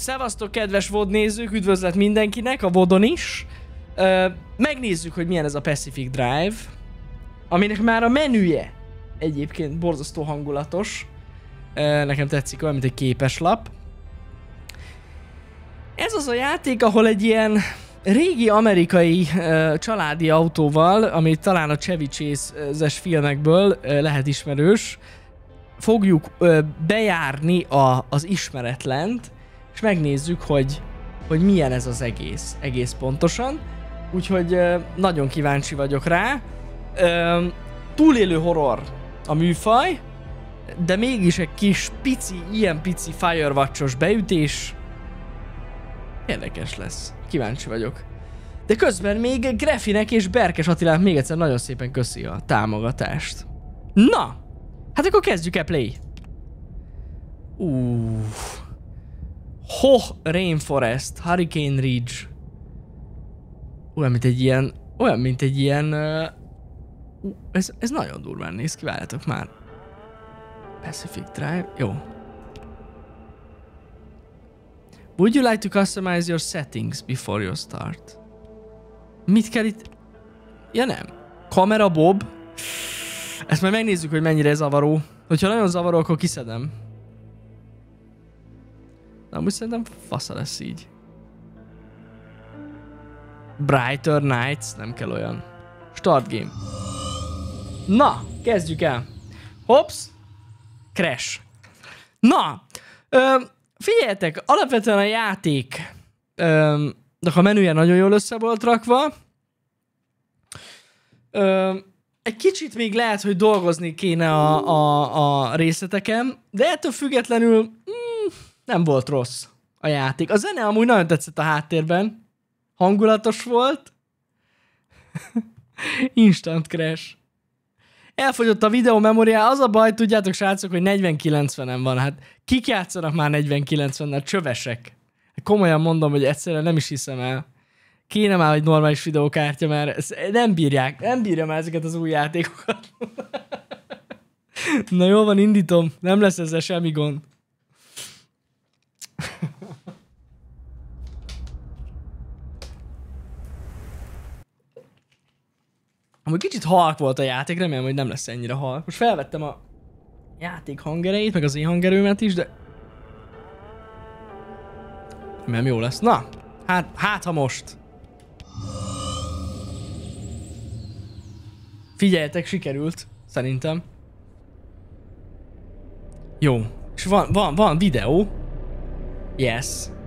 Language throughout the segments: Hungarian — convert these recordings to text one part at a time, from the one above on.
Szevasztok, kedves VOD nézők, üdvözlet mindenkinek, a VOD-on is. Megnézzük, hogy milyen ez a Pacific Drive, aminek már a menüje egyébként borzasztó hangulatos. Nekem tetszik, olyan, mint egy képeslap. Ez az a játék, ahol egy ilyen régi amerikai családi autóval, ami talán a Chevy Chase-es filmekből lehet ismerős, fogjuk bejárni az ismeretlent, és megnézzük, hogy milyen ez az egész pontosan. Úgyhogy nagyon kíváncsi vagyok rá. Túlélő horror a műfaj, de mégis egy kis ilyen pici Firewatch-os beütés. Érdekes lesz. Kíváncsi vagyok. De közben még Greffinek és Berkes Attilának még egyszer nagyon szépen köszi a támogatást. Na! Hát akkor kezdjük el play. Rainforest, Hurricane Ridge. Olyan, mint egy ilyen... Ez nagyon durván néz ki, várjátok már. Pacific Drive, jó. Would you like to customize your settings before you start? Mit kell itt? Ja nem. Kamera Bob. Ezt majd megnézzük, hogy mennyire zavaró. Hogyha nagyon zavaró, akkor kiszedem. De amúgy szerintem fasza lesz így. Brighter Nights, nem kell olyan. Start game. Na, kezdjük el. Hops. Crash. Na, figyeljetek, alapvetően a játék a menüje nagyon jól össze volt rakva. Egy kicsit még lehet, hogy dolgozni kéne a részleteken, de ettől függetlenül nem volt rossz a játék. A zene amúgy nagyon tetszett a háttérben. Hangulatos volt. Instant crash. Elfogyott a videó memória. Az a baj, tudjátok srácok, hogy 4090-en van. Hát kik játszanak már 4090-nel? Csövesek. Komolyan mondom, hogy egyszerűen nem is hiszem el. Kéne már egy normális videókártya, mert nem bírja már ezeket az új játékokat. Na jó van, indítom. Nem lesz ezzel semmi gond. Amúgy kicsit halk volt a játék, remélem, hogy nem lesz ennyire halk. Most felvettem a játék hangerejét, meg az én hangerőmet is, de... Nem jó lesz. Na, hát ha most. Figyeljetek, sikerült. Szerintem. Jó. És van videó. Yes.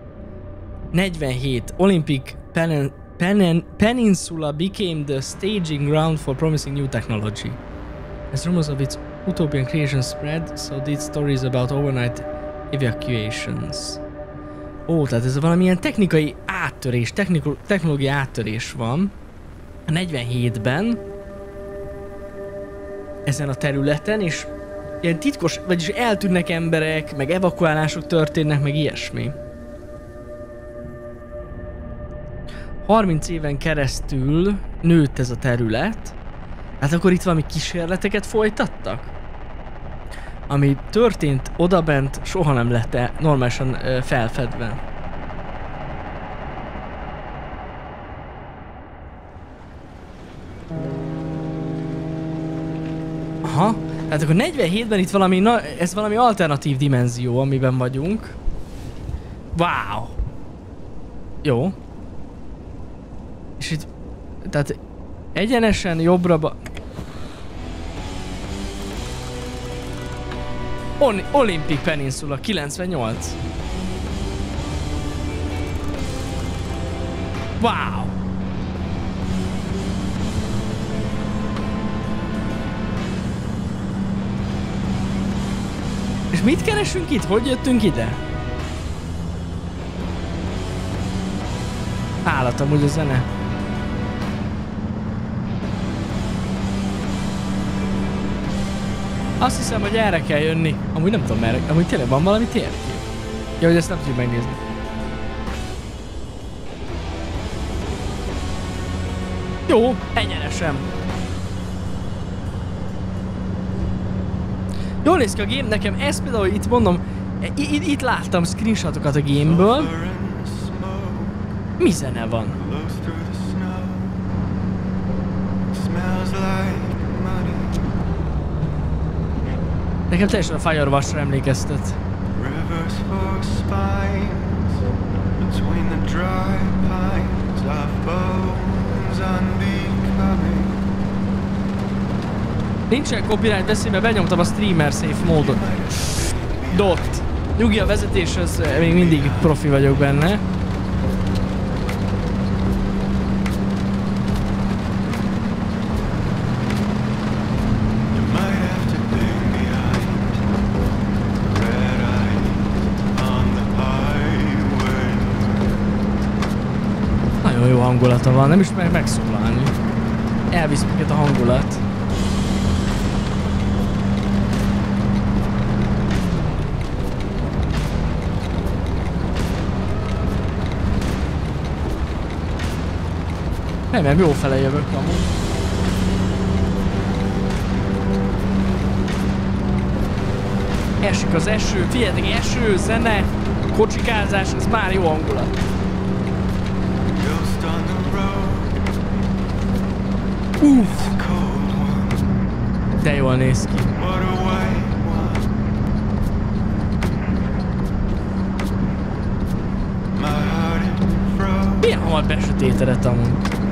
47. Olympic Peninsula became the staging ground for promising new technology. As rumors of its utopian creation spread, so did stories about overnight evacuations. Ó, tehát ez valamilyen technikai áttörés, technológiai áttörés van. A 47-ben ezen a területen, és ilyen titkos, vagyis eltűnnek emberek, meg evakuálások történnek, meg ilyesmi. 30 éven keresztül nőtt ez a terület. Hát akkor itt valami kísérleteket folytattak? Ami történt odabent, soha nem lett normálisan felfedve. Aha, tehát akkor 47-ben itt valami, ez valami alternatív dimenzió, amiben vagyunk. Wow! Jó. És itt, tehát egyenesen jobbra Olympic Peninsula 98. Wow! És mit keresünk itt? Hogy jöttünk ide? Állat amúgy a zene. Azt hiszem, hogy erre kell jönni. Amúgy nem tudom merre. Amúgy tényleg van valami térkép. Ja, hogy ezt nem tudjuk megnézni. Jó, egyenesen. Jól néz ki a game, nekem ez például itt mondom, Itt láttam screenshotokat a gameből. Mi zene van? Nekem teljesen a Firewatch-ra emlékeztet. Nincsen copyright beszélve, benyomtam a streamer safe módot. Dot. Nyugi, a vezetés, az még mindig profi vagyok benne. Nagyon jó hangulata van, nem is meg megszólalni. Elvisz minket a hangulat. Nem, jó fele jövök amúgy. Esik az eső, figyeljetek, eső, zene, kocsikázás, ez már jó hangulat. De jól néz ki. Milyen hamar besötétedett amúgy.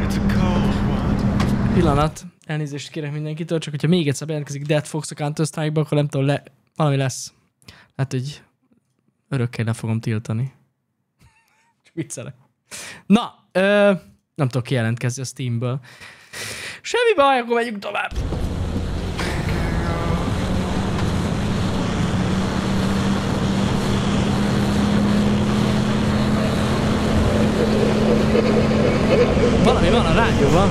Pillanat, elnézést kérek mindenkitől, csak hogyha még egyszer bejelentkezik Dead Fox a Counter-Strike-ba, akkor nem tudom, valami lesz. Hát, hogy örökké le fogom tiltani. Csak viccelek. Na, nem tudok kijelentkezni a Steamből. Semmi baj, akkor megyünk tovább. Valami van a rádióban.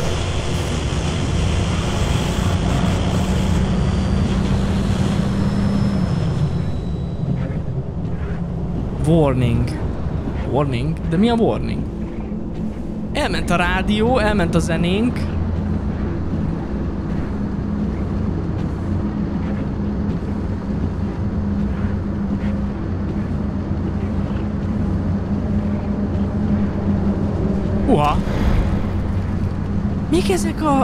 Warning. Warning? De mi a warning? Elment a rádió, elment a zenénk. Uha! Mik ezek a...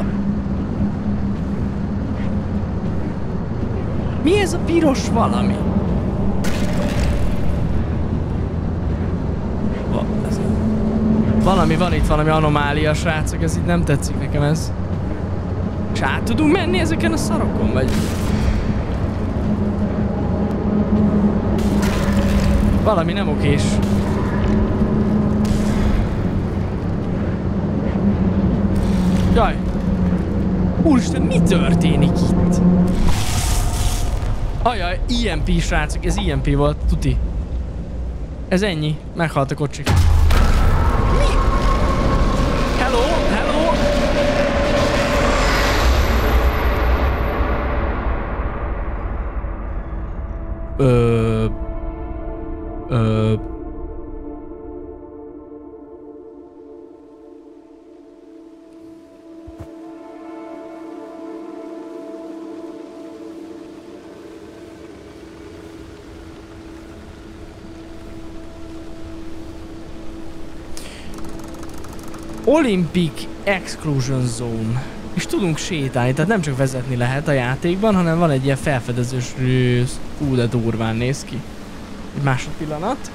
Mi ez a piros valami? Valami van itt, valami anomália, srácok, ez így nem tetszik nekem ez. És át tudunk menni ezeken a szarokon, vagy? Valami nem okés. Jaj! Úristen, mi történik itt? Ajaj, IMP, srácok, ez IMP volt, tuti. Ez ennyi, meghalt a kocsi. Mi? Hello, hello! Olympic Exclusion Zone. És tudunk sétálni, tehát nem csak vezetni lehet a játékban, hanem van egy ilyen felfedezős rősz. De durván néz ki. Egy másodpillanat.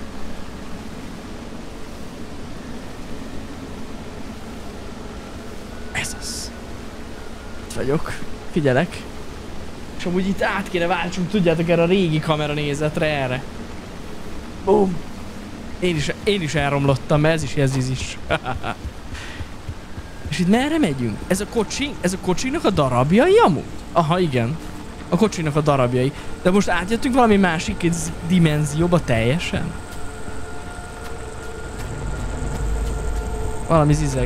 Ez az. Itt vagyok. Figyelek. És amúgy itt át kéne váltsunk, tudjátok, erre a régi kamera nézetre erre. Boom. Én is elromlottam, mert ez is. És itt merre megyünk? Ez a kocsinak a darabjai amúgy? Aha, igen. A kocsinak a darabjai. De most átjöttünk valami másik dimenzióba teljesen? Valami zizeg.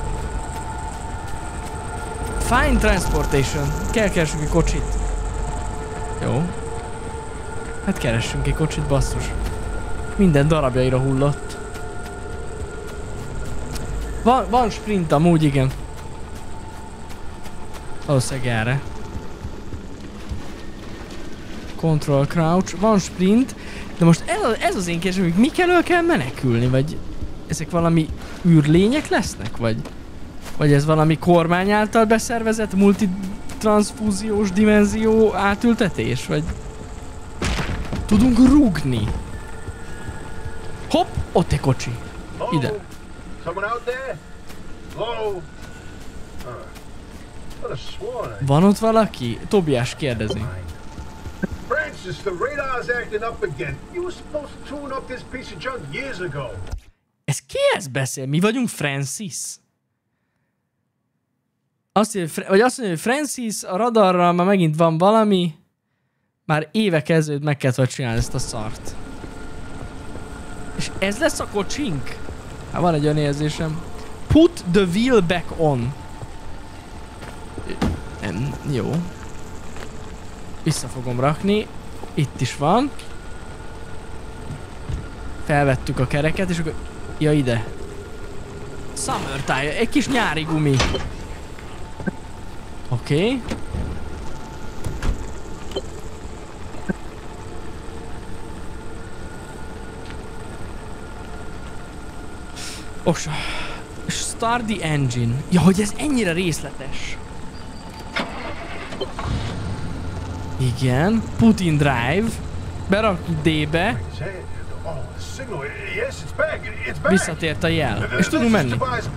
Fine transportation. Keressünk egy kocsit. Jó. Hát keressünk egy kocsit, basszus. Minden darabjaira hullott. Van sprint amúgy, igen. Valószínűleg erre. Control crouch. Van sprint. De most ez az én kérdésem, hogy mik elől kell menekülni, vagy ezek valami űrlények lesznek, vagy ez valami kormány által beszervezett multitranszfúziós dimenzió átültetés, vagy tudunk rúgni? Hopp, ott egy kocsi. Ide. Van ott valaki? Tobiás kérdezi. Francis, the radar's acting up again. You were supposed to tune up this piece of junk years ago. Ez ki ez beszél? Mi vagyunk Francis? Azt mondja, hogy Francis, a radarral már megint van valami. Már évek ezelőtt meg kellett volna csinálni ezt a szart. És ez lesz a kocsink? Hát van egy olyan érzésem. Put the wheel back on. Jó. Vissza fogom rakni. Itt is van. Felvettük a kereket, és akkor... Ja, ide. Summer tire. Egy kis nyári gumi. Oké. Oksa. Start the engine. Ja, hogy ez ennyire részletes. Igen. Put in drive. Berakjuk D-be. Visszatért a jel. És tudunk menni.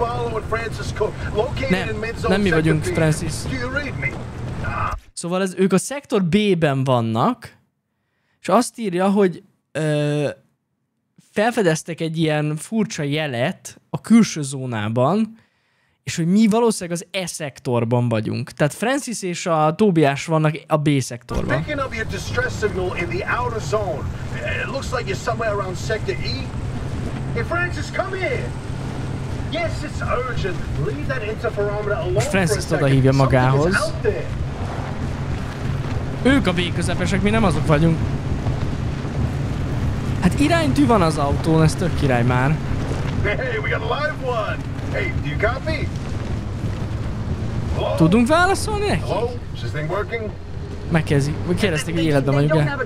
Nem mi vagyunk Francis. Szóval ők a szektor B-ben vannak. És azt írja, hogy felfedeztek egy ilyen furcsa jelet a külső zónában, és hogy mi valószínűleg az E-szektorban vagyunk. Tehát Francis és a Tobiás vannak a B-szektorban. Francis oda hívja magához. Ők a B-közepesek, mi nem azok vagyunk. Hát iránytű van az autón, ez tök király már. Hey, we got a live one. Hey, do you copy? Tudunk válaszolni neki? Hello? Is this thing working? Megkezdik, vagy kérdezték, hogy életben vagyunk-e.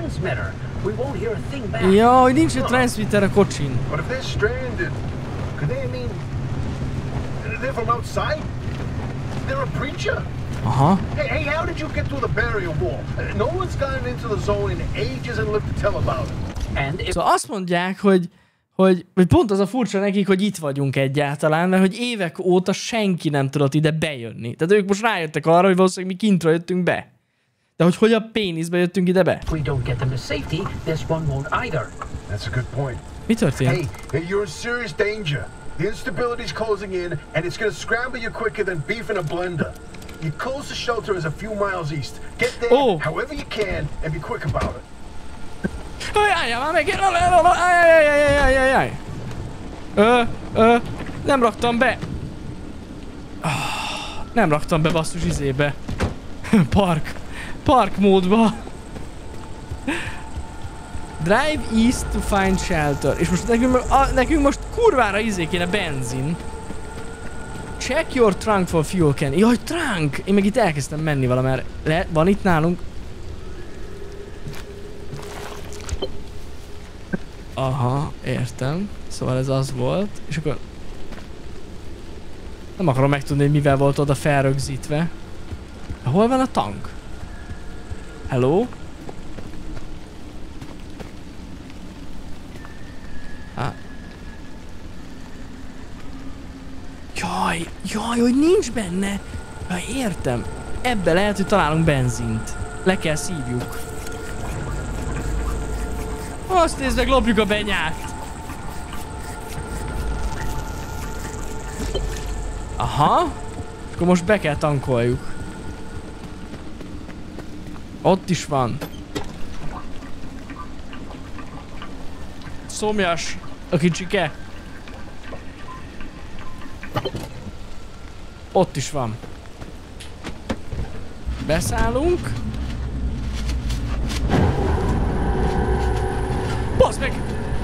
Ja, hogy nincs egy transmitter a kocsin. But if they're stranded, could they mean they're from outside? They're a preacher. Aha. Hey, how did you get through the barrier wall? No one's gotten into the zone in ages and lived to tell about it. Szóval azt mondják, hogy pont az a furcsa nekik, hogy itt vagyunk egyáltalán, mert hogy évek óta senki nem tudott ide bejönni. Tehát ők most rájöttek arra, hogy valószínűleg mi kintről jöttünk be. De hogy a péniszbe jöttünk ide be? That's a good point. Mi történt? Hey, you're in serious danger. The instability's closing in, and it's gonna scramble you quicker than beef in a blender. Your closest shelter is a few miles east. Get there however you can, and be quick about it. Nem raktam be. Nem raktam be basszus izébe. Park módba. Drive east to find shelter. És most nekünk most kurvára izé kéne benzin. Check your trunk for fuel can. Jaj, trunk! Én meg itt elkezdtem menni valamerre. Van itt nálunk. Aha, értem. Szóval ez az volt. És akkor... Nem akarom megtudni, hogy mivel volt oda felrögzítve. Hol van a tank? Hello? Jaj, hogy nincs benne. Jaj, értem. Ebbe lehet, hogy találunk benzint. Le kell szívjuk. Azt nézd meg, lopjuk a benyát. Aha. Akkor most be kell tankoljuk. Ott is van. Szomjas. A kicsike. Ott is van. Beszállunk. Baszd meg!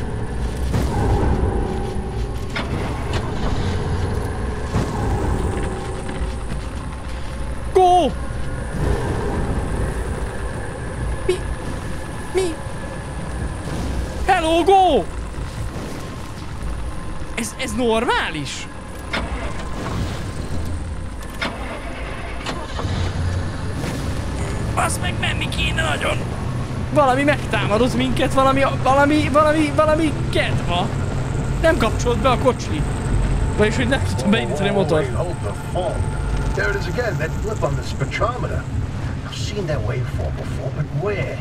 Go! Mi? Ez normális? Basz meg, menni kéne nagyon. Valami megtámadott minket, valami kedva. Nem kapcsolt be a kocsi. Vagyis, hogy nem tudtam beindítani a motort. There it is again, that blip on the spectrometer. I've seen that waveform before, but where?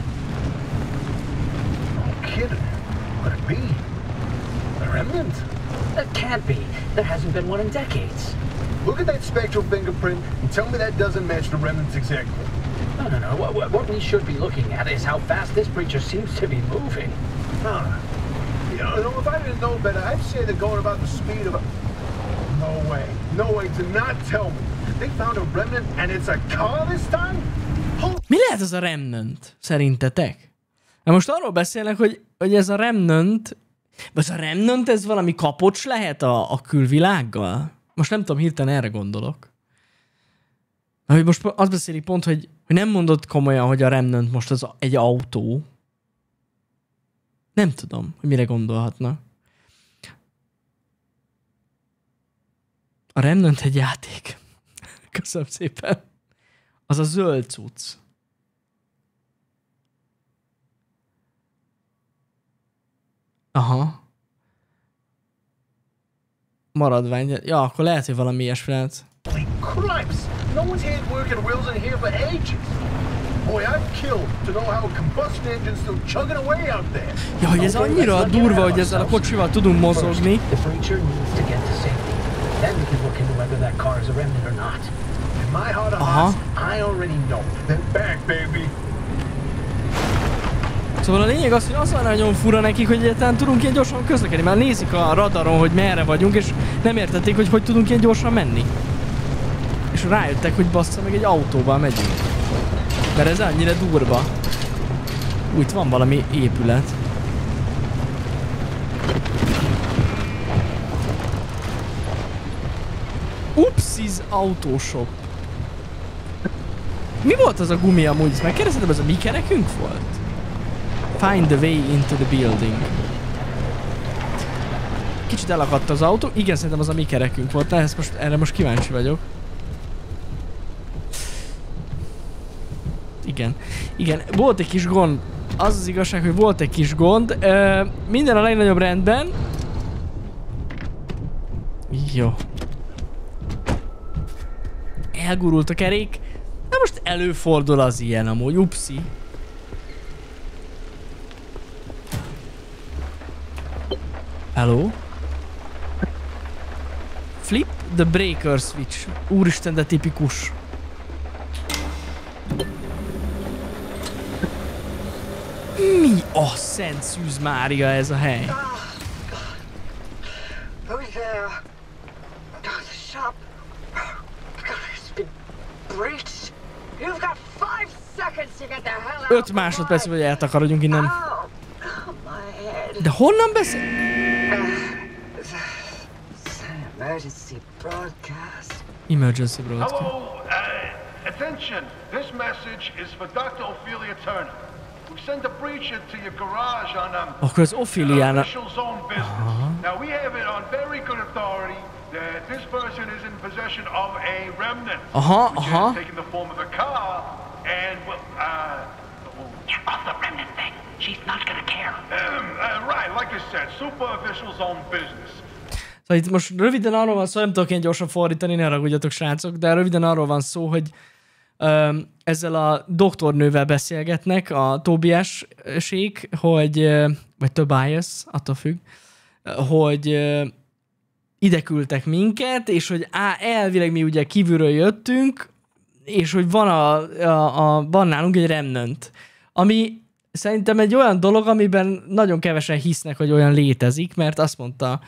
No kidding. Could it be? A remnant? That can't be. There hasn't been one in decades. Look at that spectral fingerprint and tell me that doesn't match the remnants exactly. No. What we should be looking at is how fast this creature seems to be moving. You know, if I didn't know better, I'd say they're going about the speed of a... No way. No way. Do not tell me. They found a remnant and it's a car this time? Mi lehet ez a remnant, szerintetek? Na most arról beszélnek, hogy ez a remnant... Vagy ez a remnant, ez valami kapocs lehet a külvilággal? Most nem tudom, hirtelen erre gondolok. Hogy most azt beszéli pont, hogy nem mondod komolyan, hogy a remnant most az egy autó. Nem tudom, hogy mire gondolhatnak. A remnant egy játék. Köszönöm szépen. Az a zöld cucc. Aha. Maradvány. Ja, akkor lehet, hogy valami ilyesmi lehet. Holy cripes! No one's had working wheels in here for ages. Boy, I'd kill to know how a combustion engine's still chugging away out there. Ja, hogy ez annyira durva, hogy ezzel a kocsival tudunk mozogni. The creature needs to get to safety. Then we can look into whether that car is a remnant or not. In my heart of hearts, I already know. Then back, baby. Szóval a lényeg az, hogy az van nagyon fura nekik, hogy egyáltalán tudunk ilyen gyorsan közlekedni. Már nézik a radaron, hogy merre vagyunk, és nem értették, hogy tudunk ilyen gyorsan menni. És rájöttek, hogy bassza meg egy autóval megyünk. Mert ez annyira durva. Úgy, itt van valami épület. Upsis Autoshop. Mi volt az a gumi amúgy? Ezt megkérdeztem, ez a mi kerekünk volt? Find the way into the building. Kicsit elakadt az autó. Igen, szerintem az a mi kerekünk volt. Erre most kíváncsi vagyok. Igen. Volt egy kis gond. Az az igazság, hogy volt egy kis gond. Minden a legnagyobb rendben. Jó. Elgurult a kerék. De most előfordul az ilyen amúgy. Upsi. Hello? Flip the breaker switch. Úristen, de tipikus. Mi a szent szűz Mária ez a hely? Who's there? The shop. It's been breached. You've got 5 seconds to get the hell out. 5 másodperc, hogy eltakarodjunk innen. De honnan beszél? Emergency broadcast. Emergency broadcast. Hello, attention. This message is for Dr. Ophelia Turner. We sent a breacher to your garage on akkor az Opheliának... official zone business. Now we have it on very good authority that this person is in possession of a remnant. Which is taking the form of a car and well, Get off the remnant thing. She's not gonna care. Right, like I said, super official zone business. Szóval itt most röviden arról van szó, nem tudok én gyorsan fordítani, ne ragudjatok srácok, de röviden arról van szó, hogy ezzel a doktornővel beszélgetnek, a Tobias-sék, hogy, vagy Tobias, attól függ, hogy ide küldtek minket, és hogy elvileg mi ugye kívülről jöttünk, és hogy van nálunk egy remnant, ami szerintem egy olyan dolog, amiben nagyon kevesen hisznek, hogy olyan létezik, mert azt mondta,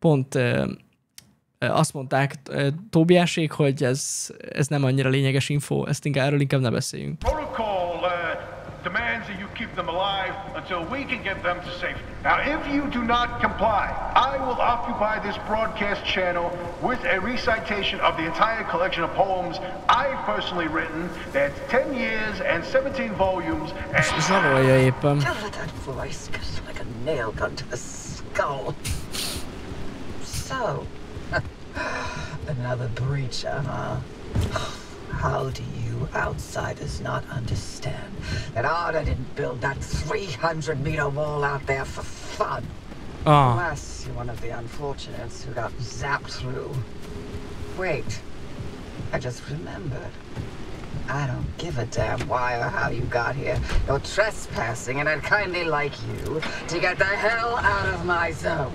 azt mondták Tobiasék, hogy ez nem annyira lényeges info, erről inkább ne beszéljünk. Protocol demands that you keep them alive until we can get them to safety. Now, if you do not comply, I will occupy this broadcast channel with a recitation of the entire collection of poems I've personally written. That's 10 years and 17 volumes. Zsarolja éppen. That voice goes like a nail gun to the skull. So, another breacher, huh? How do you outsiders not understand that Arda didn't build that 300-meter wall out there for fun? Unless you're one of the unfortunates who got zapped through. Wait, I just remembered. I don't give a damn why or how you got here. You're trespassing, and I'd kindly like you to get the hell out of my zone.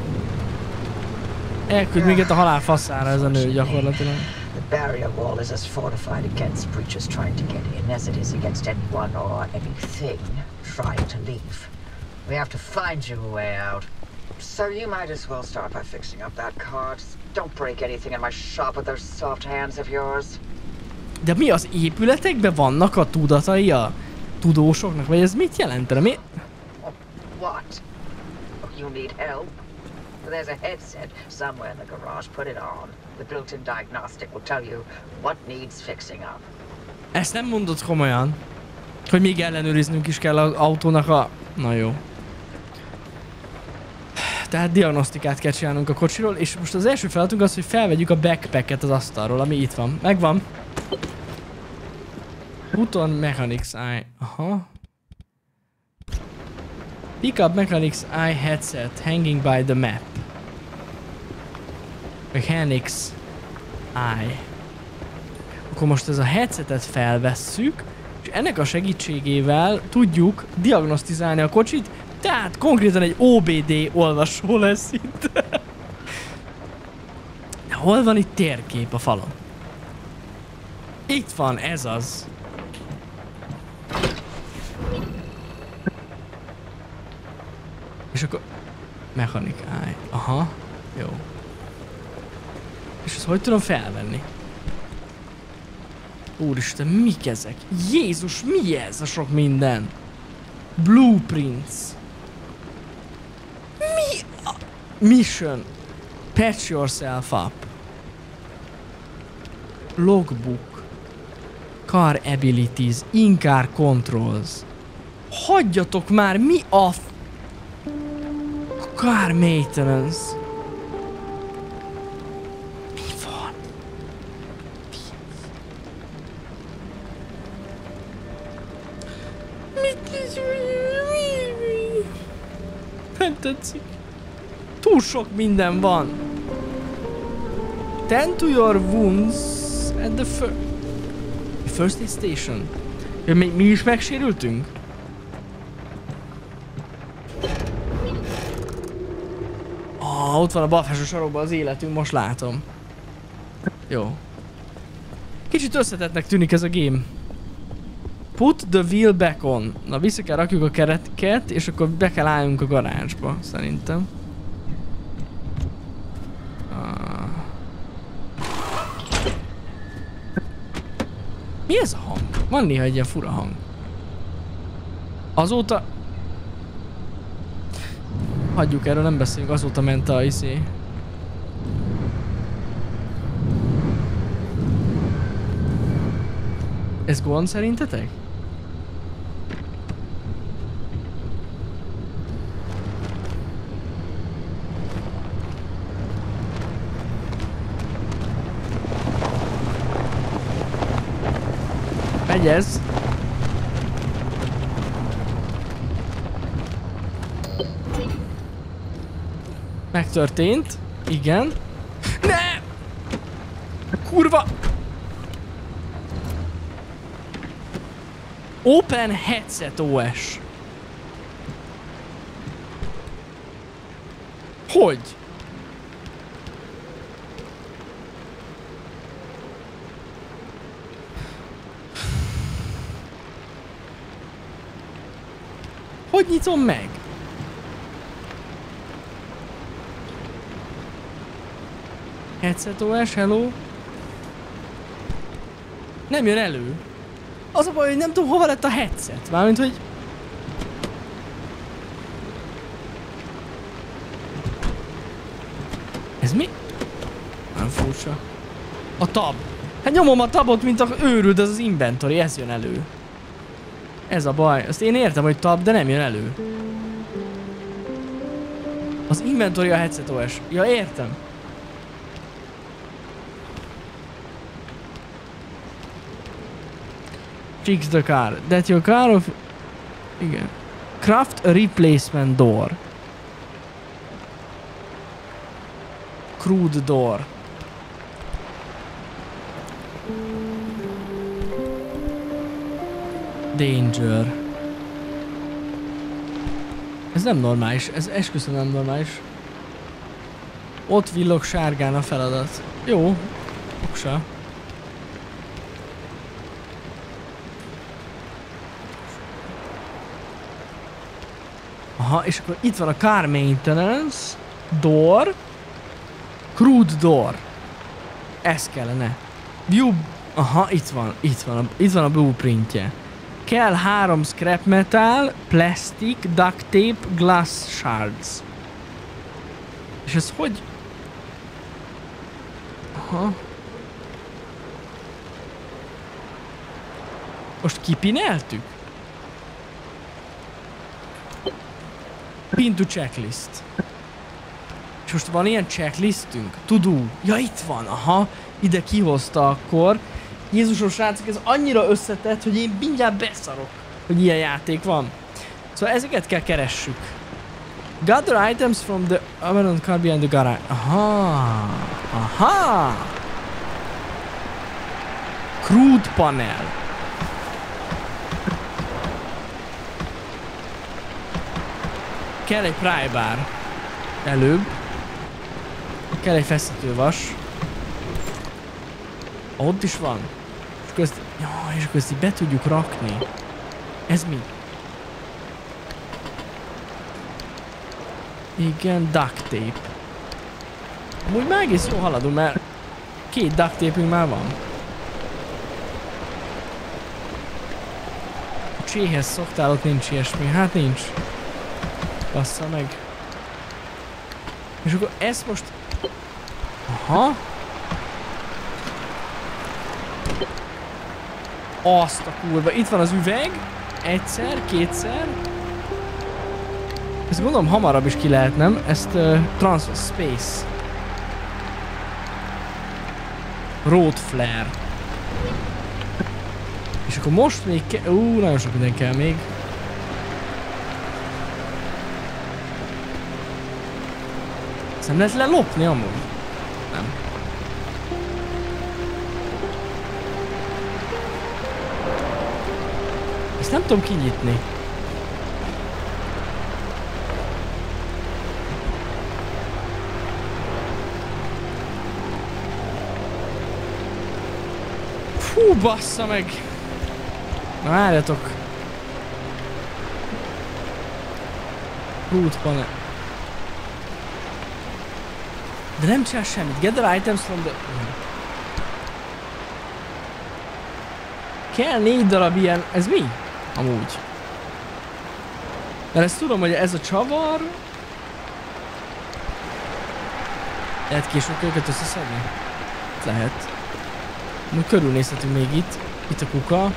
Elküld minket a halál faszára ez a nő gyakorlatilag. The barrier wall is as fortified against breachers trying to get in as it is against anyone or anything trying to leave. We have to find you a way out. So you might as well start by fixing up that car. Just don't break anything in my shop with those soft hands of yours. De mi az épületekben vannak a tudatai a tudósoknak? Vagy ez mit jelentene? Mi? What? You need help? There's a headset somewhere in the garage. Put it on. The built-in diagnostic will tell you what needs fixing up. Ezt nem mondod komolyan? Hogy még ellenőriznünk is kell az autónak a... Na jó. Tehát diagnosztikát kell csinálnunk a kocsiról, és most az első feladatunk az, hogy felvegyük a backpacket az asztalról, ami itt van. Megvan. Put on Mechanics Eye. Aha. Pick up Mechanics Eye headset hanging by the map. Mechanics Eye. Akkor most ez a headsetet felvesszük, és ennek a segítségével tudjuk diagnosztizálni a kocsit, tehát konkrétan egy OBD olvasó lesz itt. De hol van itt térkép a falon? Itt van, ez az. És akkor... Mechanic Eye. Aha. Jó. És ezt hogy tudom felvenni? Úristen, mik ezek? Jézus, mi ez a sok minden? Blueprints. Mi a... Mission. Patch yourself up. Logbook. Car abilities. In-car controls. Hagyjatok már, mi a... Car maintenance. Mi van? Nem tetszik. Túl sok minden van. Tend to your wounds at the first aid station. Mi is megsérültünk? Ott van a bal felső sarokban az életünk, most látom. Jó. Kicsit összetettnek tűnik ez a game. Put the wheel back on. Na, vissza kell rakjuk a keretket, és akkor be kell álljunk a garázsba, szerintem. Mi ez a hang? Van néha egy ilyen fura hang. Azóta... Hagyjuk, erről nem beszélünk, azóta ment a izé. Ez gond szerintetek? Megy ez. Megtörtént. Igen. Ne! Kurva! Open Headset OS. Hogy? Hogy nyitom meg? Headset OS, hello? Nem jön elő. Az a baj, hogy nem tudom, hova lett a headset. Mármint, hogy... Ez mi? Nem furcsa. A tab. Hát nyomom a tabot, mint a őrült, az inventory, ez jön elő. Ez a baj. Azt én értem, hogy tab, de nem jön elő. Az inventory a headset OS. Ja, értem. Fix the car. That your car of... Igen. Craft a replacement door. Crude door. Danger. Ez nem normális, ez esküszöm nem normális. Ott villog sárgán a feladat. Jó, oksa. Aha, és akkor itt van a car maintenance, door, crude door. Ez kellene. View, aha, itt van a blueprintje. Kell 3 scrap metal, plastic, duct tape, glass shards. És ez hogy? Aha. Most kipineltük? Pin to checklist. És most van ilyen checklistünk? To do. Ja, itt van, aha. Ide kihozta akkor. Jézusom srácok, ez annyira összetett, hogy én mindjárt beszarok, hogy ilyen játék van. Szóval ezeket kell keressük. Gather items from the abandoned car behind the garage. Aha. Aha. Crude panel. Kell egy pry bar. Előbb. Kell egy feszítővas. Ott is van. És közt be tudjuk rakni. Ez mi? Igen, duct tape. Amúgy már egész jól haladunk, mert 2 duct tape-ünk már van. A cséhez szoktál, ott nincs ilyesmi. Hát nincs. Bassza meg. És akkor ezt most... Aha. Azt a kurva. Itt van az üveg. Egyszer, kétszer. Ezt gondolom hamarabb is ki lehet, nem? Ezt transfer space. Road flare. És akkor most még kell... nagyon sok minden kell még. Ezt nem lehet lelopni amúgy? Nem. Ezt nem tudom kinyitni. Fú, bassza meg! Na várjatok! Root panel. De nem csinál semmit. Gather items from the... Kell 4 darab ilyen... Ez mi? Amúgy. Mert ezt tudom, hogy ez a csavar... Lehet később őket összeszedni? Lehet. Most körülnézhetünk még itt. Itt a kuka.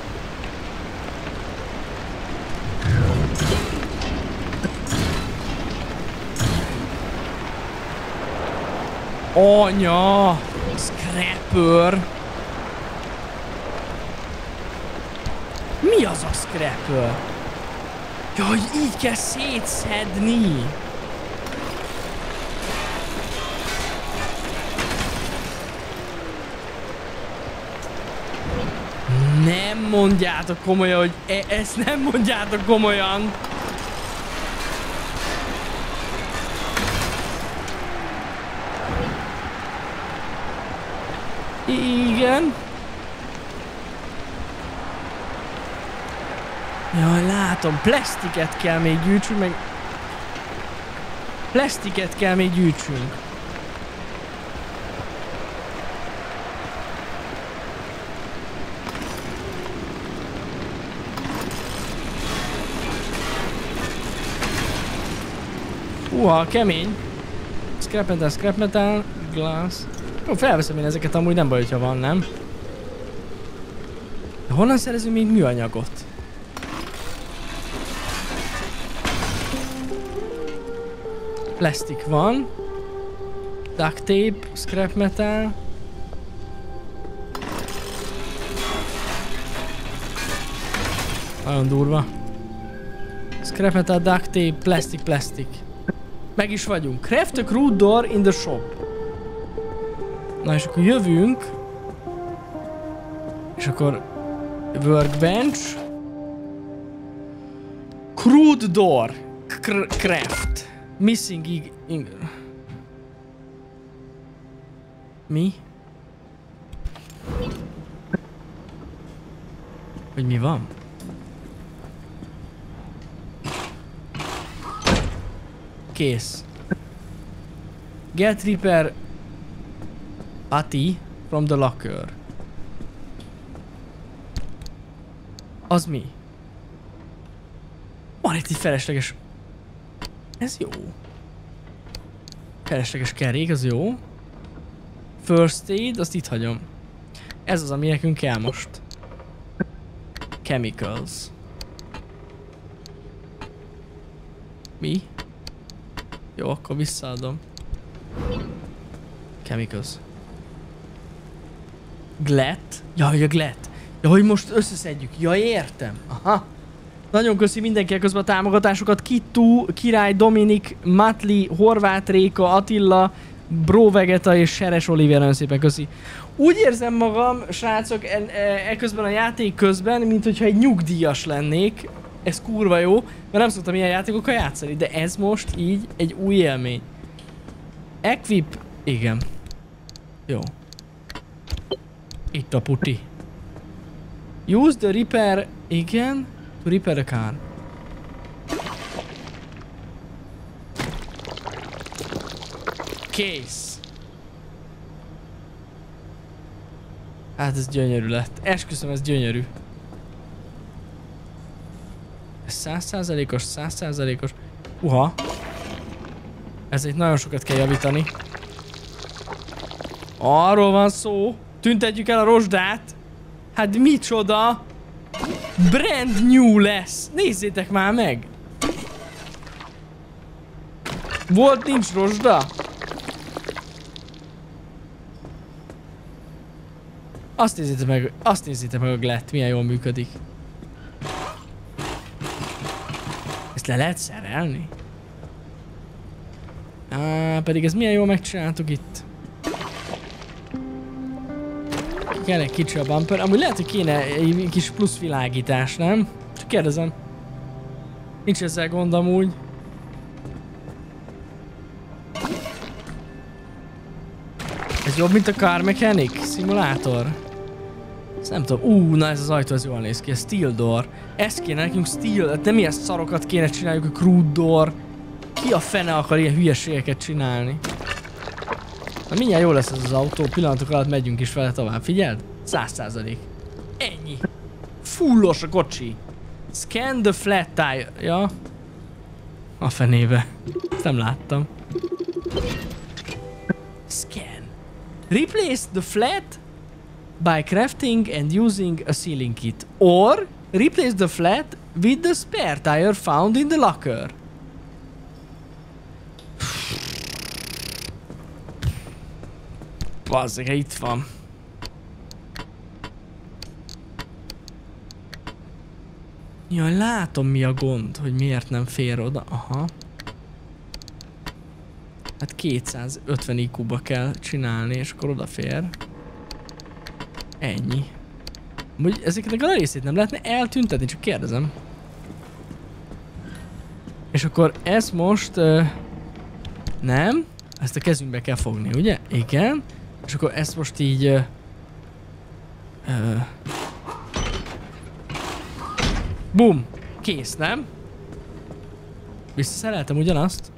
Anya! Scrapper! Mi az a scrapper? Jaj, így kell szétszedni! Nem mondjátok komolyan, hogy ezt nem mondjátok komolyan! Igen. Jaj, látom, plastiket kell még gyűjtsünk, meg... Plastiket kell még gyűjtsünk. Uha, kemény. Scrap metal, glass. Jó, felveszem én ezeket, amúgy nem baj, hogyha van, nem? De honnan szerezünk még műanyagot? Plastik van. Duct tape, scrap metal. Nagyon durva. Scrap metal, duct tape, plastic. Meg is vagyunk. Craft a crude door in the shop. Na és akkor jövünk. És akkor workbench. Crude door. Craft. Missing mi? Hogy mi van? Kész. Get repair Ati from the locker. Az mi? Van itt egy felesleges... Ez jó. Felesleges kerék, az jó. First aid, azt itt hagyom. Ez az, ami nekünk kell most. Chemicals. Mi? Jó, akkor visszaadom. Chemicals. Glet? Ja, hogy a glet. Ja, hogy most összeszedjük. Ja, értem. Aha. Nagyon köszi mindenkinek közben a támogatásokat. Kittu, Király, Dominik, Matli, Horváth Réka, Attila, Bro Vegeta és Seres Oliver, nagyon szépen köszi. Úgy érzem magam, srácok, közben a játék közben, mint hogyha egy nyugdíjas lennék. Ez kurva jó, mert nem szoktam ilyen játékokkal játszani, de ez most így egy új élmény. Equip, igen. Jó. Itt a puti. Use the repair, igen. To repair the car. Kész. Hát ez gyönyörű lett. Esküszöm, ez gyönyörű. Ez 100%-os, 100%-os. Uha. Ezért nagyon sokat kell javítani. Arról van szó. Tüntetjük el a rozsdát. Hát micsoda. Brand new lesz. Nézzétek már meg. Volt, nincs rozsda. Azt nézzétek meg a Glet, milyen jól működik. Ezt le lehet szerelni? Pedig ez milyen jól megcsináltuk itt. Kell egy kicsi a bumper. Amúgy lehet, hogy kéne egy kis plusz világítás, nem? Csak kérdezem. Nincs ezzel gond amúgy. Ez jobb, mint a Car Mechanic szimulátor? Ezt nem tudom. Na ez az ajtó, ez jól néz ki. Ez Steel Door. Ez kéne nekünk Steel... Nem ilyen szarokat kéne csináljuk, a Crude Door. Ki a fene akar ilyen hülyeségeket csinálni? Na mindjárt jó lesz ez az autó. Pillanatok alatt megyünk is vele tovább. Figyeld? 100%. Ennyi. Fullos a kocsi. Scan the flat tire. Ja. A fenébe. Ezt nem láttam. Scan. Replace the flat by crafting and using a sealing kit. Or replace the flat with the spare tire found in the locker. Bazzeg, itt van. Jaj, látom mi a gond, hogy miért nem fér oda. Aha. Hát 250 IQ-ba kell csinálni, és akkor odafér. Ennyi. Amúgy ezeknek a részét nem lehetne eltüntetni, csak kérdezem. És akkor ezt most... nem? Ezt a kezünkbe kell fogni, ugye? Igen. És akkor ezt most így... bum! Kész, nem? Visszaszereltem ugyanazt.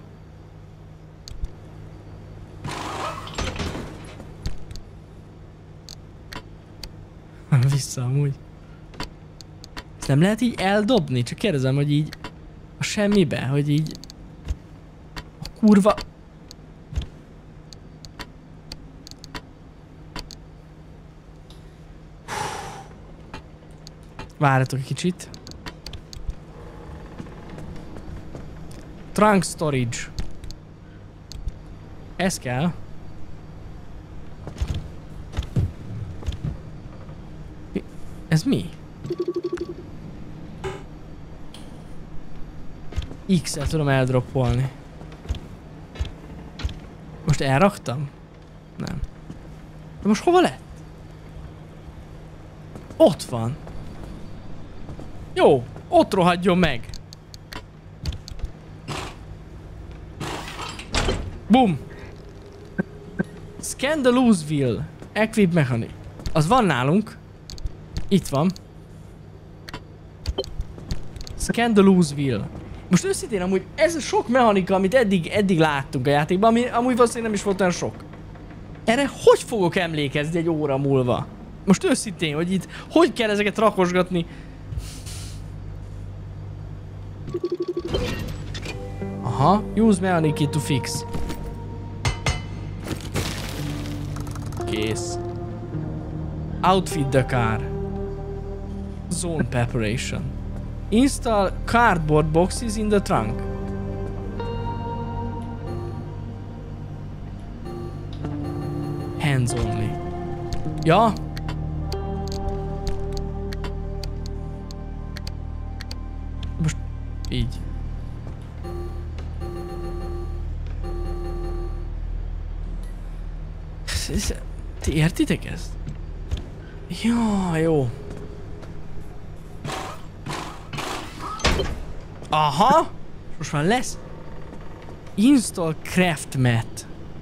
Vissza amúgy. Ezt nem lehet így eldobni? Csak kérdezem, hogy így a semmibe, hogy így a kurva... Várjatok egy kicsit. Trunk storage. Ez kell. Ez mi? X-el tudom eldroppolni. Most elraktam? Nem. De most hova lett? Ott van. Jó, ott rohadjon meg. Boom. Scan the loose wheel. Equip mechanic. Az van nálunk. Itt van. Scan the loose wheel. Most őszintén amúgy ez a sok mechanika, amit eddig láttunk a játékban, ami amúgy valószínűleg nem is volt olyan sok. Erre hogy fogok emlékezni egy óra múlva? Most őszintén, hogy itt hogy kell ezeket rakosgatni? Aha, use mechanic key to fix. Kész. Outfit the car. Zone preparation. Install cardboard boxes in the trunk. Hands only. Ja. Most így. Ti értitek ezt? Ja, jó. Aha! Most már lesz. Install craft mat.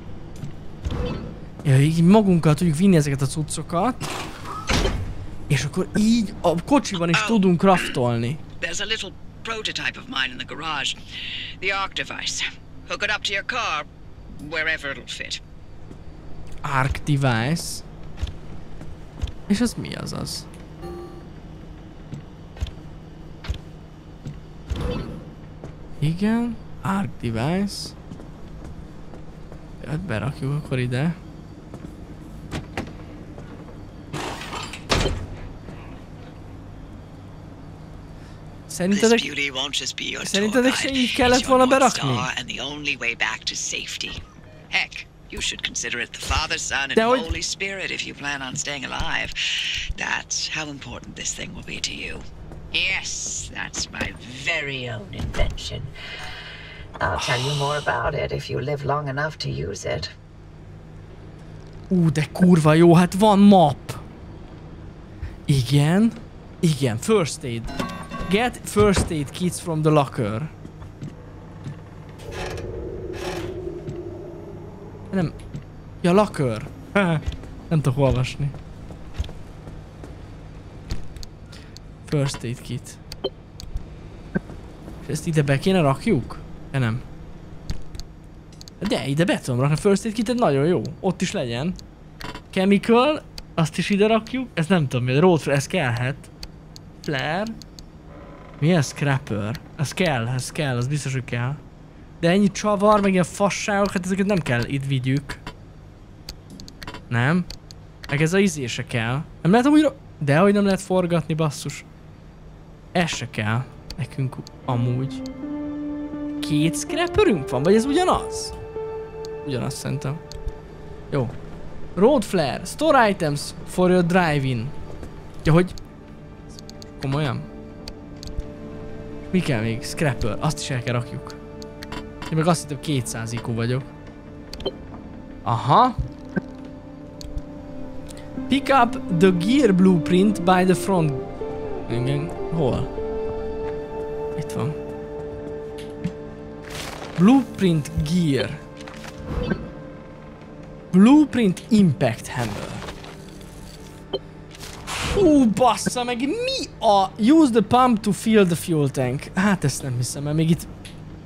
Ja, így magunkkal tudjuk vinni ezeket a cuccokat. És akkor így a kocsiban is tudunk craftolni. There's a little prototype of mine in the garage. The ARC device. Hook it up to your car, wherever it'll fit. ARC device. És az mi az? Igen, ARC device. Hát berakjuk akkor ide. Szerintetek se így kellett volna berakni? You should consider it the Father, Son, and Holy Spirit if you plan on staying alive. That's how important this thing will be to you. Yes, that's my very own invention. I'll tell you more about it if you live long enough to use it. De kurva jó, hát van map. Igen. Igen, first aid. Get first aid kits from the locker. Nem. Ja, locker. Nem tudok olvasni. First aid kit. És ezt ide be kéne rakjuk? De nem. De ide be tudom rakni. First aid kitet nagyon jó. Ott is legyen. Chemical. Azt is ide rakjuk. Ez nem tudom mi. Road flare. Ez kellhet. Flare. Mi ez? Scrapper. Ez kell. Az biztos, hogy kell. De ennyi csavar, meg ilyen fasságok, hát ezeket nem kell itt vigyük. Nem? Meg ez a izése kell. Nem lehet újra... Dehogy nem lehet forgatni, basszus. Ez se kell. Nekünk amúgy. 2 scrapperünk van? Vagy ez ugyanaz? Ugyanaz szerintem. Jó. Road flare. Store items for your drive-in. Ja, hogy... Komolyan? Mi kell még? Scrapper. Azt is el kell rakjuk. Én meg azt hittem 200 IQ vagyok. Aha. Pick up the gear blueprint by the front. Igen. Hol? Itt van. Blueprint gear. Blueprint impact hammer. Bassza meg, mi a... Use the pump to fill the fuel tank. Hát ezt nem hiszem, mert még itt...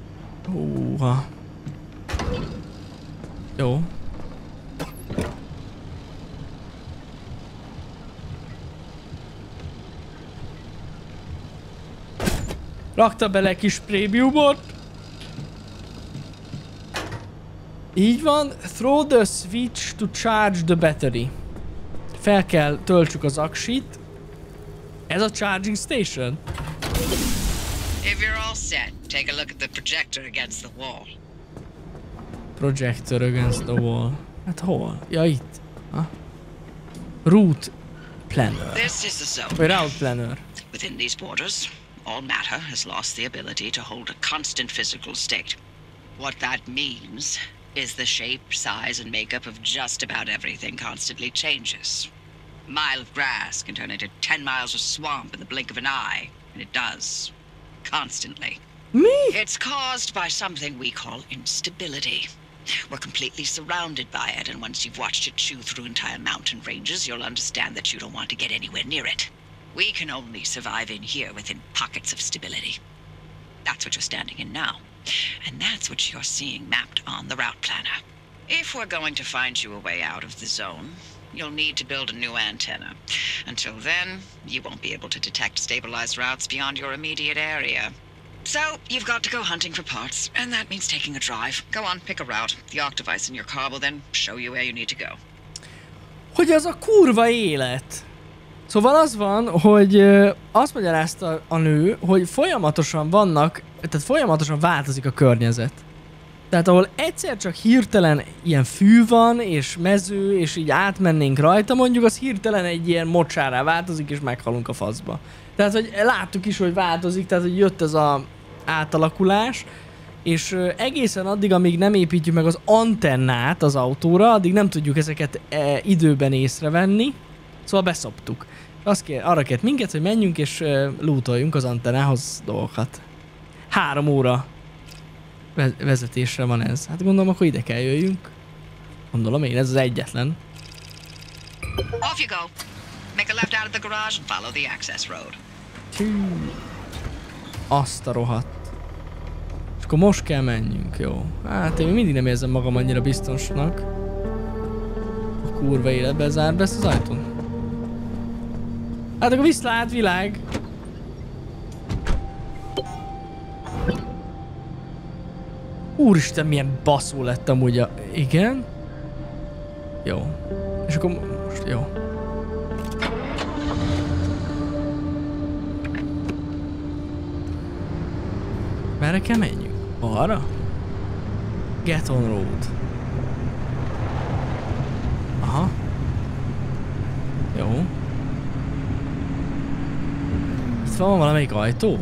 Jó. Rakta bele kis prémiumot. Így van. Throw the switch to charge the battery. Fel kell töltsük az aksit. Ez a charging station. If you're all set, take a look at the projector against the wall. Projector against the wall. Hát hol? Ja, itt. Ha? Route planner. This is the zone. Vagy route planner. Within these borders, all matter has lost the ability to hold a constant physical state. What that means is the shape, size, and makeup of just about everything constantly changes. A mile of grass can turn into 10 miles of swamp in the blink of an eye, and it does. Constantly. Me? It's caused by something we call instability. We're completely surrounded by it, and once you've watched it chew through entire mountain ranges, you'll understand that you don't want to get anywhere near it. We can only survive in here within pockets of stability. That's what you're standing in now. And that's what you're seeing mapped on the route planner. If we're going to find you a way out of the zone, you'll need to build a new antenna. Until then, you won't be able to detect stabilized routes beyond your immediate area. So, you've got to go hunting for parts, and that means taking a drive. Go on, pick a route. The ARC device in your car will then show you where you need to go. Hogy az a kurva élet? Szóval az van, hogy azt magyarázta a nő, hogy folyamatosan vannak, tehát folyamatosan változik a környezet. Tehát ahol egyszer csak hirtelen ilyen fű van, és mező, és így átmennénk rajta mondjuk, az hirtelen egy ilyen mocsárá változik, és meghalunk a faszba. Tehát, hogy láttuk is, hogy változik, tehát, hogy jött ez az átalakulás, és egészen addig, amíg nem építjük meg az antennát az autóra, addig nem tudjuk ezeket időben észrevenni, szóval beszoptuk. Arra kért minket, hogy menjünk és lootoljunk az antennához dolgokat. 3 óra vezetésre van ez. Hát gondolom, akkor ide kell jöjjünk. Gondolom én, ez az egyetlen. Off you go. Make a left out of the garage and follow the access road. Azt a rohadt. És akkor most kell menjünk, jó. Hát én mindig nem érzem magam annyira biztosnak. A kurva életbe zár be ezt az ajtón. Hát akkor viszlát, világ! Úristen, milyen baszó lett amúgy a... Igen? Jó. És akkor most jó. Merre kell menjünk? Arra? Get on road. Aha. Jó. Itt van valamelyik ajtó?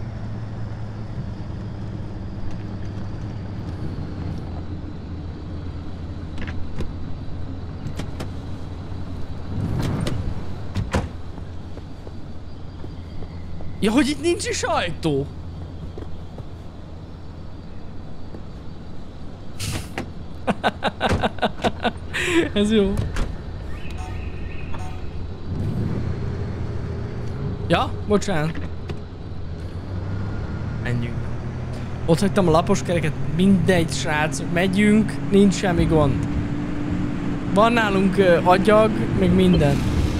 Ja, hogy itt nincs is ajtó? Ez jó. Ja, bocsánat. Menjünk. Ott hagytam a lapos kereket, mindegy srácok, megyünk, nincs semmi gond. Van nálunk agyag, meg minden.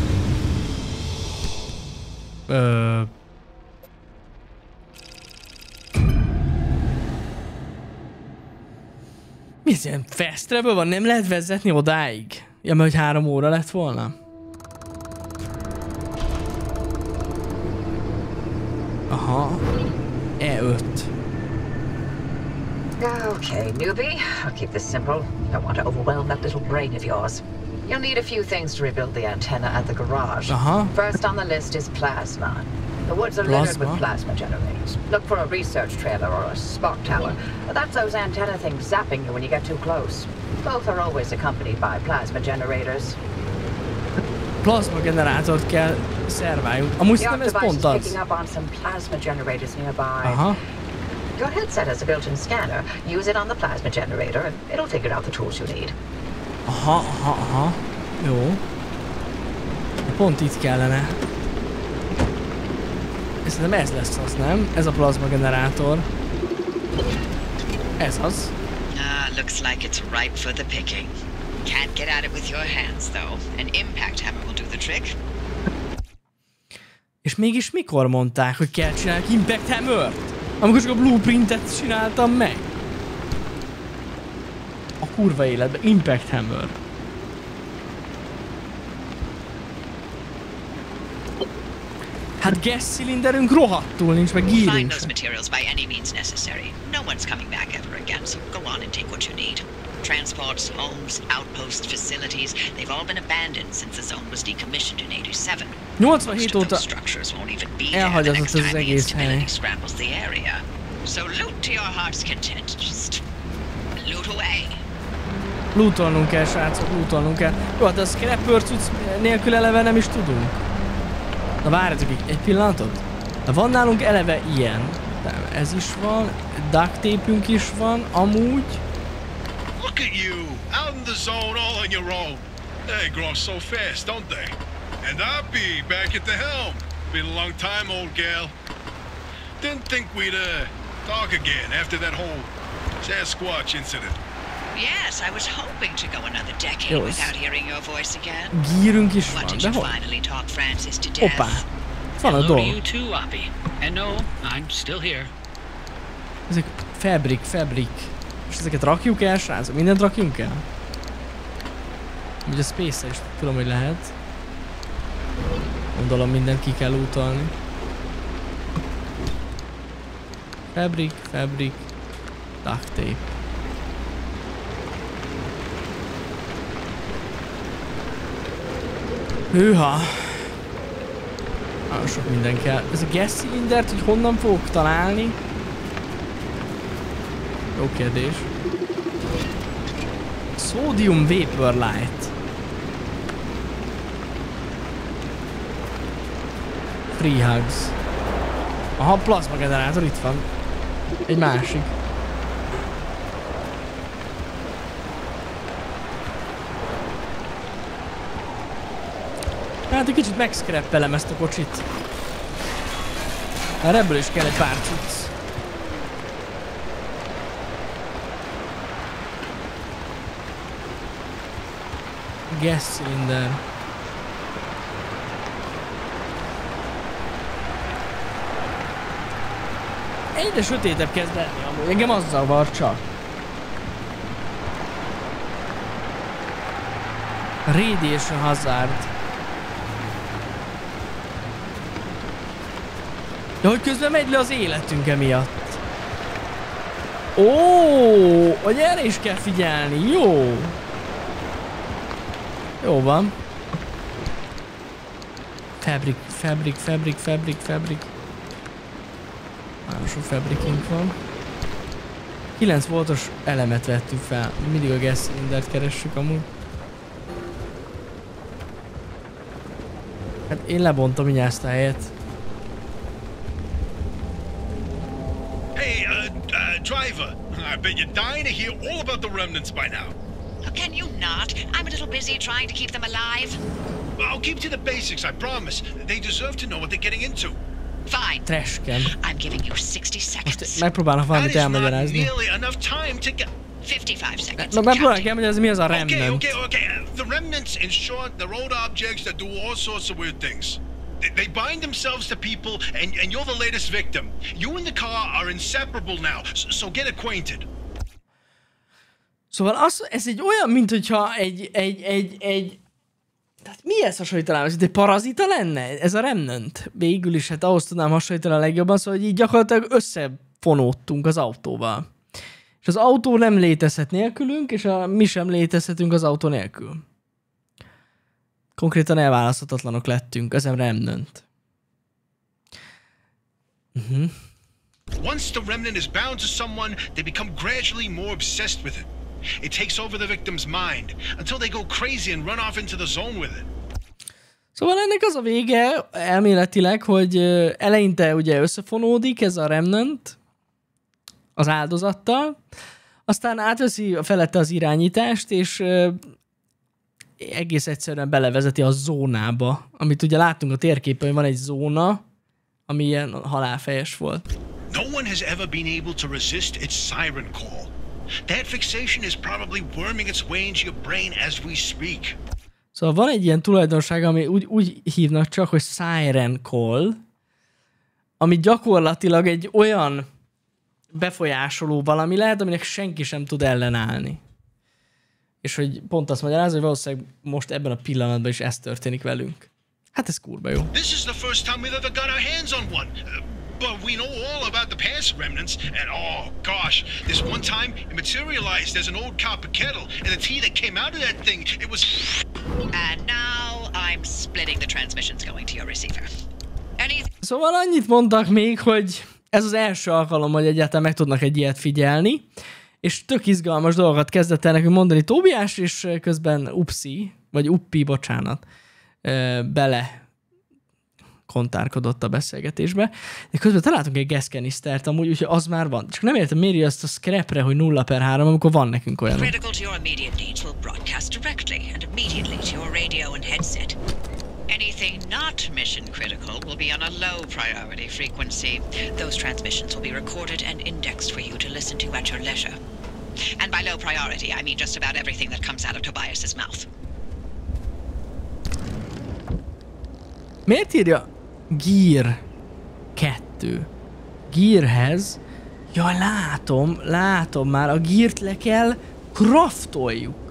Mi ez ilyen fast travel van? Nem lehet vezetni odáig? Ja, mert hogy 3 óra lett volna. Aha. E5. Okay, newbie. I'll keep this simple. Don't want to overwhelm that little brain of yours. You'll need a few things to rebuild the antenna at the garage. First on the list is plasma. The woods are littered with plasma generators. Look for a research trailer or a spot tower. That's those antenna things zapping you when you get too close. Both are always accompanied by plasma generators. Plasma generátort kell szerváljunk. Amúgy szerintem ez pont az. Picking up on some plasma generators nearby. Your headset has a built-in scanner. Use it on the plasma generator and it'll figure out the tools you need. Aha. Jó. Pont itt kellene. Szerintem ez lesz az, nem? Ez a plazma generátor. Ez az. Looks like it's ripe for the picking. Can't get at it with your hands though. An impact hammer will do the trick. És mégis mikor mondták, hogy kell csinálni impact hammert? Amikor csak a blueprintet csináltam meg. A kurva életben impact hammer. Hát gas cylinderünk rohadtul nincs, meg gírünk. Find those materials by any means necessary. No one's coming back ever again, so go on and take what you need. Transports, homes, outposts, facilities, they've all been abandoned since the zone was decommissioned in 87. 87 óta structures won't even be there the next time the instability scrambles the area. So loot to your heart's content. Just loot away. Lootolnunk kell, srácok, lootolnunk kell. Jó, hát a scrapper cucc nélkül eleve nem is tudunk. Na várjatok egy pillanatot. Na, van nálunk eleve ilyen. De ez is van, duct tape-ünk is van, amúgy. Look at you, out in the zone all on your own. They grow up so fast, don't they? And I'll be back at the helm. Been a long time, old gal. Didn't think we'd talk again after that whole Sasquatch incident. Yes, I was hoping to go another decade without hearing your voice again. Gírünk is van, de hol? Hoppá, van a dolog. And no, I'm still here. Ezek fabrik. És ezeket rakjuk el, srácok? Mindent rakjunk el? Ugye a Space-el is tudom, hogy lehet. Gondolom mindent ki kell utalni. Fabrik, duct tape. Hűha! Nagyon sok minden kell. Ez a gas cylindert, hogy honnan fogok találni? Jó kérdés. Sodium Vapor Light. Free Hugs. Aha, plazma generátor itt van. Egy másik. Hát egy kicsit megszkreppelem ezt a kocsit. Már ebből is kell egy pár cucc. Gas cylinder. Egyre sötétebb kezd lenni amúgy. Engem az zavar csak. Radiation hazard. Ja, hogy közben megy le az életünk emiatt. Ó, hogy erre is kell figyelni. Jó. Jó van. Fabrik. Nagyon sok fabrikink van. 9 voltos elemet vettünk fel. Mindig a gas cylindert keressük amúgy. Hát én lebontom mindjárt ezt a helyet. Driver, I bet you're dying to hear all about the remnants by now. Can you not? I'm a little busy trying to keep them alive. I'll keep to the basics, I promise. They deserve to know what they're getting into. Fine. Trashcan. I'm giving you 60 seconds. Most megpróbálnak valamit elmagyarázni. 55 seconds. Megpróbálnak elmagyarázni, mi az a remnant. Okay. The remnants, in short, they're old objects that do all sorts of weird things. They bind themselves to people, and you're the latest victim. You and the car are inseparable now, so get acquainted. Szóval ez egy olyan, mint hogyha tehát mihez hasonlítanám? Ez egy parazita lenne? Ez a remnant? Végül is, hát ahhoz tudnám hasonlítani a legjobban, szóval hogy így gyakorlatilag összefonódtunk az autóval. És az autó nem létezhet nélkülünk, és mi sem létezhetünk az autó nélkül. Konkrétan elválaszthatatlanok lettünk, ez a remnant. Once the remnant is bound to someone, they become gradually more obsessed with it. It takes over the victim's mind until they go crazy and run off into the zone with it. Szóval ennek az a vége elméletileg, hogy eleinte ugye összefonódik ez a remnant az áldozattal, aztán átveszi a felette az irányítást, és egész egyszerűen belevezeti a zónába, amit ugye láttunk a térképen, hogy van egy zóna, ami ilyen halálfejes volt. No one has ever been able to resist its siren call. That fixation is probably worming its way into your brain as we speak. Szóval van egy ilyen tulajdonság, ami úgy hívnak csak, hogy siren call, ami gyakorlatilag egy olyan befolyásoló valami lehet, aminek senki sem tud ellenállni. És hogy pont azt magyaráz, hogy valószínűleg most ebben a pillanatban is ez történik velünk. Hát ez kurva jó. This is the first time we've ever got our hands on one. But we know all about the past remnants, and oh gosh, this one time it materialized as an old copper kettle, and the tea that came out of that thing, it was... And now I'm splitting the transmissions going to your receiver. Szóval annyit mondtak még, hogy ez az első alkalom, hogy egyáltalán meg tudnak egy ilyet figyelni, és tök izgalmas dolgokat kezdett el nekünk mondani Tóbiás, és közben Uppi, bocsánat, bele kontárkodott a beszélgetésbe. De közben találtunk egy geszkenisztert amúgy, úgyhogy az már van. Csak nem értem, miért azt a scrapre, hogy 0/3, amikor van nekünk olyan. Critical to your immediate needs will broadcast directly and immediately to your radio and headset. Anything not mission critical will be on a low priority frequency. Those transmissions will be recorded and indexed for you to listen to at your leisure. And by low priority, I mean just about everything that comes out of Tobias's mouth. Miért írja Gear 2? Gearhez? Ja, látom már, a Geart le kell craftoljuk.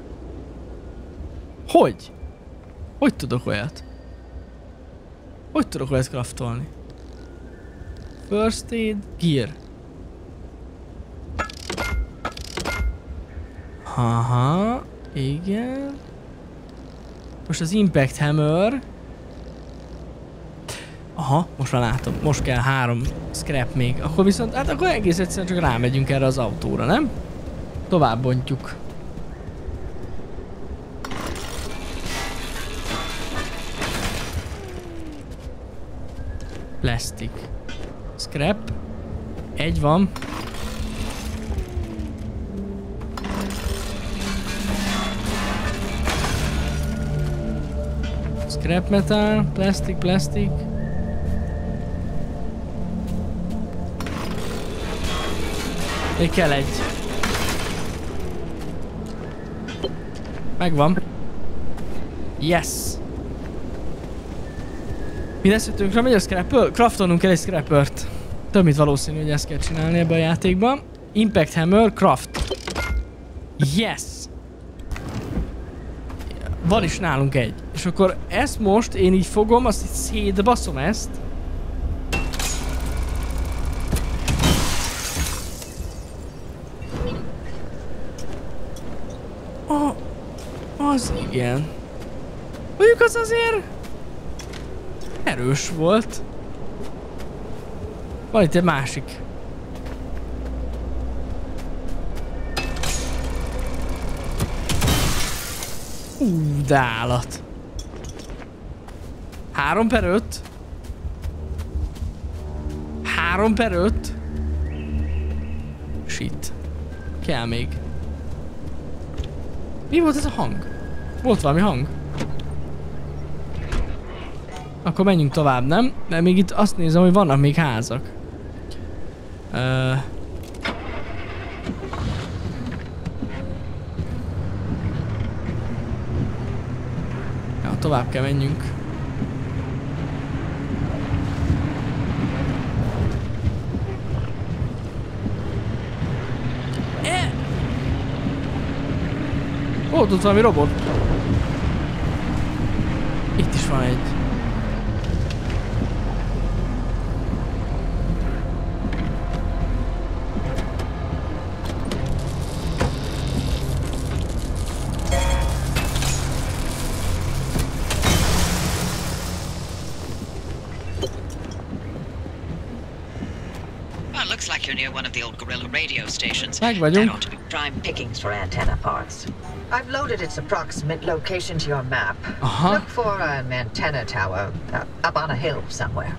Hogy? Hogy tudok olyat? Hogy tudok olyat craftolni? First aid, Gear. Aha, igen. Most az Impact Hammer. Aha, most már látom. Most kell 3 scrap még. Akkor viszont, hát akkor egész egyszerűen csak rámegyünk erre az autóra, nem? Tovább bontjuk. Plastic. Scrap. Egy van. Scrap metal. Plastic. Még kell egy. Megvan. Yes. Mi lesz, hogy tönkre megy a scrapper? Craftolnunk kell egy scrappert. Több mint valószínű, hogy ezt kell csinálni ebbe a játékban. Impact Hammer, craft. Yes. Van is nálunk egy. És akkor ezt most én így fogom, azt így szétbaszom ezt. Az igen. Mondjuk az azért erős volt. Van itt egy másik. De állat. 3/5. 3/5. Shit. Kell még. Mi volt ez a hang? Volt valami hang? Akkor menjünk tovább, nem? De még itt azt nézem, hogy vannak még házak. Ja, tovább kell menjünk. Ott valami robot. Itt is van egy. Looks like you're near one of the old Gorilla radio stations. That ought to be prime pickings for antenna parts. I've loaded its approximate location to your map. Look for an antenna tower up on a hill somewhere.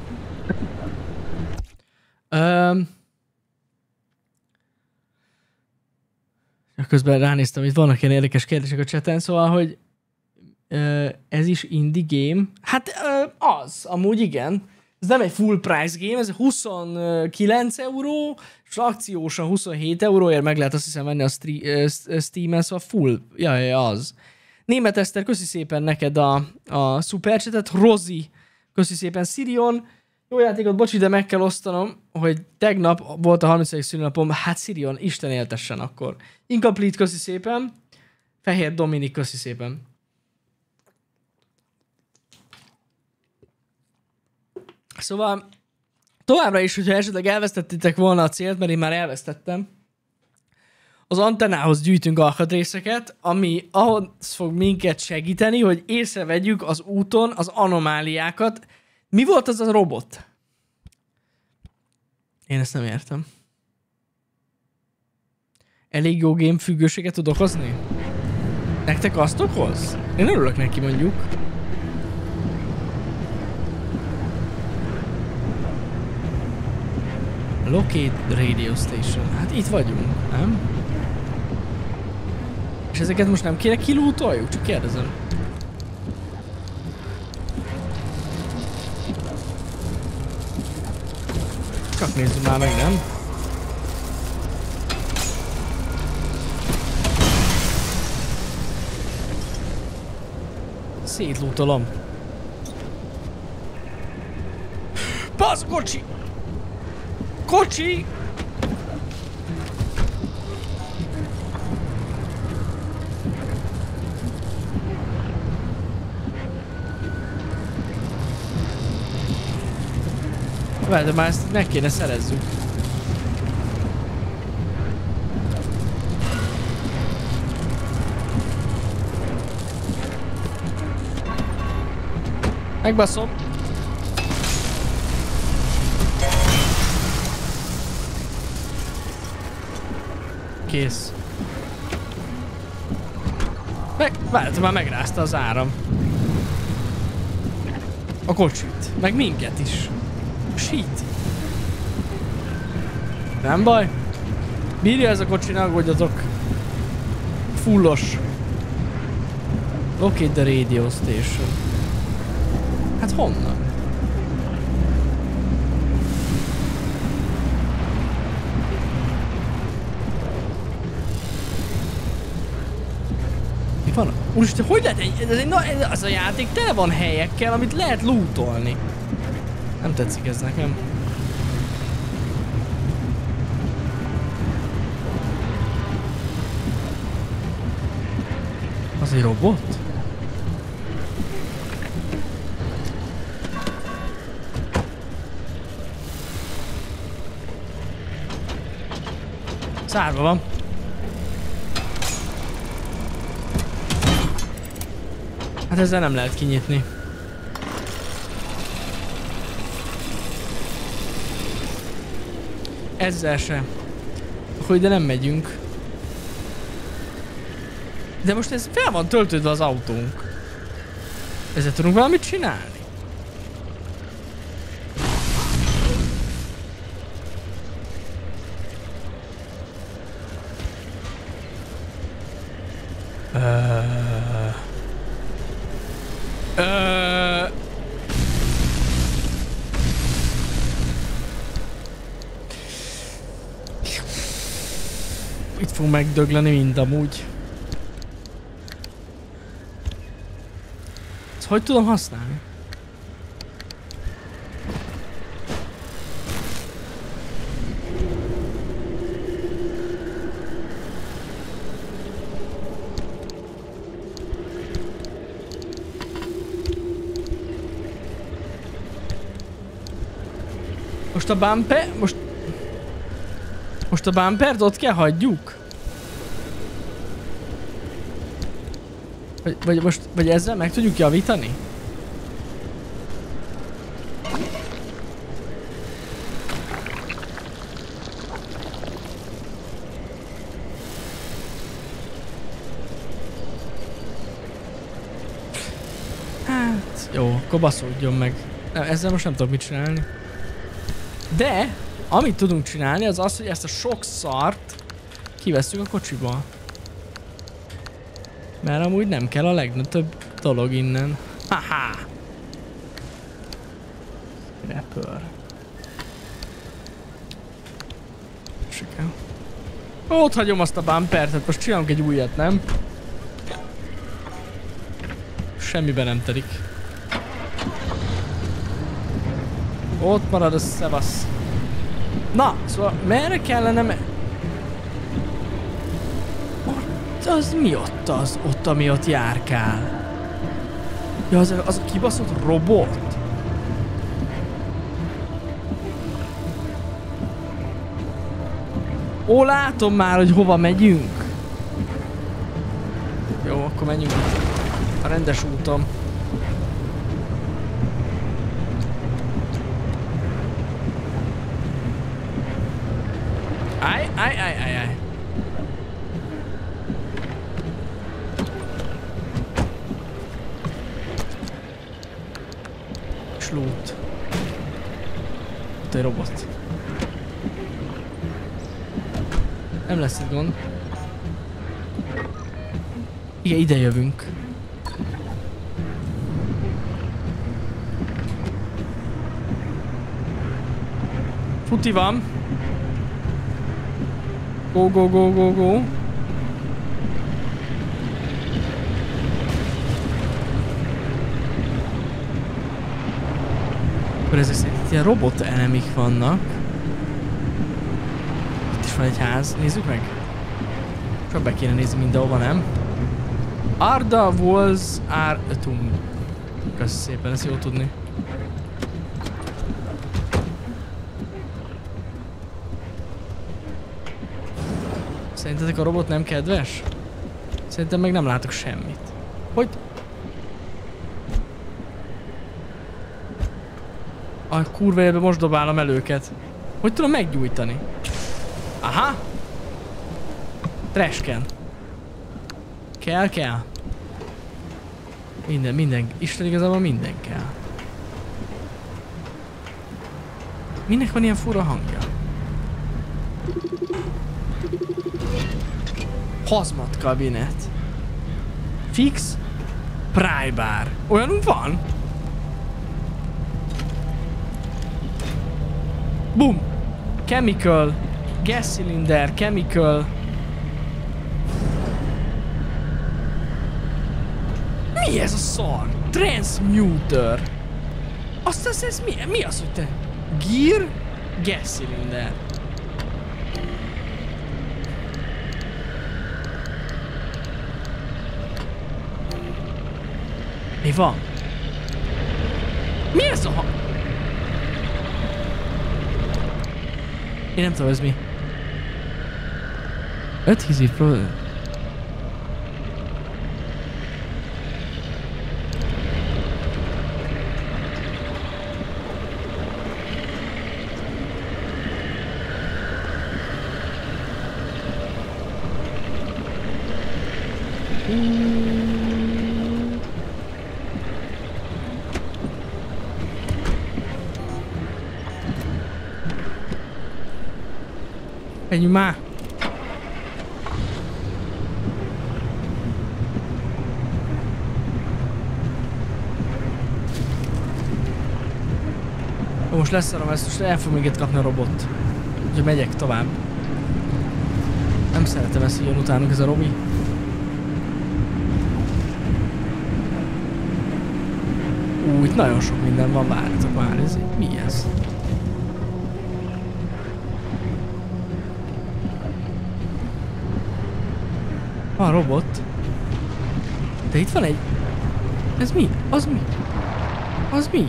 Közben ránéztem, itt vannak ilyen érdekes kérdések a chaten, szóval, hogy ez is indie game. Hát az, amúgy igen. Ez nem egy full price game, ez 29 euró, és akciósan 27 euróért meg lehet azt hiszem venni a Steam-en, szóval full, ja, az. Német Eszter, köszi szépen neked a superchatet, Rozi, köszi szépen Sirion, jó játékot, bocsi, de meg kell osztanom, hogy tegnap volt a 30. szülinapom, hát Sirion, Isten éltessen akkor. Incomplete, köszi szépen, Fehér Dominik, köszi szépen. Szóval Továbbra is, hogyha esetleg elvesztettétek volna a célt, mert én már elvesztettem, az antennához gyűjtünk alkatrészeket, ami ahhoz fog minket segíteni, hogy észrevegyük az úton az anomáliákat. Mi volt az a robot? Én ezt nem értem. Elég jó game függőséget tud okozni? Nektek azt okoz? Én örülök neki, mondjuk. Locate radio station. Hát itt vagyunk, nem? És ezeket most nem kéne kilútoljuk? Csak kérdezem. Csak nézzük már meg, nem? Szétlútolom. Basz, kocsi! Kocsi! De már ezt meg kéne szerezzük. Megbaszom. Kész. Várj, már megrázta az áram. A kocsit. Meg minket is. Shit. Nem baj. Bírja ez a kocsi, ne aggódjatok. Fullos. Locate the radio station. Hát honnan? Mi van? Úristen, hogy lehet az a játék tele van helyekkel, amit lehet lootolni. Nem tetszik ez nekem. Az egy robot? Szárva van. Hát ezzel nem lehet kinyitni. Ezzel se. Akkor ide nem megyünk. De most ez fel van töltődve az autónk. Ezzel tudunk valamit csinálni? Itt fog megdögleni mind amúgy. Ezt hogy tudom használni? Most a bumper... Most a bumpert ott kell hagyjuk? Vagy ezzel meg tudjuk javítani? Hát... Jó, akkor baszódjon meg. Ezzel most nem tudok mit csinálni. De, amit tudunk csinálni, az az, hogy ezt a sok szart kivesszük a kocsiba. Mert amúgy nem kell a legnagyobb dolog innen. Haha! Repör. Siker. Ott hagyom azt a bumpert, tehát most csinálunk egy újat, nem? Semmiben nem telik. Ott marad a szevasz. Na, szóval merre kellene az mi ott ott, ami ott járkál? Ja, az a kibaszott robot? Ó, látom már, hogy hova megyünk. Jó, akkor menjünk a rendes úton. Állj. Slút. Ott egy robot. Nem lesz itt gond. Igen, ide jövünk. Futi van. Go. Akkor ezek szerint ilyen robot enemik vannak. Itt is van egy ház, nézzük meg. Csak be kéne nézni mindenhova, nem? Arda Walls Artum. Köszönöm szépen, ezt jó tudni. Szerintetek a robot nem kedves? Szerintem meg nem látok semmit. Hogy? A kurva életben most dobálom el őket. Hogy tudom meggyújtani? Aha! Trashcan. Kell. Minden. Isten igazából minden kell. Minek van ilyen fura hangja? Hazmat kabinet. Fix. Prybar. Olyanunk van? Boom. Chemical. Gas cylinder. Chemical. Mi ez a szar? Transmuter. Azt ez mi? Mi az, hogy te? Gear? Gas cylinder. Mi van? Mi ez a Én nem tudom, ez mi. Adhesive product. Menjünk már! Most leszarom ezt, most el fog még itt kapni a robot. Úgyhogy megyek tovább. Nem szeretem ezt, hogy jön utánunk ez a Robi. Itt nagyon sok minden van, várjatok már, ez mi ez? Van robot. De itt van egy... Ez mi? Az mi? Az mi?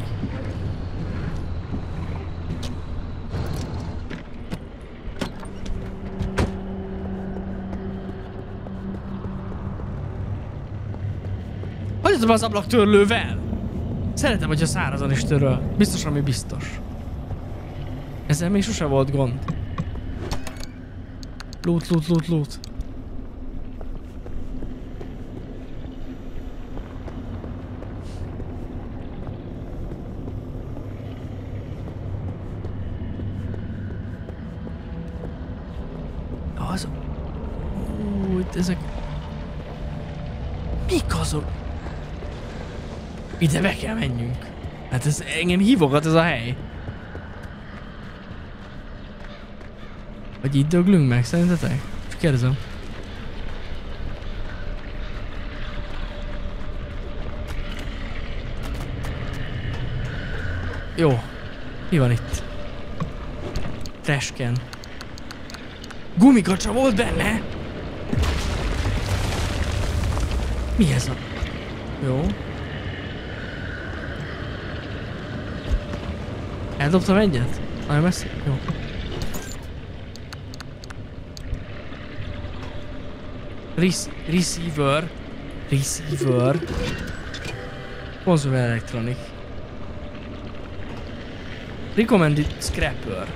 Hagyjatok az ablaktörlővel! Szeretem, hogyha szárazon is töröl. Biztos, ami biztos. Ezzel még sose volt gond. Loot. Ezek... Mik azok? Ide be kell menjünk. Hát ez engem hívogat ez a hely. Vagy itt döglünk meg, szerintetek? Csak kérdezem. Jó. Mi van itt? Trashcan. Gumikacsa volt benne? Mi ez a... Jó. Eldobtam egyet? Nagyon messze? Jó. Receiver. Consumer Electronic. Recommended Scrapper.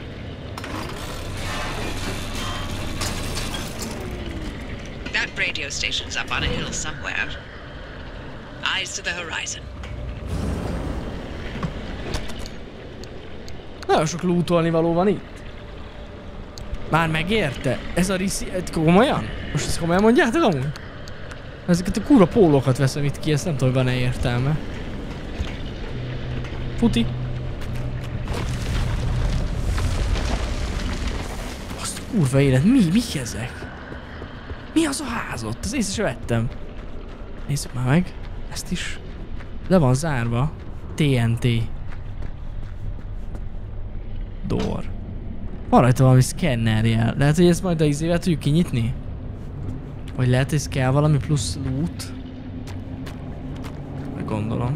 That radio station's up on a hill somewhere. Eyes to the horizon. Nagyon sok lootolni való van itt. Már megérte? Ez a komolyan? Most ezt komolyan mondjátok amúgy? Ezeket a kurva pólókat veszem itt ki, ezt nem tudom, hogy van-e értelme. Futi. Azt a kurva élet, mi ezek? Mi az a ház ott? Az észre se vettem. Nézzük már meg. Ezt is. Le van zárva. TNT. Door. Van rajta valami szkennerjel. Lehet, hogy ezt majd a izével tudjuk kinyitni? Vagy lehet, hogy ez kell valami plusz loot? Gondolom.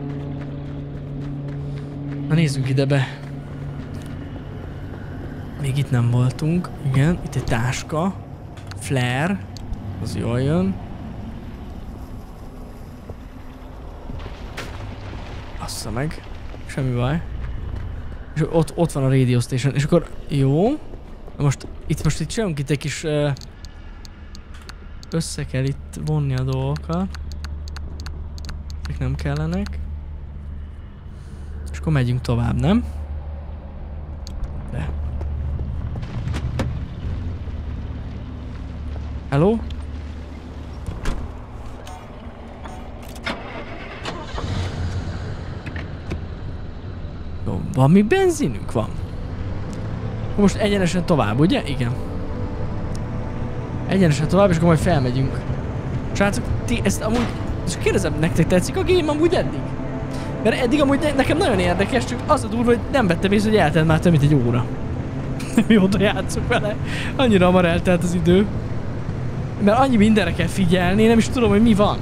Na nézzünk ide be. Még itt nem voltunk. Igen, itt egy táska. Flare. Az jól jön. Assza meg. Semmi baj. És ott van a radio station. És akkor jó. Most itt csinálunk itt egy kis... össze kell itt vonni a dolgokat. Ezek nem kellenek. És akkor megyünk tovább, nem? De. Hello? Jó, van még benzinünk? Van. Most egyenesen tovább, ugye? Igen. Egyenesen tovább, és akkor majd felmegyünk. Srácok, ti ezt amúgy... És kérdezem, nektek tetszik a game amúgy eddig? Mert eddig amúgy nekem nagyon érdekes, csak az a durva, hogy nem vettem észre, hogy eltelt már több mint egy óra. Mióta játszok vele. Annyira hamar eltelt az idő. Mert annyi mindenre kell figyelni, nem is tudom, hogy mi van.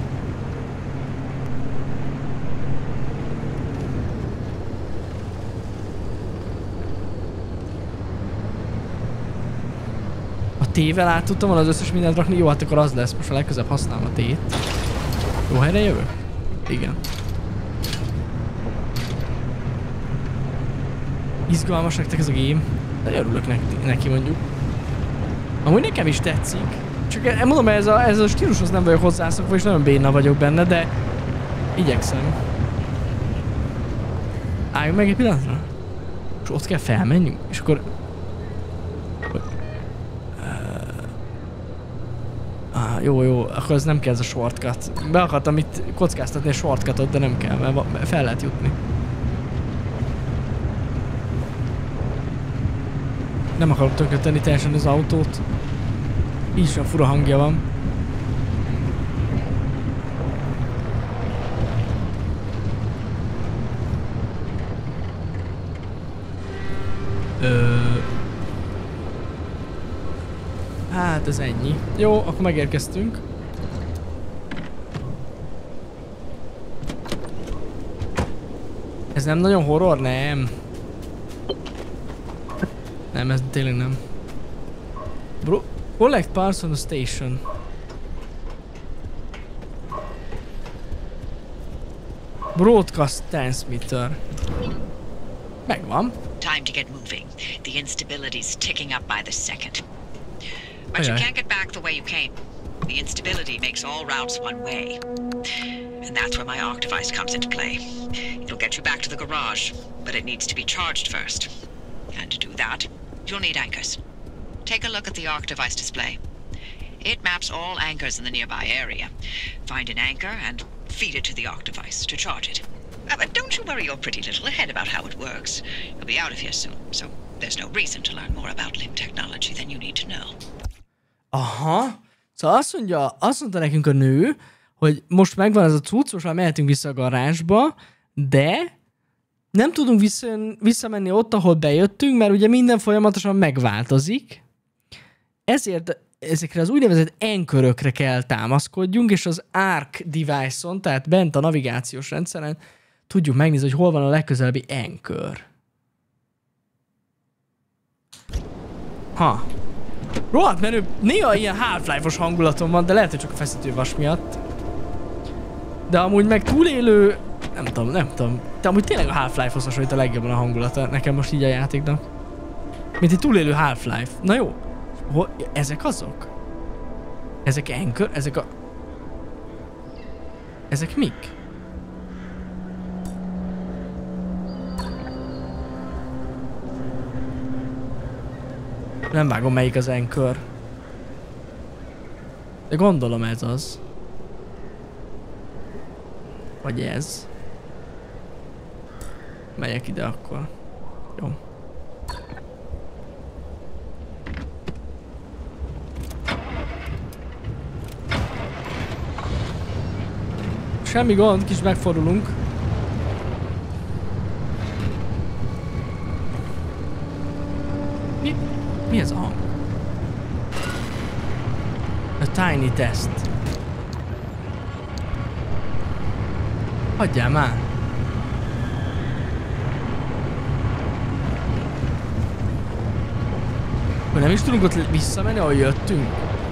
A T-vel át tudtam volna az összes mindent rakni, jó, hát akkor az lesz, most a legközebb használom a T-t. Jó helyre jövök? Igen. Izgalmas nektek ez a game. De örülök neki mondjuk. Amúgy nekem is tetszik. Csak mondom, ez a stílushoz nem vagyok hozzászokva, és nagyon béna vagyok benne, de igyekszem. Álljunk meg egy pillanatra. És ott kell felmenjünk, és akkor... Jó, akkor ez nem kell ez a shortcut. Be akartam itt kockáztatni a shortcutot, de nem kell, mert fel lehet jutni. Nem akarok tönkretenni teljesen az autót. Így sem fura hangja van. Hát ez ennyi. Jó, akkor megérkeztünk. Ez nem nagyon horror? Nem. Nem, ez tényleg nem. Bro, collect parts on the station. Broadcast transmitter. Megvan. Time to get moving. The instability's ticking up by the second. But you can't get back the way you came. The instability makes all routes one way. And that's where my arc device comes into play. It'll get you back to the garage, but it needs to be charged first. And to do that, you'll need anchors. Take a look at the arc device display. It maps all anchors in the nearby area. Find an anchor and feed it to the arc device to charge it. But don't you worry your pretty little head about how it works. You'll be out of here soon, so there's no reason to learn more about limb technology than you need to know. Aha. Szóval azt mondta nekünk a nő, hogy most megvan ez a cucc, most már mehetünk vissza a garázsba, de nem tudunk visszamenni ott, ahol bejöttünk, mert ugye minden folyamatosan megváltozik. Ezért ezekre az úgynevezett anchorökre kell támaszkodjunk, és az ARC device-on, tehát bent a navigációs rendszeren tudjuk megnézni, hogy hol van a legközelebbi anchor. Ha. Rohadt menő, néha ilyen Half-Life-os hangulatom van, de lehet, hogy csak a feszítővas miatt. De amúgy meg túlélő... Nem tudom. De amúgy tényleg a Half-Life-hoz hasonlít a legjobban a hangulata nekem most így a játéknak. Mint egy túlélő Half-Life. Na jó. Ezek azok? Ezek Anchor? Ezek a... Ezek mik? Nem vágom, melyik az Anchor. De gondolom ez az. Vagy ez. Megyek ide akkor. Jó. Semmi gond, kis megfordulunk. Mi ez a hang? A tiny test. Hagyjál már! Hogy nem is tudunk ott visszamenni, ahogy jöttünk?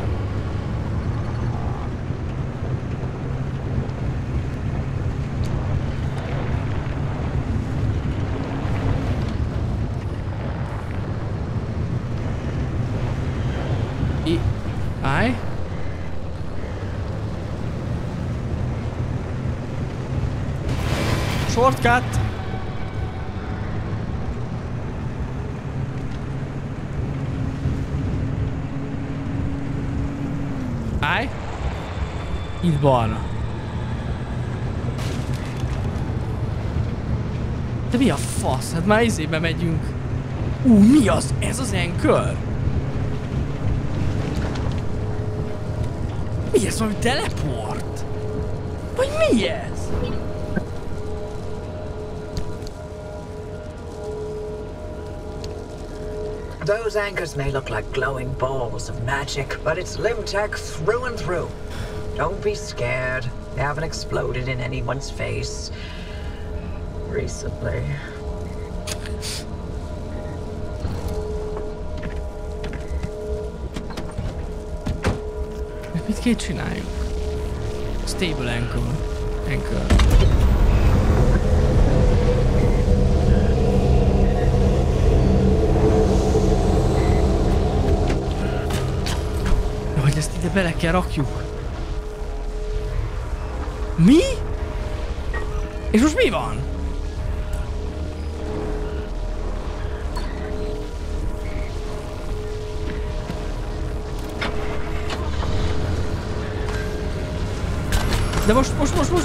Állj! Shortcut! Állj! Itt balra. De mi a fasz? Hát már izébe megyünk. Mi az? Ez az Anchor? Mi ez? Valami teleport? Vagy mi ez? Those anchors may look like glowing balls of magic, but it's Limtech through and through. Don't be scared. They haven't exploded in anyone's face recently. Mit kell csináljuk? Stable Anchor. Hogy ezt ide bele kell rakjuk. Mi? És most mi van? De most.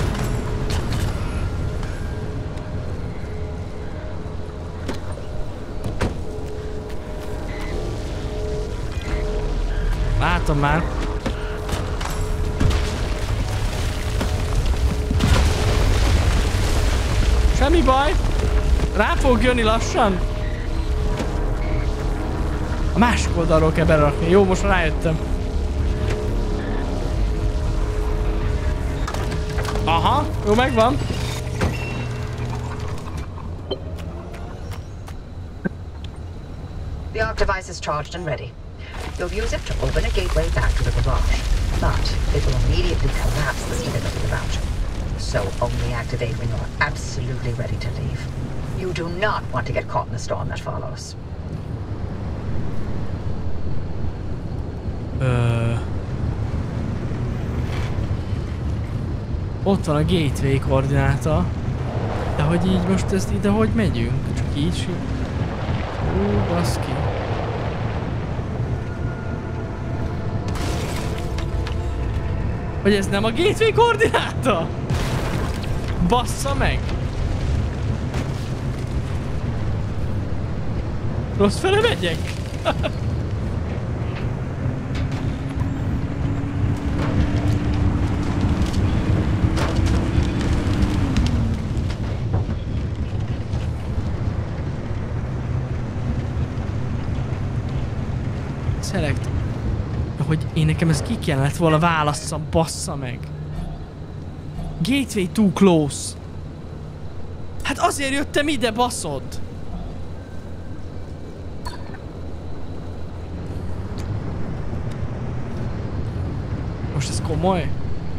Látom már. Semmi baj. Rá fog jönni lassan. A másik oldalról kell berakni. Jó, most rájöttem. Aha, jó, megvan. The arc device is charged and ready. You'll use it to open a gateway back to the garage, but it will immediately collapse the stability about you. So only activate when you're absolutely ready to leave. You do not want to get caught in the storm that follows. Ott van a gateway koordináta. De hogy így most ezt ide hogy megyünk? Csak így? Baszki. Hogy ez nem a gateway koordináta? Bassza meg! Rossz fele megyek? Select. Hogy én nekem ez ki kellett volna válasszam, bassza meg. Gateway too close. Hát azért jöttem ide, baszod. komoly.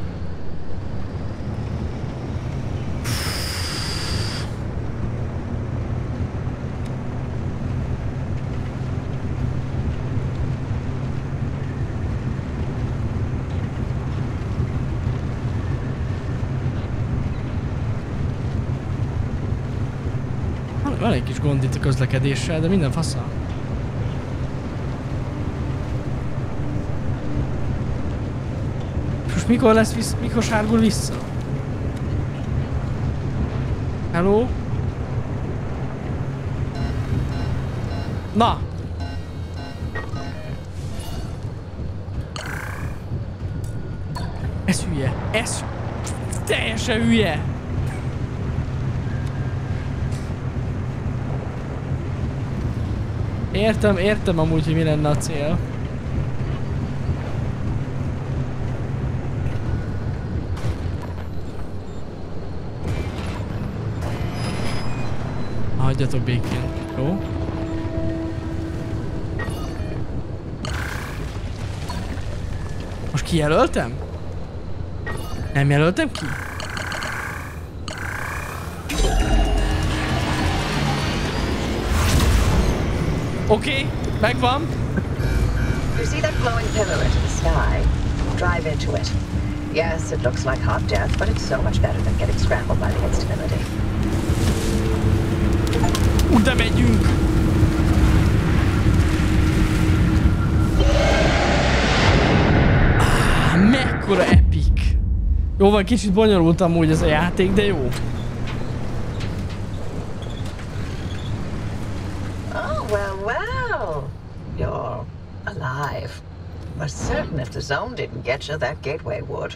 Van egy kis gond itt a közlekedéssel, de minden faszal. Most mikor sárgul vissza? Hello? Na! Ez hülye. Ez teljesen hülye. Értem amúgy, hogy mi lenne a cél. Hagyjatok békén. Jó? Most kijelöltem? Nem jelöltem ki? Okay, megvan. You see that glowing pillar into the sky? Drive into it. Yes, it looks like hot death, but it's so much better than getting scrambled by the instability. De megyünk! Mekkora epic! Jó van, kicsit bonyolult amúgy ez a játék, de jó. You're alive. Was certain if the zone didn't get you, that gateway would.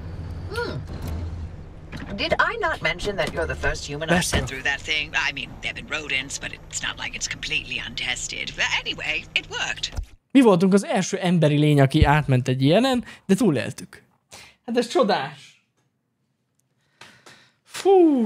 Did I not mention that you're the first human I've sent through that thing? I mean, there've been rodents, but it's not like it's completely untested. But anyway, it worked. Mi voltunk az első emberi lény, aki átment egy ilyenen, de túléltük. Hát ez csodás. Fú.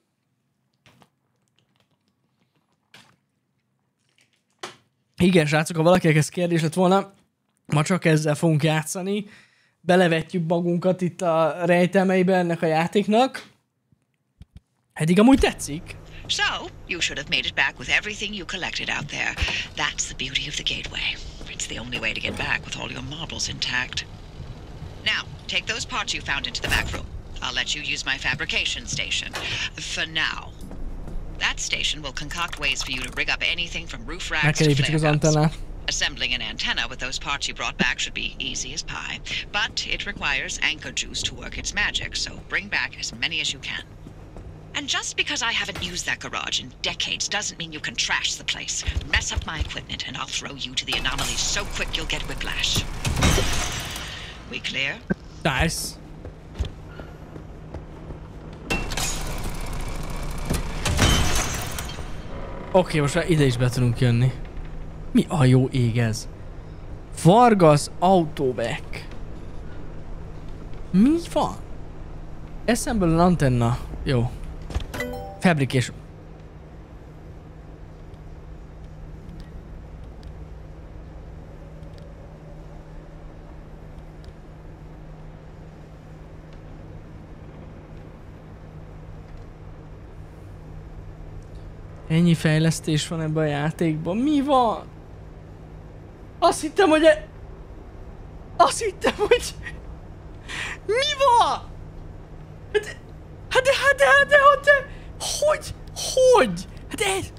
Igen, srácok, ha valakinek ez kérdés lett volna, ma csak ezzel fogunk játszani. Belevetjük magunkat itt a rejtelmeibe ennek a játéknak. Eddig amúgy tetszik. So, you should have made it back with everything you collected out there. That's the beauty of the gateway. It's the only way to get back with all your marbles intact. Now, take those parts you found into the back room. I'll let you use my fabrication station. For now. That station will concoct ways for you to rig up anything from roof racks to flare guns. Assembling an antenna with those parts you brought back should be easy as pie, but it requires anchor juice to work its magic, so bring back as many as you can. And just because I haven't used that garage in decades doesn't mean you can trash the place. Mess up my equipment and I'll throw you to the anomaly so quick you'll get whiplash. We clear? Nice. Oké, most már ide is be tudunk jönni. Mi a jó ég ez? Vargas Autoback. Mi van? Assemble an antenna. Jó. Fabrication. Ennyi fejlesztés van ebben a játékban. Mi van? Azt hittem, hogy... Azt hittem, hogy... Mi van? Hogy? Hát ez...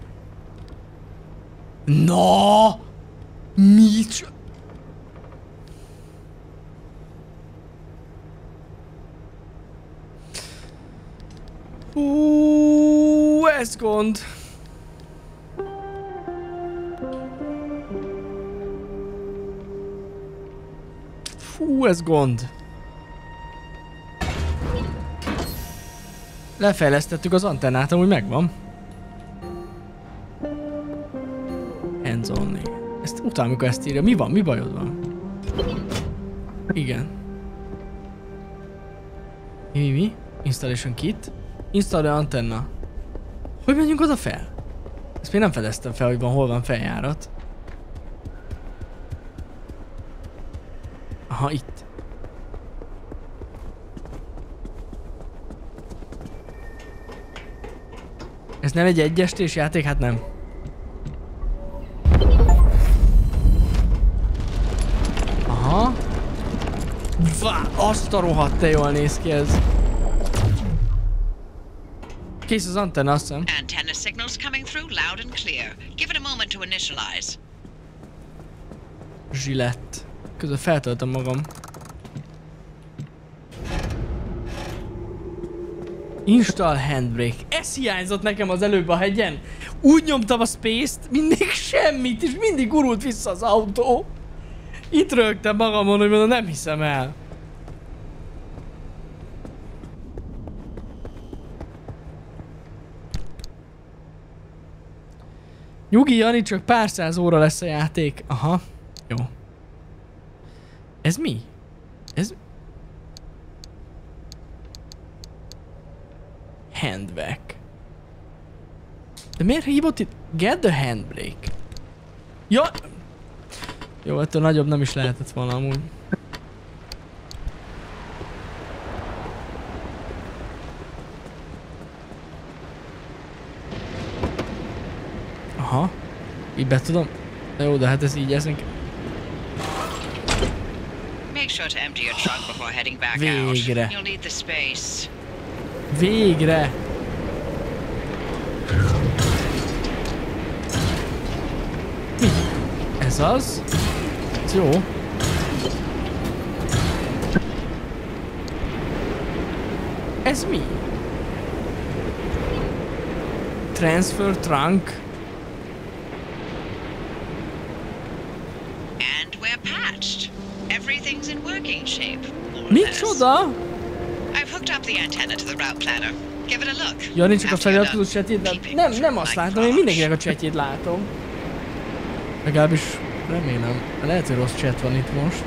Na! Mi csak... Ez gond. Fú, ez gond. Lefejlesztettük az antennát, amúgy megvan. Hands only. Ezt utána, amikor ezt írja. Mi van? Mi bajod van? Igen. Mi? Installation kit. Install antenna. Hogy menjünk oda fel? Ezt még nem fedeztem fel, hogy hol van feljárat. Aha, itt. Ez nem egy egyestés játék? Hát nem. Aha. Azt a rohadt, te jól néz ki ez. Kész az antenna, azt hiszem. Antenna signals coming through loud and clear. Give it a moment to initialize. Zsilett. Közben feltöltöm magam. Install handbrake. Ez hiányzott nekem az előbb a hegyen. Úgy nyomtam a space-t, mindig semmit, és mindig gurult vissza az autó. Itt rögtem magamon, hogy mondom, nem hiszem el. Nyugi, Jani, csak pár száz óra lesz a játék. Aha, jó. Ez mi? Ez... Handback. De miért hívott itt? Get the handbrake. Ja! Jó, ettől nagyobb nem is lehetett volna amúgy. Aha. Így be tudom. De jó, de hát ez így ezünk. Make sure to empty your trunk before heading back Végre. out. You'll need the space. Végre. Mi? Ez az? Ez jó. Ez mi? Transfer trunk. And we're patched. Everything's in working shape. Micsoda? I've hooked up the antenna to the route planner. Give it a look. Jani, csak a feliratkozó chatjét nem azt látom, én mindenkinek a chatjét látom. Legalábbis remélem. Lehet, hogy rossz chat van itt most.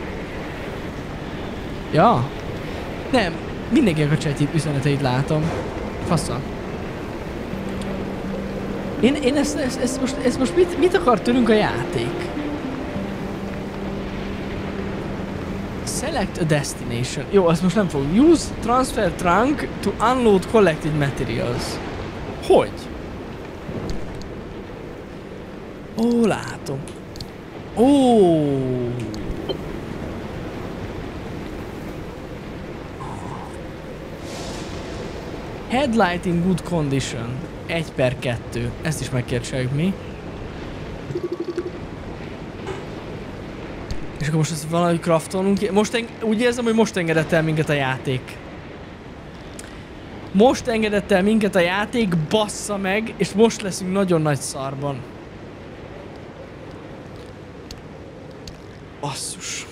Ja. Nem, mindenkinek a chatjét üzeneteit látom. Faszal. Én ezt most mit akar tőlünk a játék? Select a destination. Jó, azt most nem fogom. Use transfer trunk to unload collected materials. Hogy? Ó, látom. Ó. Headlight in good condition. 1/2. Ezt is megkértseljük mi. És akkor most ezt valahogy craftolnunk. Úgy érzem, hogy most engedett el minket a játék. Most engedett el minket a játék, bassza meg, és most leszünk nagyon nagy szarban. Basszus.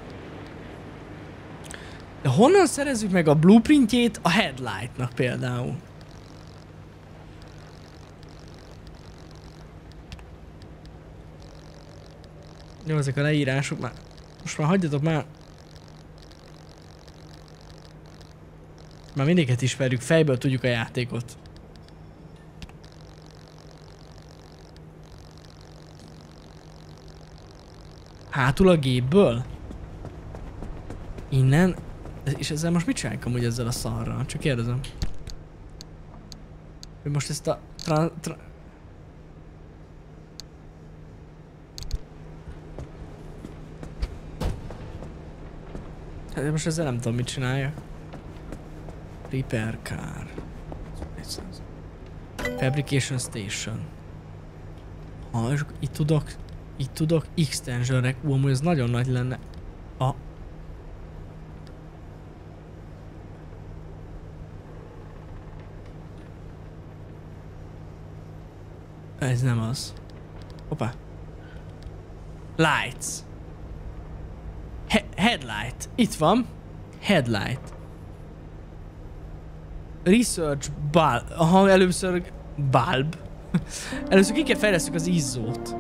De honnan szerezzük meg a blueprintjét a headlightnak például? Jó, ezek a leírások már. Most már hagyjatok már. Már mindéket ismerjük, fejből tudjuk a játékot. Hátul a gépből? Innen? És ezzel most mit csináljuk amúgy ezzel a szarral? Csak kérdezem. Hogy most ezt a... Hát most ezzel nem tudom mit csinálja. Repair car. Fabrication station. És itt tudok extensionre. Amúgy ez nagyon nagy lenne. Ez nem az. Hoppá. Lights. Headlight. Itt van. Headlight. Research bulb. Aha, először bulb. Először ki kell fejlesztjük az izzót.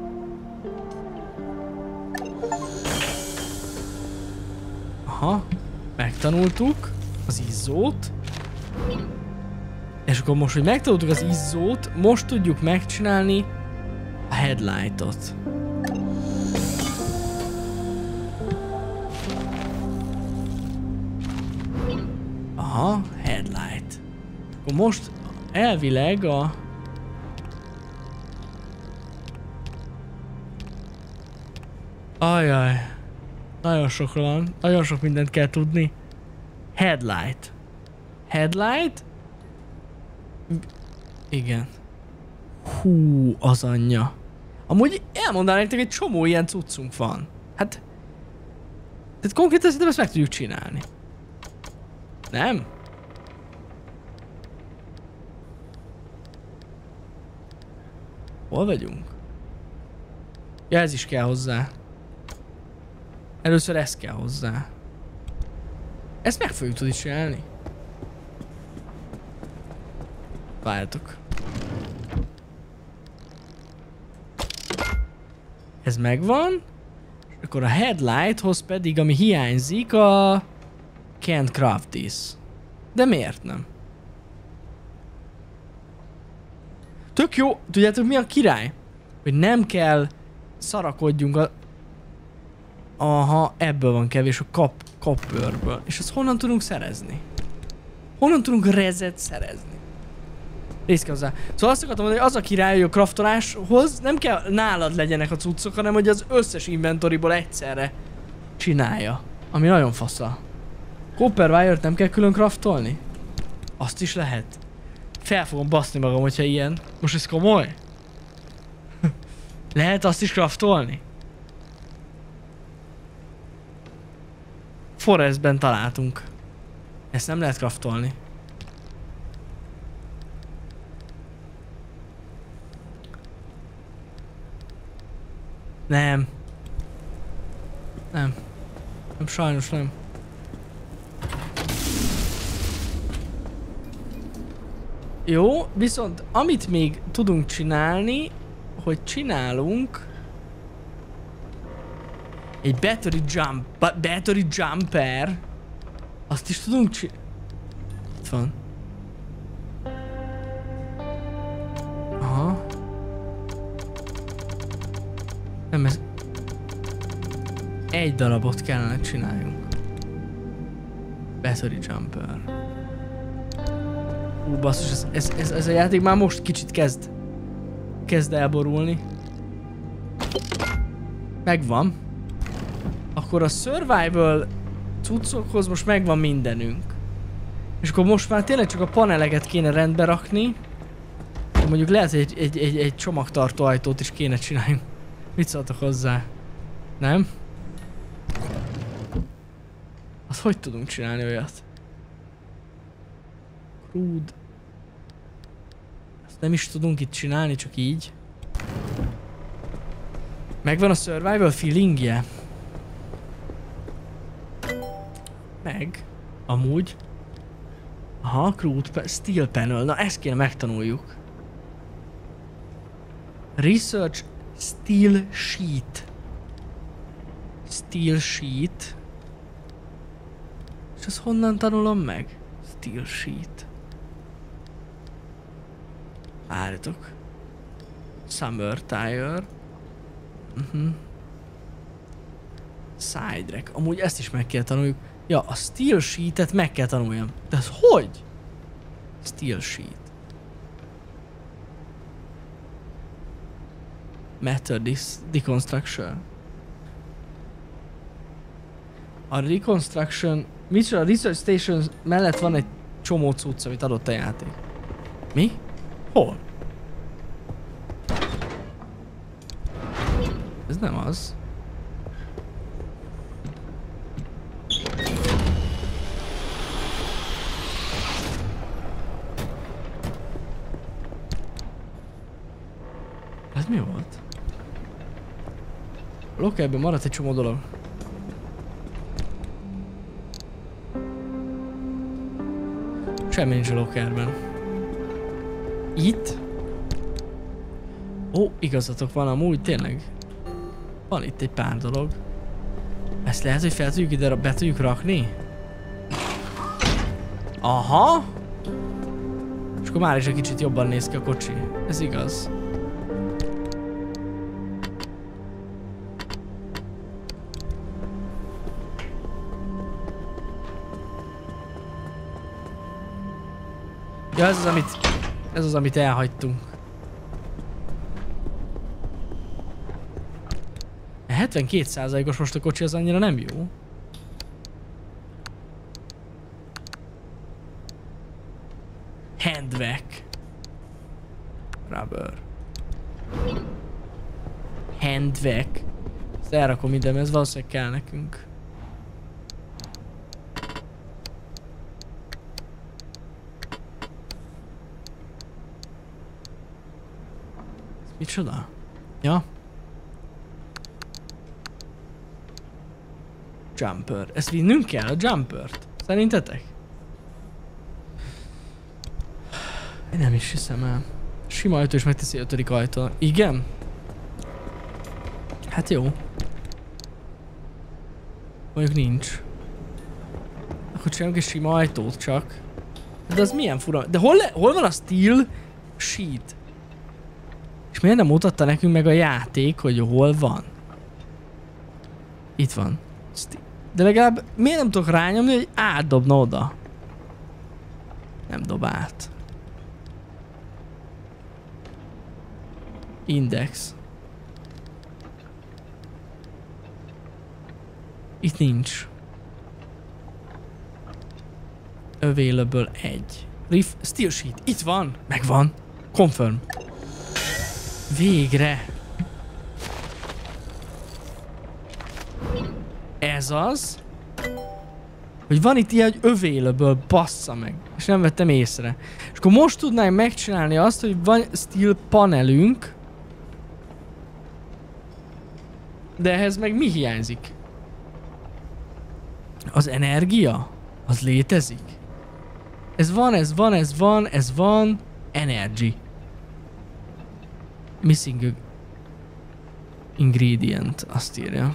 Aha. Megtanultuk az izzót. És akkor most, hogy megtanultuk az izzót, most tudjuk megcsinálni a headlightot. Aha, headlight. Akkor most elvileg a... Ajaj. Nagyon sok van. Nagyon sok mindent kell tudni. Headlight. Headlight? Igen. Hú, az anyja. Amúgy elmondanám nektek, egy csomó ilyen cuccunk van. Hát... Tehát konkrétan szerintem ezt meg tudjuk csinálni. Nem? Hol vagyunk? Ja, ez is kell hozzá. Először ez kell hozzá. Ezt meg fogjuk tudni csinálni. Várjatok. Ez megvan. És akkor a headlighthoz pedig, ami hiányzik, a... Can't craft this. De miért nem? Tök jó. Tudjátok mi a király? Hogy nem kell szarakodjunk a... Aha, ebből van kevés, a kapőrből. És azt honnan tudunk szerezni? Honnan tudunk rezet szerezni? Nézd ki hozzá. Szóval azt akartam mondani, hogy az a király, hogy a kraftoláshoz nem kell nálad legyenek a cuccok, hanem hogy az összes inventoriból egyszerre csinálja. Ami nagyon fasza. Copper wire-t nem kell külön kraftolni? Azt is lehet. Fel fogom baszni magam, hogyha ilyen. Most ez komoly? Lehet azt is kraftolni? Forestben találtunk. Ezt nem lehet kraftolni. Nem. Nem. Nem, sajnos nem. Jó, viszont amit még tudunk csinálni, hogy csinálunk egy battery jumper. Azt is tudunk csinálni. Itt van. Aha. Nem, ez... Egy darabot kellene csináljunk. Battery jumper. Hú, basszus, ez a játék már most kicsit kezd elborulni. Megvan. Akkor a survival cuccokhoz most megvan mindenünk. És akkor most már tényleg csak a paneleket kéne rendbe rakni. Mondjuk lehet, hogy egy csomagtartó ajtót is kéne csináljunk. Mit szóltak hozzá? Nem? Azt hogy tudunk csinálni olyat? Crude. Ezt nem is tudunk itt csinálni, csak így. Megvan a survival feelingje? Meg. Amúgy. Aha, crude steel panel. Na ezt kéne megtanuljuk. Research steel sheet. Steel sheet. És ezt honnan tanulom meg? Steel sheet. Várjatok. Summer tire. Side rack. Amúgy ezt is meg kell tanuljuk. Ja, a steel sheet-et meg kell tanuljam. De ez hogy? Steel sheet. Matter deconstruction. A reconstruction... Micsoda, a research station mellett van egy csomó cucc, amit adott a játék. Mi? Hol? Ez nem az. Ez mi volt? A lockerben maradt egy csomó dolog. Semmi nincs a lockerben. Itt? Ó, igazatok van amúgy, tényleg. Van itt egy pár dolog. Ezt lehet, hogy fel tudjuk ide, be tudjuk rakni? Aha! És akkor már is egy kicsit jobban néz ki a kocsi. Ez igaz. Ja, ez az, amit Ez az, amit elhagytunk. A 72%-os most a kocsi az annyira nem jó. Handvac. Rubber. Handvac. Ezt elrakom ide, mert ez valószínűleg kell nekünk. Ez micsoda? Ja. Jumper. Ezt vinnünk kell, a jumpert. Szerintetek? Én nem is hiszem el. Sima ajtó is megteszi 5. ajtó. Igen? Hát jó. Mondjuk nincs. Akkor csinálunk egy sima ajtót csak. De az milyen fura. De hol van a steel sheet? És miért nem mutatta nekünk meg a játék, hogy hol van? Itt van. De legalább miért nem tudok rányomni, hogy átdobna oda? Nem dob át. Index. Itt nincs. Available 1. Steel sheet. Itt van. Megvan. Confirm. Végre. Ez az. Hogy van itt ilyen, hogy available. Bassza meg. És nem vettem észre. És akkor most tudnánk megcsinálni azt, hogy van steel panelünk. De ehhez meg mi hiányzik? Az energia? Az létezik? Ez van. Energy. Missing ingredient, azt írja.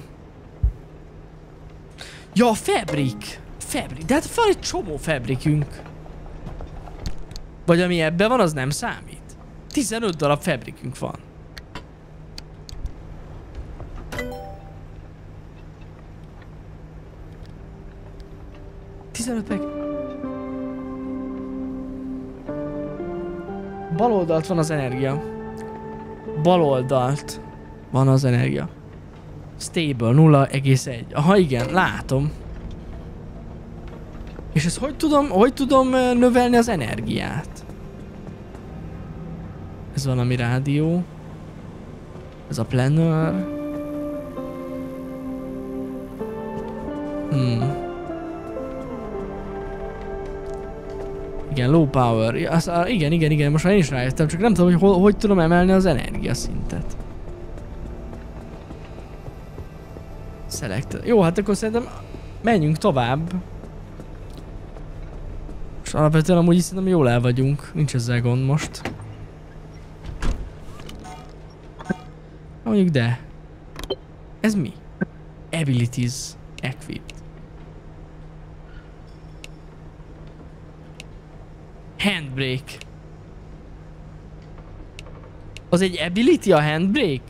Ja, a fabric. De hát van egy csomó fabrikünk. Vagy ami ebben van, az nem számít. 15 darab fabrikünk van. Meg. Bal oldalt van az energia. Bal oldalt van az energia. Stable 0,1. Aha, igen, látom. És ezt hogy tudom növelni az energiát? Ez valami rádió. Ez a planner. Igen, low power. Igen, most már én is rájöttem, csak nem tudom, hogy tudom emelni az energiaszintet. Select. Jó, hát akkor szerintem menjünk tovább. És alapvetően amúgy is szerintem jól el vagyunk. Nincs ezzel gond most. Mondjuk de. Ez mi? Abilities equipped. Handbrake. Az egy ability a handbrake?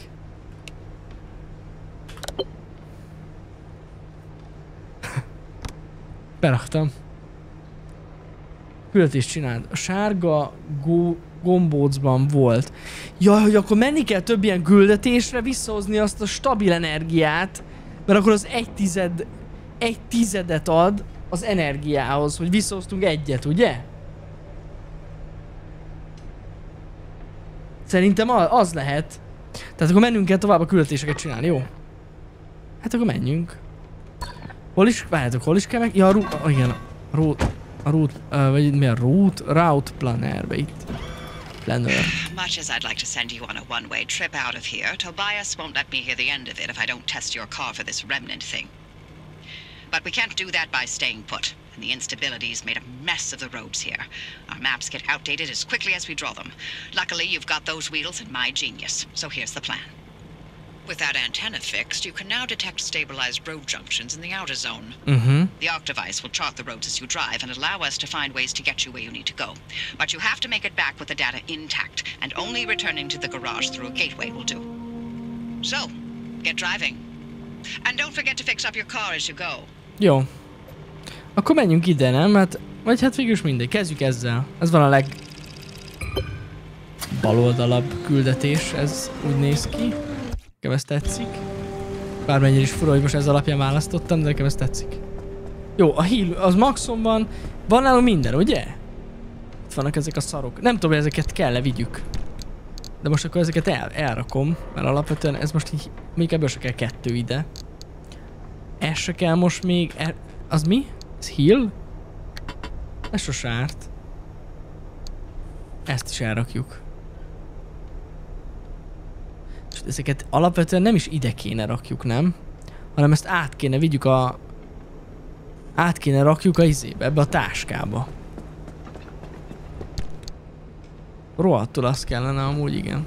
Beraktam. Küldetést csináld. A sárga gombócban volt. Jaj, hogy akkor menni kell több ilyen küldetésre visszahozni azt a stabil energiát, mert akkor az egy tizedet ad az energiához, hogy visszahoztunk egyet, ugye? Szerintem az lehet. Tehát akkor mennünk kell tovább a küldetéseket csinálni, jó? Hát akkor menjünk. Hol is kell meg? Ja, igen. Vagy mi a route plannerbe itt. Planner. Much as I'd like to send you on a one-way trip out of here, Tobias won't let me hear the end of it if I don't test your car for this remnant thing. But we can't do that by staying put, and the instability's made a mess of the roads here. Our maps get outdated as quickly as we draw them. Luckily, you've got those wheels and my genius, so here's the plan. With that antenna fixed, you can now detect stabilized road junctions in the outer zone. The Octavice will chart the roads as you drive and allow us to find ways to get you where you need to go. But you have to make it back with the data intact, and only returning to the garage through a gateway will do. So, get driving. And don't forget to fix up your car as you go. Jó. Akkor menjünk ide, nem? Hát, vagy hát végül is mindegy. Kezdjük ezzel. Ez van a baloldalabb küldetés, ez úgy néz ki. Nekem ez tetszik. Bármennyire is fura, hogy most ez alapján választottam, de nekem ez tetszik. Jó, a heal az maxon van. Van nálunk minden, ugye? Itt vannak ezek a szarok. Nem tudom, hogy ezeket kell-e vigyük. De most akkor ezeket elrakom, mert alapvetően ez most így, még ebből se kell 2 ide. Ez se kell most még, az mi? Ez heal? Ez sose árt. Ezt is elrakjuk. És ezeket alapvetően nem is ide kéne rakjuk, nem? Hanem ezt át kéne vigyük a... Át kéne rakjuk a izébe, ebbe a táskába. Rohadtul azt kellene amúgy, igen.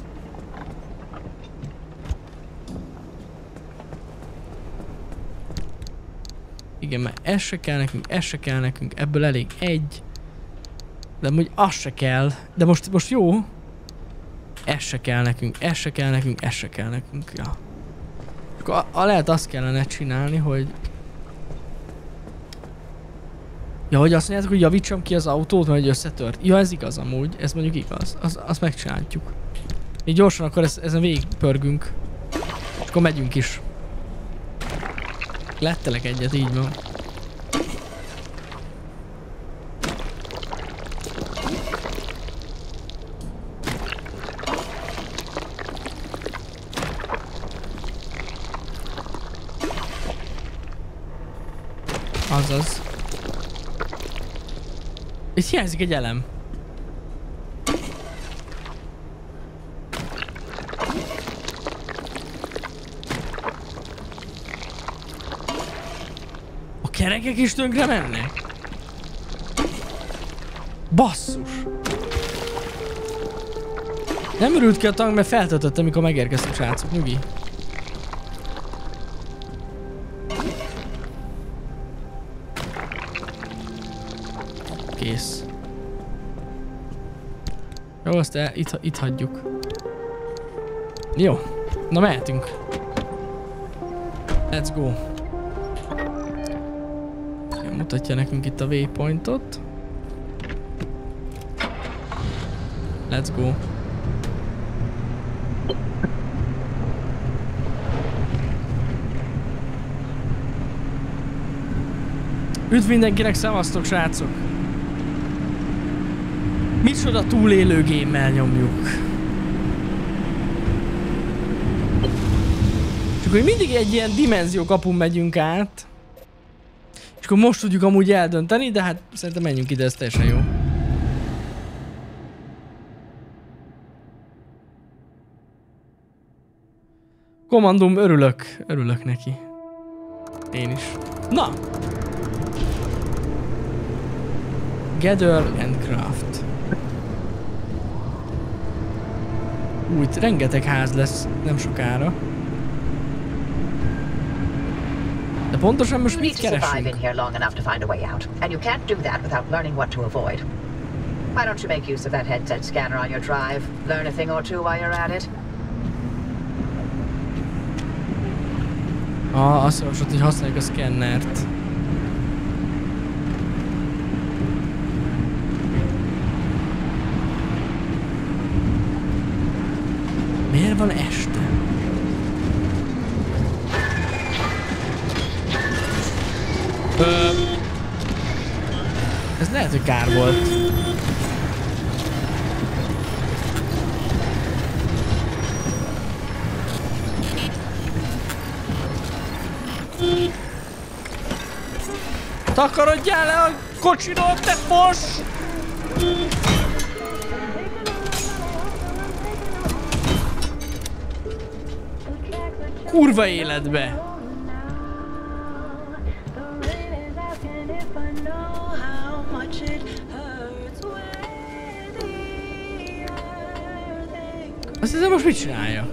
Igen, mert ez se kell nekünk, ez se kell nekünk, ebből elég 1. De amúgy az se kell. De most jó. Ez se kell nekünk, ez se kell nekünk, ez se kell nekünk, ja. Akkor lehet azt kellene csinálni, hogy... Ja, hogy azt mondjátok, hogy javítsam ki az autót, mert hogy összetört. Ja, ez igaz amúgy, ez mondjuk igaz. Azt megcsináljuk. Így gyorsan akkor ezen végigpörgünk. És akkor megyünk is. Lettelek egyet, így van. Azaz. Itt hiányzik egy elem. A kerekek is tönkre mennek? Basszus! Nem örült ki a tank, mert feltöltöttem, amikor megérkeztünk, srácok, nyugi. Kész. Jó, azt itt hagyjuk. Jó, na mehetünk. Let's go. Mutatja nekünk itt a waypointot. Let's go. Üdv mindenkinek, szevasztok, srácok! Micsoda túlélő gémmel nyomjuk. És akkor mindig egy ilyen dimenzió kapun megyünk át. És akkor most tudjuk amúgy eldönteni, de hát szerintem menjünk ide, ez teljesen jó. Kommandum, örülök neki. Én is. Na! Gather and craft. Úgy, rengeteg ház lesz nem sokára. De pontosan most mit keresünk? Why don't you make use of that headset scanner on your drive? Learn a thing or two while you're at it? Azt javaslott, hogy használjuk a szkennert. Miért van este? Ez lehet, hogy kár volt. Takarodjál le a kocsiról, te fos! Kurva életbe! Azt hiszem, most mit csináljak?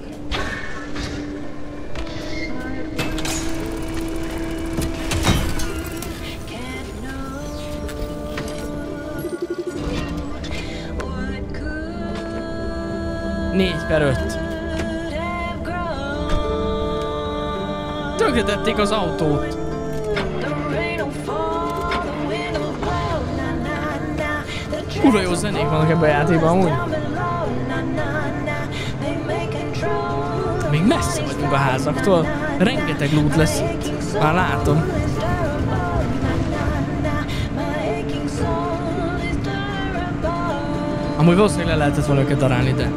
Négy per 5. Tönkretették az autót. Kurva jó zenék vannak ebben a játékban amúgy. Még messze vagyunk a házaktól. Rengeteg loot lesz itt. Már látom. Amúgy valószínűleg le lehetett volna őket darálni, de...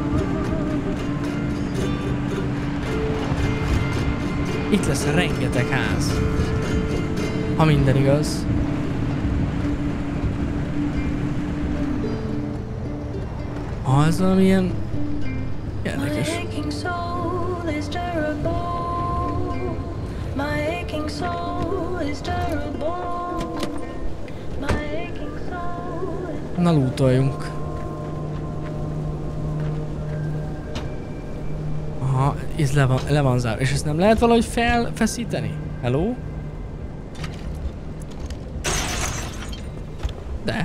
Itt lesz rengeteg ház. Ha minden igaz. Ez valamilyen... érdekes. Na, lootoljunk. Aha, ez le van zárva. És ezt nem lehet valahogy felfeszíteni? Hello? De.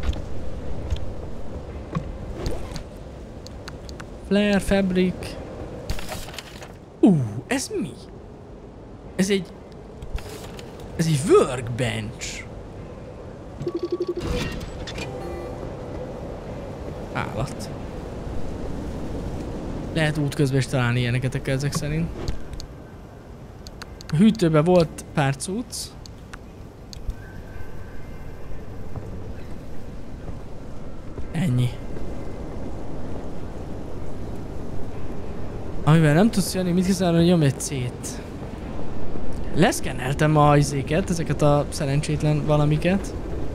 Flare, fabric. Ez mi? Ez egy workbench. Állat. Lehet útközben is találni ilyeneket ezek szerint. A hűtőben volt pár cucc. Ennyi. Amivel nem tudsz jönni, mit hiszel, hogy nyomj egy C-t. Leszkenneltem a izéket, ezeket a szerencsétlen valamiket.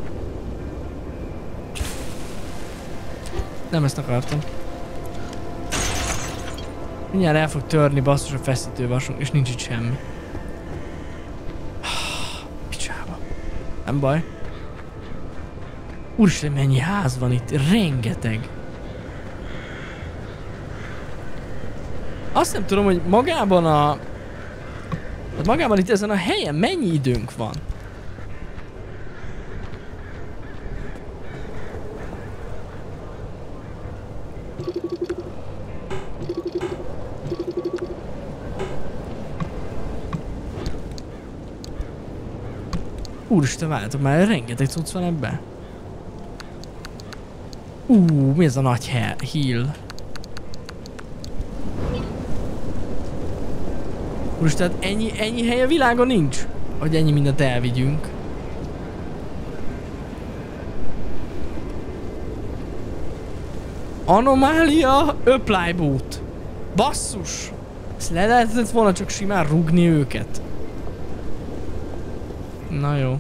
Nem ezt akartam. Mindjárt el fog törni basszus a feszítővasunk, és nincs itt semmi. Picsába. Nem baj. Úristen, mennyi ház van itt, rengeteg. Azt nem tudom, hogy magában itt ezen a helyen mennyi időnk van. Úristen, várjátok már, rengeteg cucc van ebben. Mi ez a nagy hill? Úristen, tehát ennyi hely a világon nincs, hogy ennyi mindent elvigyünk. Anomália apply boot. Basszus! Ezt le lehetett volna csak simán rúgni őket. Na jó.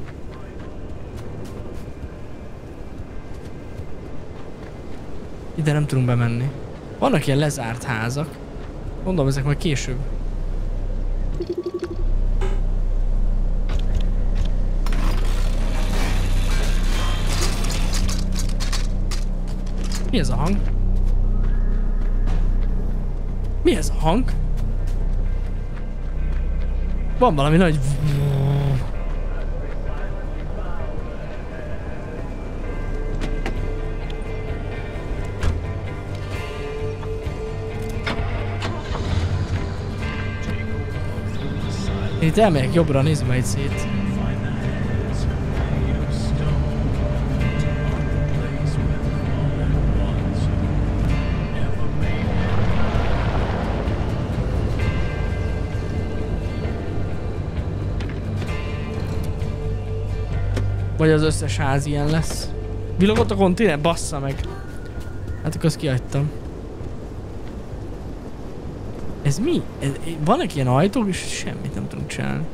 Ide nem tudunk bemenni. Vannak ilyen lezárt házak. Mondom, ezek majd később. Mi ez a hang? Mi ez a hang? Van valami nagy... Itt elmegyek jobbra, nézzük majd szét. Vagy az összes ház ilyen lesz. Villogott a konténer? Bassza meg. Hát akkor azt kihagytam. Ez mi? Vannak ilyen ajtók és semmit nem tudunk csinálni.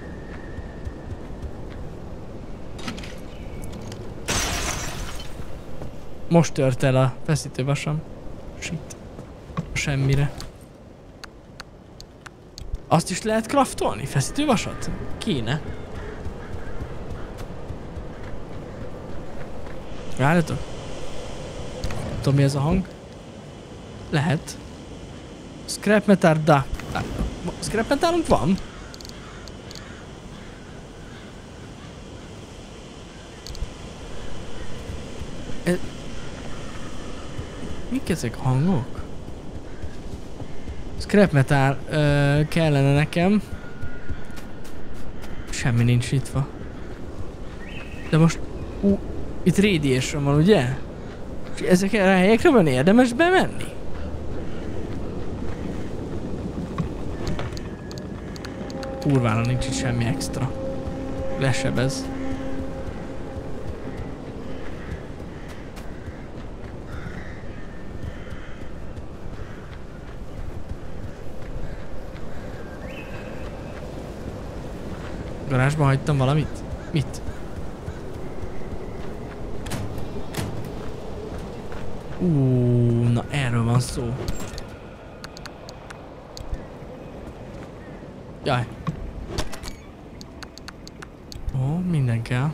Most tört el a feszítővasam. Shit. Semmire. Azt is lehet craftolni? Feszítővasat? Kéne. Várjatok. Tudom, mi ez a hang? Lehet. Scrap metal, da. Scrap metalunk van? Mik ezek a hangok? Scrap metal kellene nekem. Semmi nincs nyitva. De most... itt radiation van, ugye? Ezekre a helyekre van érdemes bemenni? Kurvára nincs itt semmi extra. Lesebez. Garázsba hagytam valamit? Mit? Na erről van szó. Jaj. Ó, minden kell.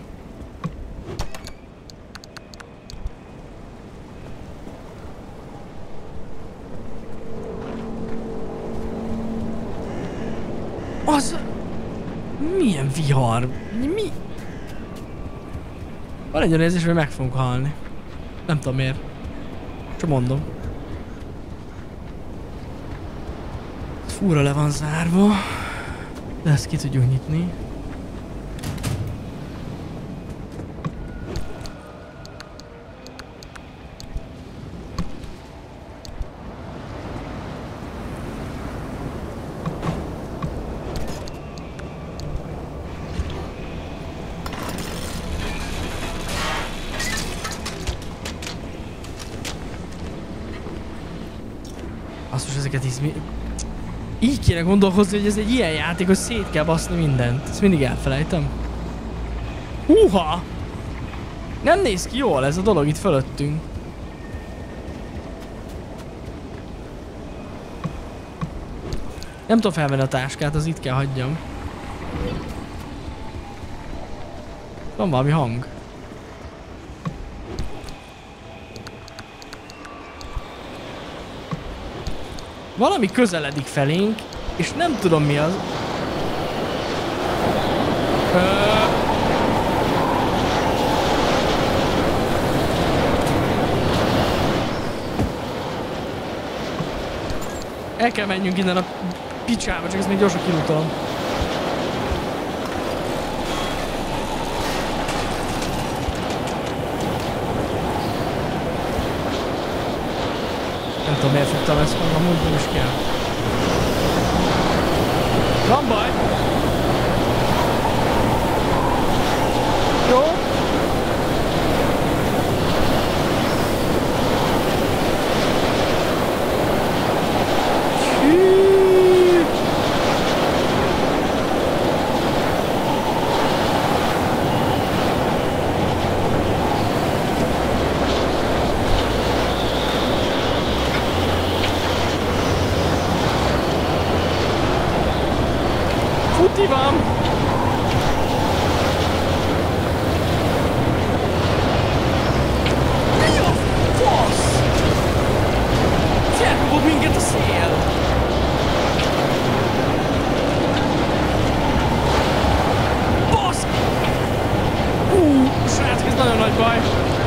Az... Milyen vihar? Mi? Van egy olyan érzés, hogy meg fogunk halni. Nem tudom miért. Csak mondom. Fúra le van zárva. De ezt ki tudjuk nyitni. Így kéne gondolkozni, hogy ez egy ilyen játék, hogy szét kell baszni mindent. Ezt mindig elfelejtem. Húha! Nem néz ki jól ez a dolog itt fölöttünk. Nem tudom felvenni a táskát, az itt kell hagyjam. Van valami hang. Valami közeledik felénk, és nem tudom mi az. El kell menjünk innen a picsába, csak ezt még gyorsan kirútolom. Nem tudom miért fogtam ezt magam, úgy nem is kell. Van baj! Jó? Van. Mi a fasz? Felrúgod minket a szél. Basz! Srácok, ez nagyon nagy baj.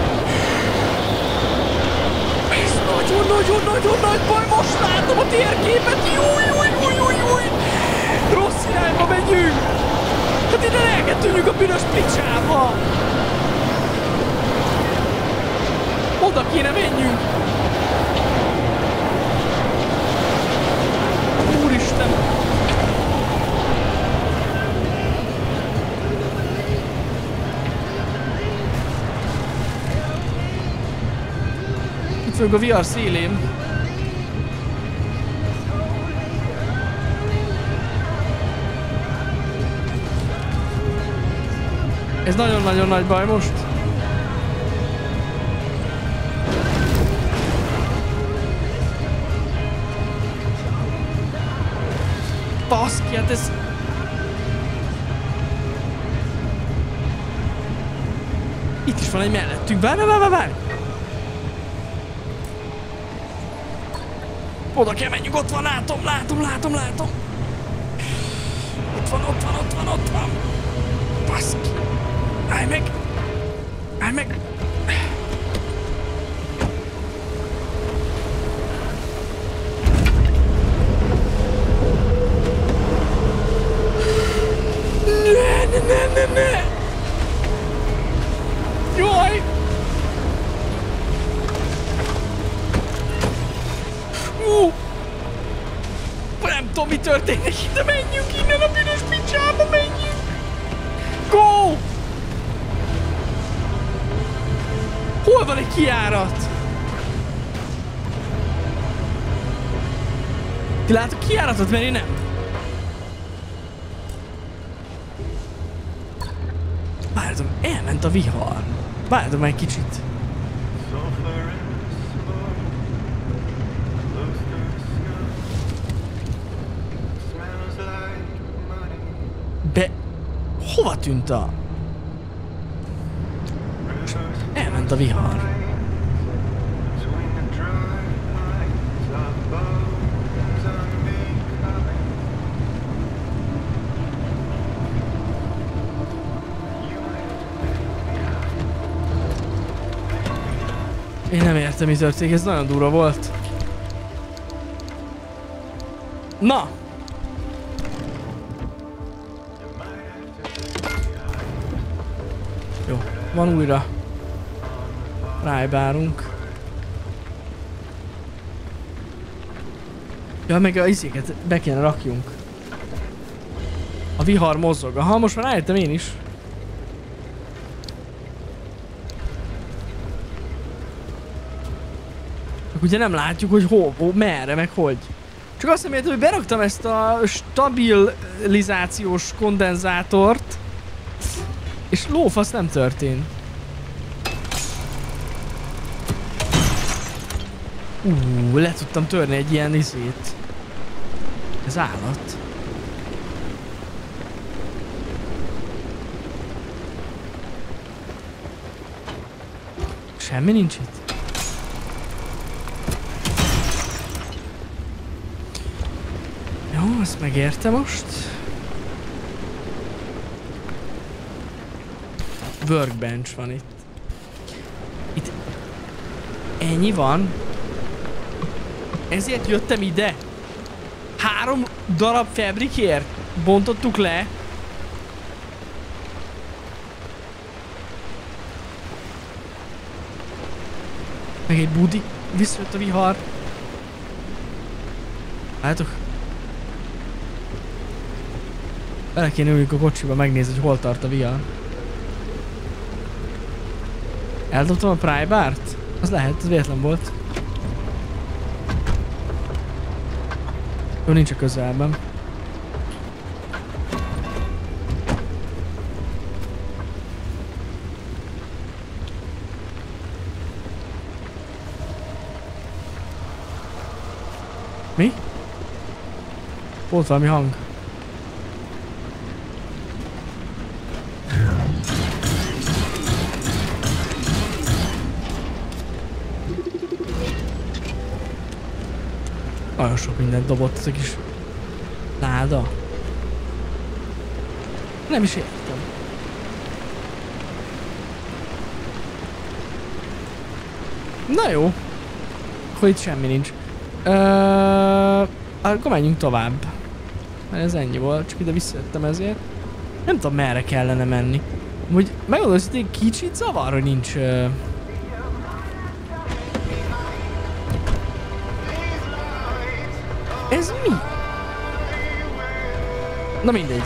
Ez nagyon nagy baj. Most látom a térképet. Júj. Rossz irányba megyünk! Hát innen el kell tűnjünk a bűnös picsába! Oda kéne menjünk! Úristen! Itt vagyok a vihar szélén. Ez nagyon-nagyon nagy baj most. Baszki, hát ez... Itt is van egy mellettünk. Várj! Oda kell menjünk, ott van, látom. Ott van. Baszki. Állj meg! Ne! Jaj! tudom, mi történik, de menjünk innen a büdös picsába, menjünk! Go! Hol van egy kijárat? Ti látok kijáratot, mert én nem. Várjátok, elment a vihar. Várjátok már egy kicsit. Hova tűnt a... Elment a vihar. Én nem értem, mi történik, ez nagyon durva volt. Na! Jó, van újra. Rájbárunk. Ja, meg a izéket be kéne rakjunk. A vihar mozog. Aha, most már rájöttem én is. Ugye nem látjuk, hogy hol, merre, meg hogy. Csak azt nem értem, hogy beraktam ezt a stabilizációs kondenzátort, és lófasz nem történt. Le tudtam törni egy ilyen izét. Ez állat. Semmi nincs itt. Jó, ezt megérte most. Workbench van itt. Itt ennyi van. Ezért jöttem ide. 3 darab fabrikért bontottuk le. Meg egy budi. Visszajött a vihar. Látjátok? Bele kéne üljünk a kocsiba, megnézni, hogy hol tart a vihar. Eldobtam a Pry-bart? Az lehet, az véletlen volt. Jó, nincs a közelben. Mi? Volt valami hang. Nagyon sok mindent dobott ez a kis láda. Nem is értem. Na jó. Akkor itt semmi nincs. Akkor menjünk tovább. Mert ez ennyi volt, csak ide visszajöttem ezért. Nem tudom, merre kellene menni. Úgy megmondom, hogy kicsit zavar, hogy nincs... Ez mi? Na mindegy.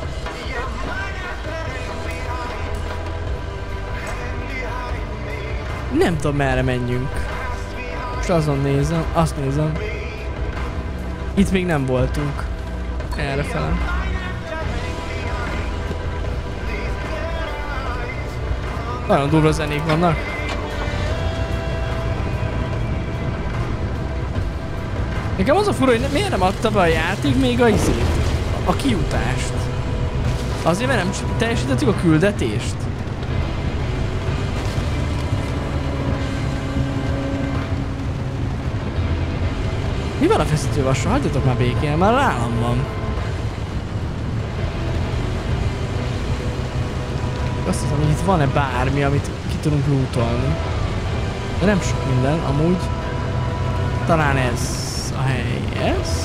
Nem tudom, merre menjünk. Most azon nézem, azt nézem. Itt még nem voltunk. Errefele. Nagyon durva zenék vannak. Nekem az a fura, hogy miért nem adta be a játék még a izét, a kijutást. Azért, mert nem teljesítettük a küldetést. Mi van a feszítővassal? Hagyjatok már békén, már nálam van. Azt hiszem, hogy itt van-e bármi, amit ki tudunk lootolni. De nem sok minden, amúgy. Talán ez a hely, ez?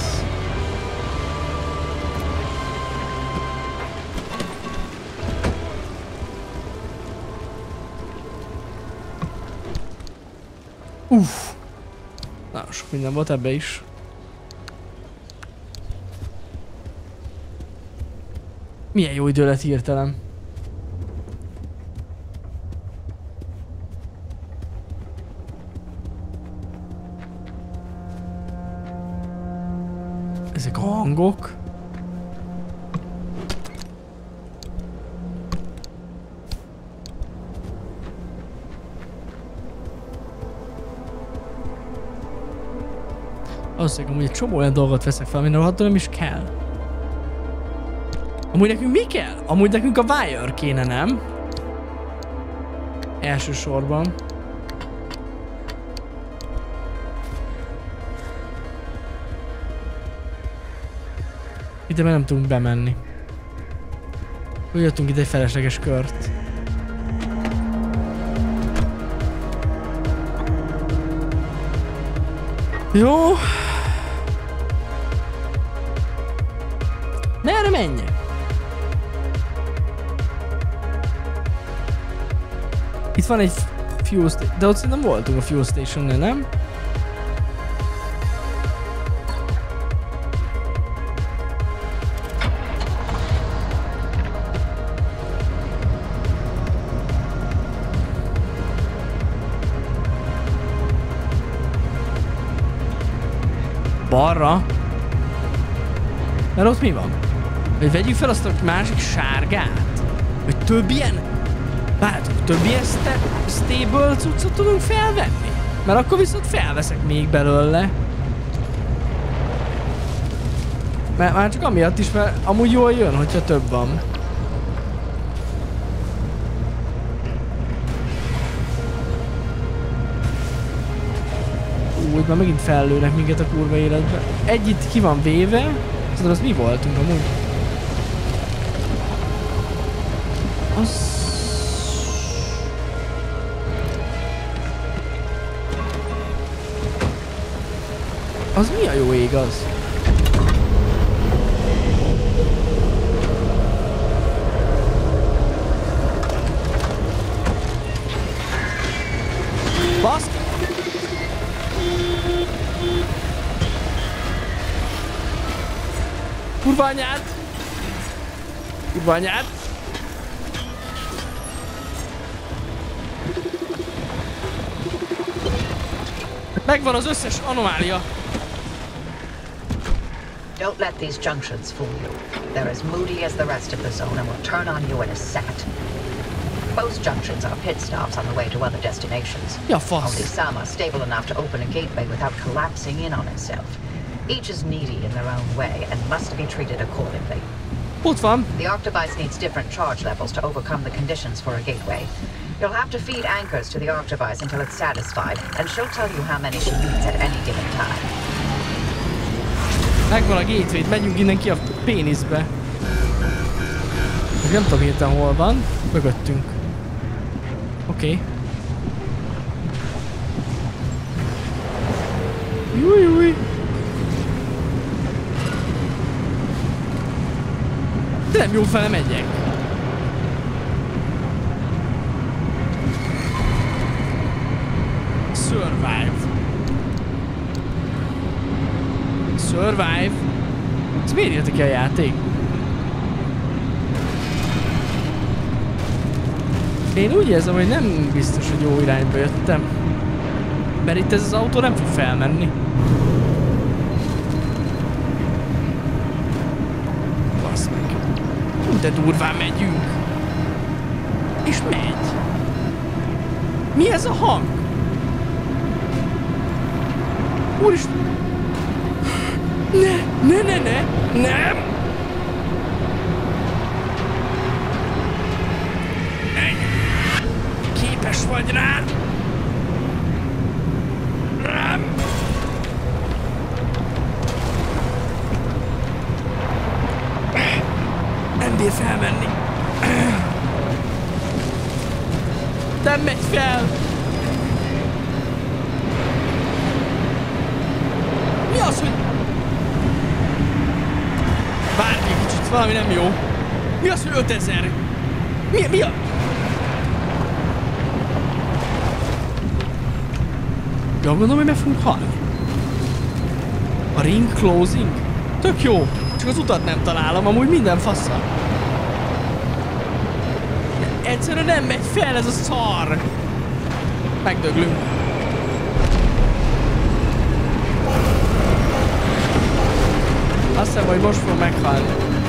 Uff. Nagyon sok minden volt ebbe is. Milyen jó idő lett hirtelen. Ezek a hangok. Azt mondjuk, hogy egy csomó olyan dolgot veszek fel, amire rohadtul nem is kell. Amúgy nekünk mi kell? Amúgy nekünk a wire kéne, nem? Elsősorban. Ide már nem tudunk bemenni. Úgy jöttünk ide egy felesleges kört. Jó. Merre menjek? Itt van egy fuel station, de ott szerintem voltunk a fuel station-nél, nem? Balra? Mert ott mi van? Hogy vegyük fel azt a másik sárgát? Hogy több ilyen? Várjátok, több ilyen stable cuccot tudunk felvenni? Mert akkor viszont felveszek még belőle. Mert már csak amiatt is, mert amúgy jól jön, hogyha több van. Úgy már megint fellőnek minket a kurva életbe. Egy itt ki van véve. Szóval az mi voltunk amúgy? Az mi a jó ég az? Basz! Kurva anyád! Kurva anyád! Megvan az összes anomália! Don't let these junctions fool you. They're as moody as the rest of the zone and will turn on you in a second. Most junctions are pit stops on the way to other destinations. Ja, fasz. Only some are stable enough to open a gateway without collapsing in on itself. Each is needy in their own way and must be treated accordingly. Ott van. The Octovice needs different charge levels to overcome the conditions for a gateway. You'll have to feed anchors to the Octovice until it's satisfied, and she'll tell you how many she needs at any given time. Megvan a gateway, megyünk innen ki a péniszbe. Nem tudom hirtelen hol van. Mögöttünk. Oké. Jújjúj. De nem jó fele megyek. Survive. Survive. Ez miért írta ki a játék? Én úgy érzem, hogy nem biztos, hogy jó irányba jöttem. Mert itt ez az autó nem fog felmenni. Basz meg. De durván megyünk. És megy. Mi ez a hang? Úristen. Ne! Nem! Képes vagy rá? Nem bír felmenni. Nem megy fel. Mi az, hogy... Várj egy kicsit, valami nem jó. Mi az, hogy 5000? Mi a... Ja, gondolom, hogy meg fogunk halni. A ring closing? Tök jó. Csak az utat nem találom, amúgy minden faszal. Egyszerűen nem megy fel ez a szar. Megdöglünk. Azt hiszem, hogy most fog meghalni.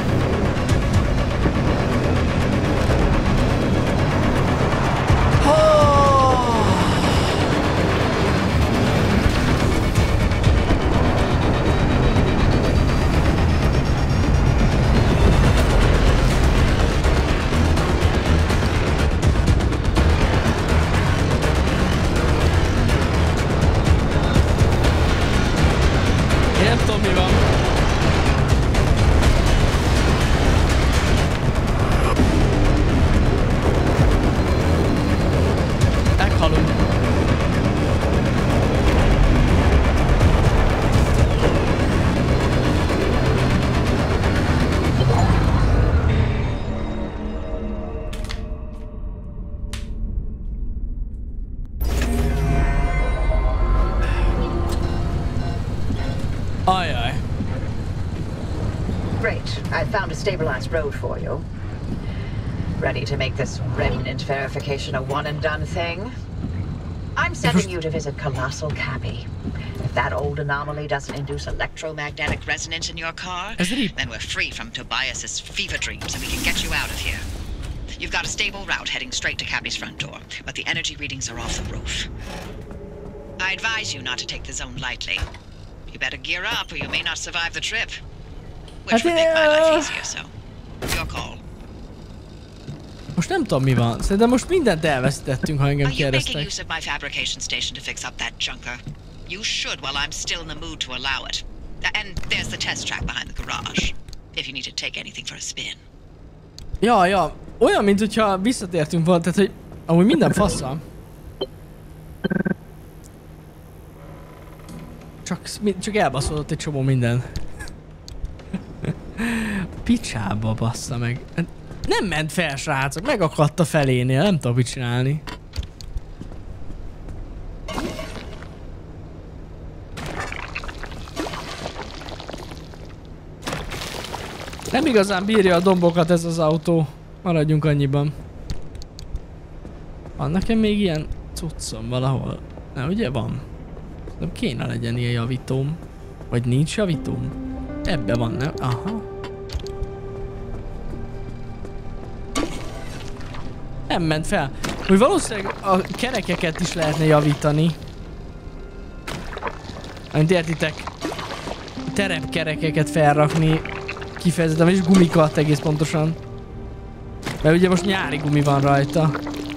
Stabilized road for you. Ready to make this remnant verification a one-and-done thing? I'm sending you to visit Colossal Cappy. If that old anomaly doesn't induce electromagnetic resonance in your car, then we're free from Tobias's fever dreams and we can get you out of here. You've got a stable route heading straight to Cappy's front door, but the energy readings are off the roof. I advise you not to take the zone lightly. You better gear up or you may not survive the trip. Which would make my life easier, so your call. Most nem tudom mi van. Szerintem most mindent elvesztettünk, ha engem kérdeztek. Are you making use of my fabrication station to fix up that junker? You should while I'm still in the mood to allow it. And there's the test track behind the garage. If you need to take anything for a spin. Ja. Olyan, mint hogyha visszatértünk volna, tehát hogy amúgy minden faszal. Csak elbaszódott egy csomó minden. Picsába bassza meg. Nem ment fel, srácok, megakadt a felénél, nem tudom mit csinálni. Nem igazán bírja a dombokat ez az autó. Maradjunk annyiban. Van nekem még ilyen cuccom valahol? Na ugye van? Nem kéne legyen ilyen javítóm. Vagy nincs javítóm? Ebbe van, nem? Aha. Nem ment fel. Úgy valószínűleg a kerekeket is lehetne javítani. Amint értitek, terepkerekeket felrakni kifejezetten, és gumikat egész pontosan. Mert ugye most nyári gumi van rajta.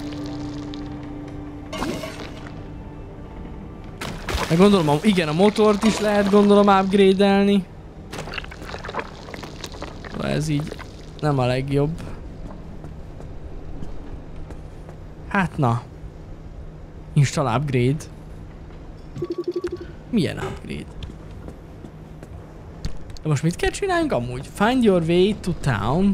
De gondolom, igen, a motort is lehet gondolom upgrade-elni. Ez így nem a legjobb. Hát na. Install upgrade. Milyen upgrade? De most mit kell csináljunk amúgy? Find your way to town.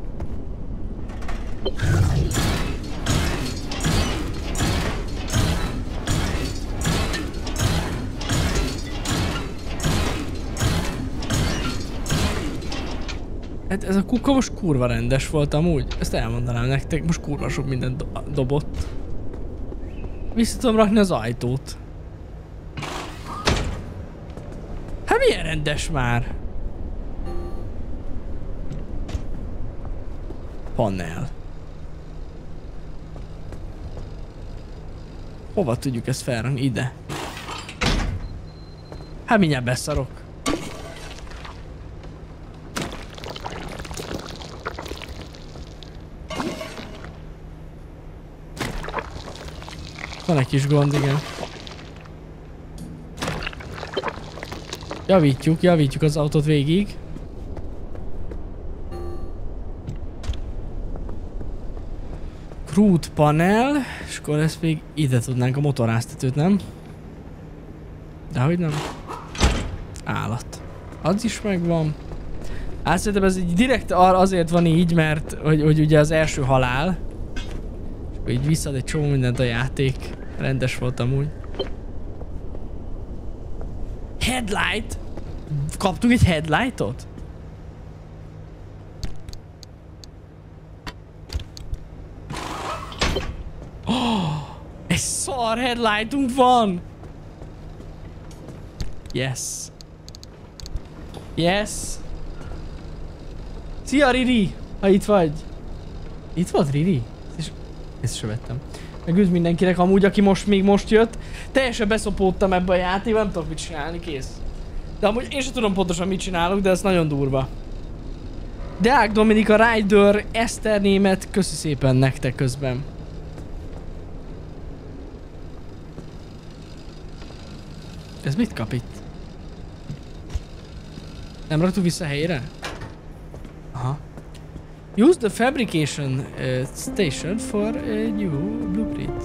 Hát ez a kuka most kurva rendes volt amúgy. Ezt elmondanám nektek, most kurva sok mindent dobott. Vissza tudom rakni az ajtót. Hát milyen rendes már? Panel. Hova tudjuk ezt felrakni? Ide. Hát mindjárt beszarok. Van egy kis gond, igen. Javítjuk az autót végig. Crude panel, és akkor ezt még ide tudnánk a motoráztetőt, nem? Dehogy nem. Állat. Az is megvan. Hát szerintem ez így direkt azért van így, mert hogy ugye az első halál. És így visszad egy csomó mindent a játék. Rendes volt amúgy. Headlight? Kaptunk egy headlightot? Szar headlightunk van! Yes. Yes. Szia Riri, ha itt vagy. Itt volt Riri? Ezt sem vettem. Meg üdv mindenkinek amúgy, aki még most jött. Teljesen beszopódtam ebbe a játékba, nem tudok mit csinálni, kész. De amúgy én sem tudom pontosan mit csinálok, de ez nagyon durva. Deák Dominika, Ryder, Eszter Német, köszi szépen nektek közben. Ez mit kap itt? Nem raktuk vissza helyére? Aha. Use the fabrication station for new blueprints.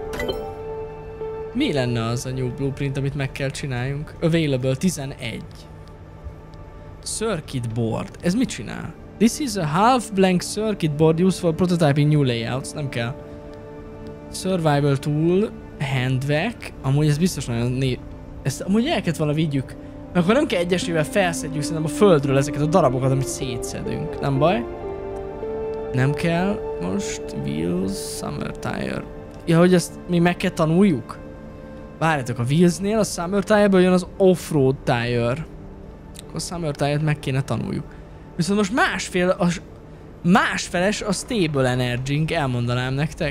Mi lenne az a new blueprint, amit meg kell csináljunk? Available 11. Circuit board. Ez mit csinál? This is a half blank circuit board used for prototyping new layouts. Nem kell. Survival tool. Handvac. Amúgy ez biztos nagyon ezt amúgy el kellett volna vigyük. Mert akkor nem kell egyesével felszedjük szerintem a földről ezeket a darabokat, amit szétszedünk. Nem baj. Nem kell. Most wheels, summer tire. Ja, hogy ezt még meg kell tanuljuk? Várjátok, a wheelsnél a summer tire-ből jön az offroad tire. Akkor a summer tire-t meg kéne tanuljuk. Viszont most másfeles a stable energy-nk, elmondanám nektek.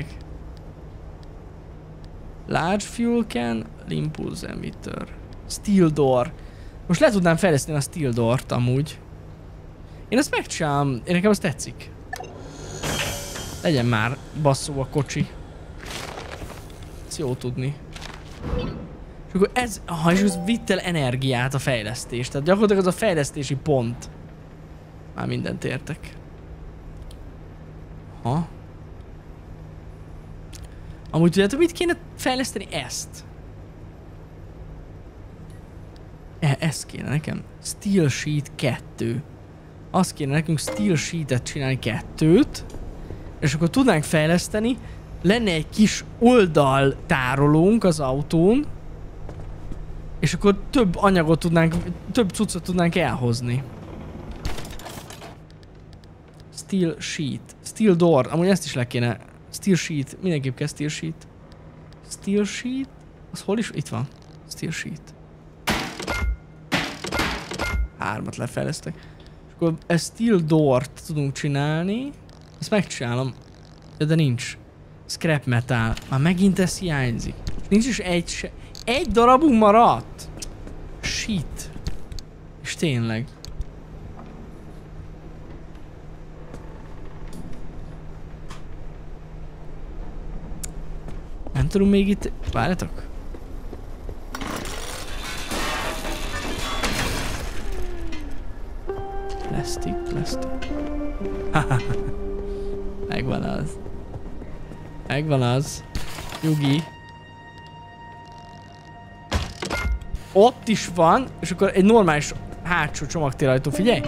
Large fuel can, impulse emitter. Steel door. Most le tudnám fejleszteni a steel door-t amúgy. Én ezt megcsinálom, én nekem az tetszik. Legyen már basszó a kocsi. Ez jó tudni. És akkor ez, és ez vitt el energiát a fejlesztés. Tehát gyakorlatilag az a fejlesztési pont. Már mindent értek. Ha. Amúgy tudjátok, mit kéne fejleszteni? Ezt. Ez kéne nekem. Steel sheet 2. Azt kéne nekünk steel sheet-et csinálni 2-t. És akkor tudnánk fejleszteni. Lenne egy kis oldaltárolónk az autón. És akkor több anyagot tudnánk, több cuccot tudnánk elhozni. Steel sheet. Steel door. Amúgy ezt is le kéne. Steel sheet. Mindenképp kell steel sheet. Steel sheet. Az hol is? Itt van. Steel sheet. 3-at lefejlesztek. És akkor ezt steel door-t tudunk csinálni. Ezt megcsinálom. De nincs. Scrap metal. Már megint ez hiányzik. Nincs is egy darabunk maradt. Shit. És tényleg. Nem tudom még itt... Várjatok. Plastic. Megvan az. Megvan az. Nyugi. Ott is van, és akkor egy normális hátsó csomagtérajtó, figyelj!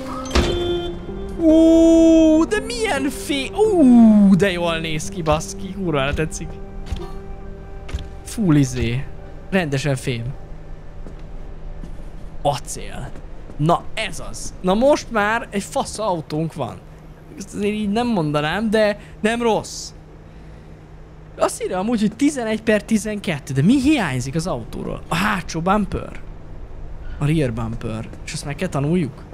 De milyen de jól néz ki, baszki, kurvára tetszik. Full rendesen fém. Acél. Na ez az. Na most már egy fasz autónk van. Ezt azért így nem mondanám, de nem rossz. Azt írja amúgy, hogy 11/12, de mi hiányzik az autóról? A hátsó bumper. A rear bumper. És azt meg kell tanuljuk?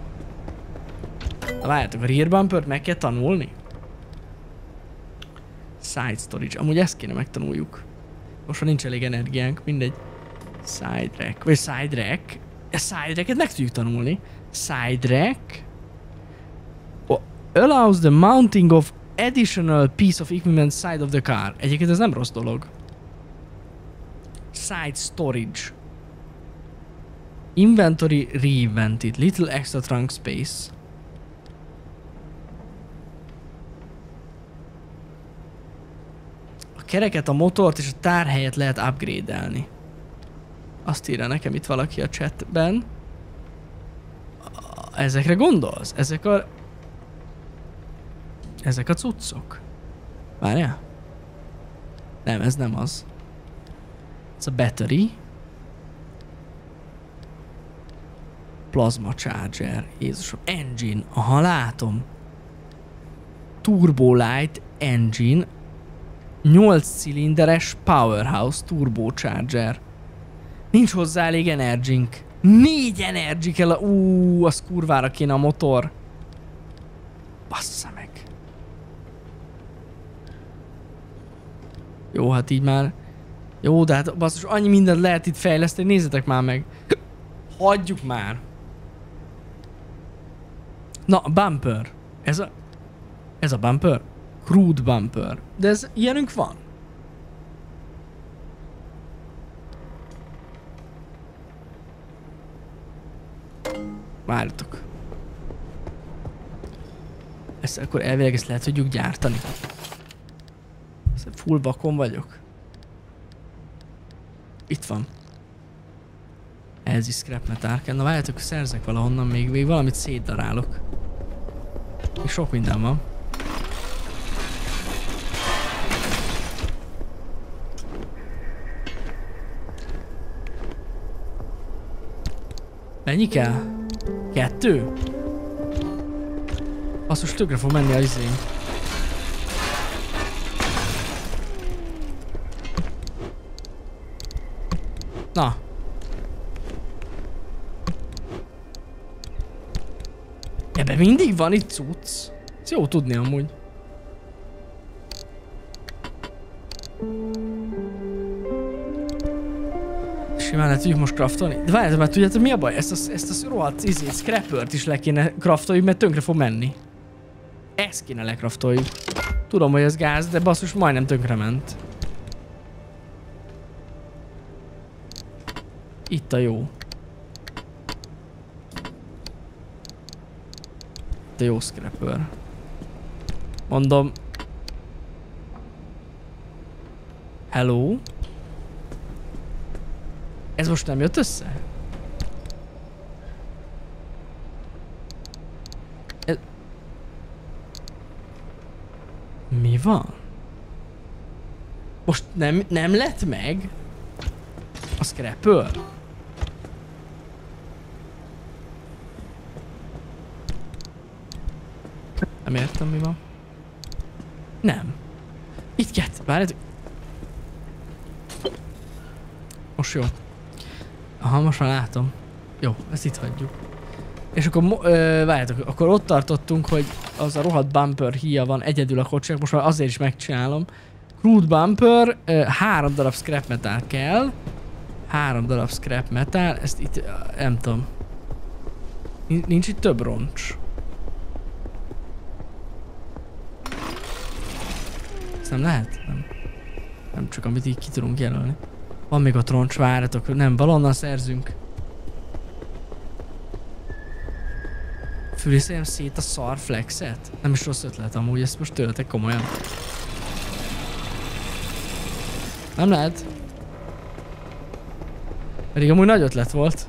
Na várjátok, a rear bumpert meg kell tanulni? Side storage. Amúgy ezt kéne megtanuljuk. Most ha nincs elég energiánk, mindegy. Side rack. Vagy side rack. A side racket meg tudjuk tanulni. Side rack. Allows the mounting of additional piece of equipment side of the car. Egyébként ez nem rossz dolog. Side storage. Inventory reinvented. Little extra trunk space. A kereket, a motort és a tárhelyet lehet upgrade-elni. Azt írja nekem itt valaki a chatben. Ezekre gondolsz? Ezek a cuccok. Várjál? Nem, ez nem az. Ez a battery. Plasma charger. Jézusom. Engine. Aha, látom. Turbo light engine. 8 cilinderes Powerhouse Turbocharger. Nincs hozzá elég energink. 4 energy kell a... az kurvára kéne a motor. Bassza meg. Jó, hát így már... Jó, de hát basszus, annyi mindent lehet itt fejleszteni, nézzetek már meg. Hagyjuk már. Na, bumper. Ez a bumper? Crude bumper. De ez, ilyenünk van. Várjatok. Ezt akkor elvileg ezt lehet tudjuk gyártani. Full vakon vagyok. Itt van. Ez is scrap metal kell. Na várjátok, szerzek valahonnan még valamit szétdarálok. Még sok minden van. Mennyi kell? 2? Azt most tökre fog menni a izé. Na. Ebben mindig van itt cucc. Ez jó tudni amúgy. Simán le tudjuk most craftolni. De várjátok, mert tudjátok mi a baj? Ezt a rohadt scrappert is le kéne craftoljuk, mert tönkre fog menni. Ezt kéne lecraftoljuk. Tudom, hogy ez gáz, de basszus majdnem tönkre ment. Itt a jó. Itt a jó scrapper. Mondom. Hello? Ez most nem jött össze? Mi van? Most nem lett meg? A scrapper? Nem értem, mi van. Nem. Itt kett, várjátok. Most jó. Aha, most már látom. Jó, ezt itt hagyjuk. És akkor, várjátok, akkor ott tartottunk, hogy az a rohadt bumper híja van egyedül a kocsinak, most már azért is megcsinálom. Crude bumper, 3 darab scrap metal kell. 3 darab scrap metal, ezt itt, nem tudom. Nincs itt több roncs. Ezt nem lehet? Nem csak amit így ki tudunk jelölni. Van még ott roncs, várjatok, nem, valonnan szerzünk. Fűrészeljem szét a szar flexet? Nem is rossz ötlet amúgy, ezt most tőletek komolyan. Nem lehet. Pedig amúgy nagy ötlet volt.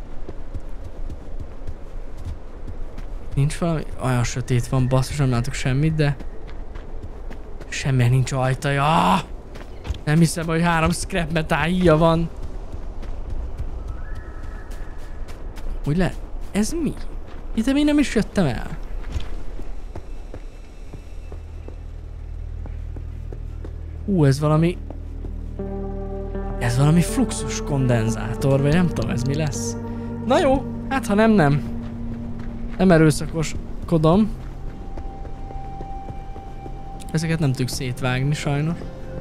Nincs valami? Olyan sötét van, basszus, nem látok semmit, de... Semmi nincs ajtaja. Nem hiszem, hogy 3 scrap metal híja van. Úgy lehet? Ez mi? Itt még nem is jöttem el. Ez valami... Ez valami fluxus kondenzátor, vagy nem tudom ez mi lesz. Na jó, hát ha nem. Nem erőszakoskodom. Ezeket nem tudjuk szétvágni sajnos.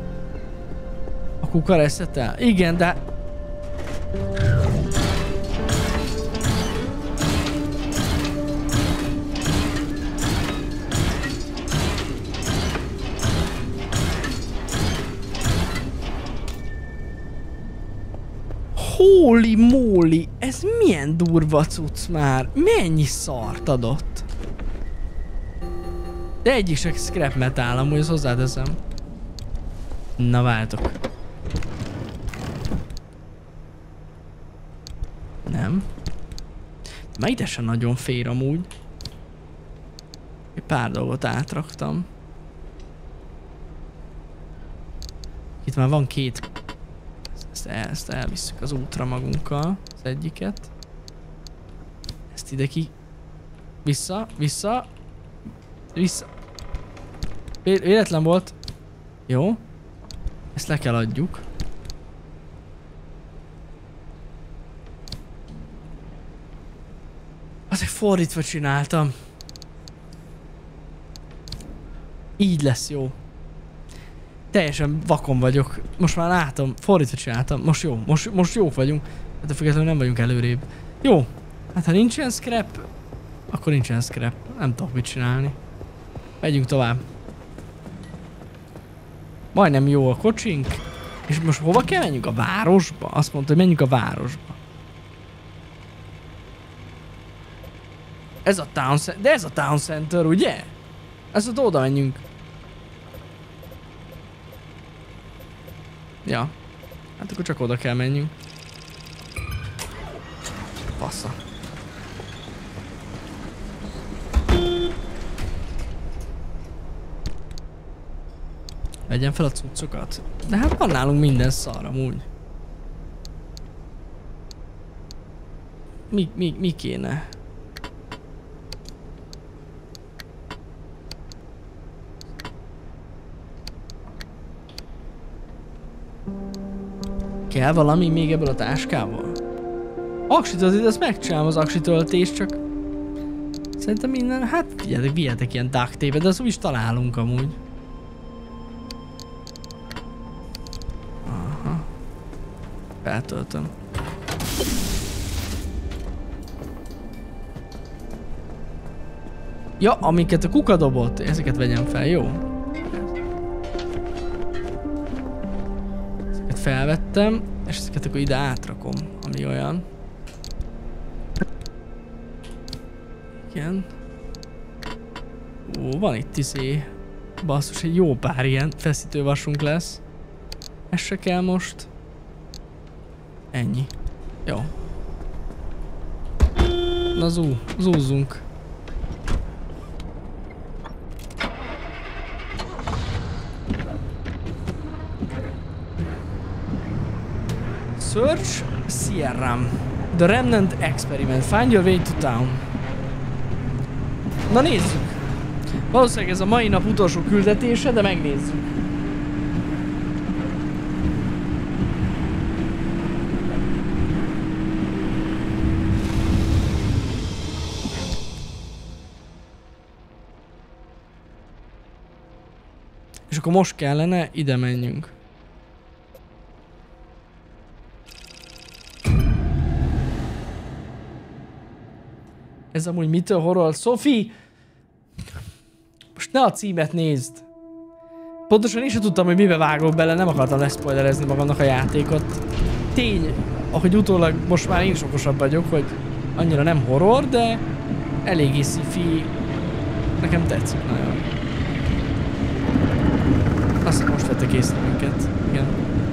A kuka reszetel? Igen, de... Holy moly! Ez milyen durva cucc már! Mennyi szart adott? De egyik se scrap metal, amúgy ezt hozzáteszem. Na várjatok. Nem. Már ide sem nagyon fér amúgy. Egy pár dolgot átraktam. Itt már van 2. Ezt elvisszük az útra magunkkal, az egyiket. Ezt ide ki... Vissza. Véletlen volt. Jó. Ezt le kell adjuk. Azért fordítva csináltam. Így lesz jó. Teljesen vakon vagyok. Most már látom. Fordítva csináltam. Most jó. Most jók vagyunk. Hát a függetlenül nem vagyunk előrébb. Jó. Hát ha nincsen scrap, akkor nincsen scrap. Nem tudok mit csinálni. Megyünk tovább. Majdnem jó a kocsink. És most hova kell menjünk? A városba? Azt mondta, hogy menjünk a városba. Ez a town center. De ez a town center, ugye? Ezt ott oda menjünk. Ja. Hát akkor csak oda kell menjünk. Passza. Vegyem fel a cuccokat. De hát van nálunk minden szar amúgy. Mi kéne? Kell valami még ebből a táskával? Aksitöltést, azt megcsinálom az aksitöltést, csak... Szerintem minden... Hát figyeljetek, vihetek ilyen duct tape-et, de azt úgy is találunk amúgy. Aha. Feltöltöm. Ja, amiket a kuka dobott, ezeket vegyem fel, jó? Ezeket felvettem, és ezeket akkor ide átrakom, ami olyan. Igen. Ó, van itt izé. Basszus, egy jó pár ilyen feszítővasunk lesz. Ez se kell most. Ennyi. Jó. Na zúzzunk. Search Sierra. The Remnant Experiment. Find your way to town. Na nézzük. Valószínűleg ez a mai nap utolsó küldetése, de megnézzük. És akkor most kellene ide menjünk. Ez amúgy mitől horror? Sophie! Most ne a címet nézd! Pontosan én sem tudtam, hogy mibe vágok bele, nem akartam leszpoilerezni magamnak a játékot. Tény, ahogy utólag most már én is okosabb vagyok, hogy annyira nem horror, de eléggé sci-fi. Nekem tetszik nagyon. Azt most vettek észre minket. Igen.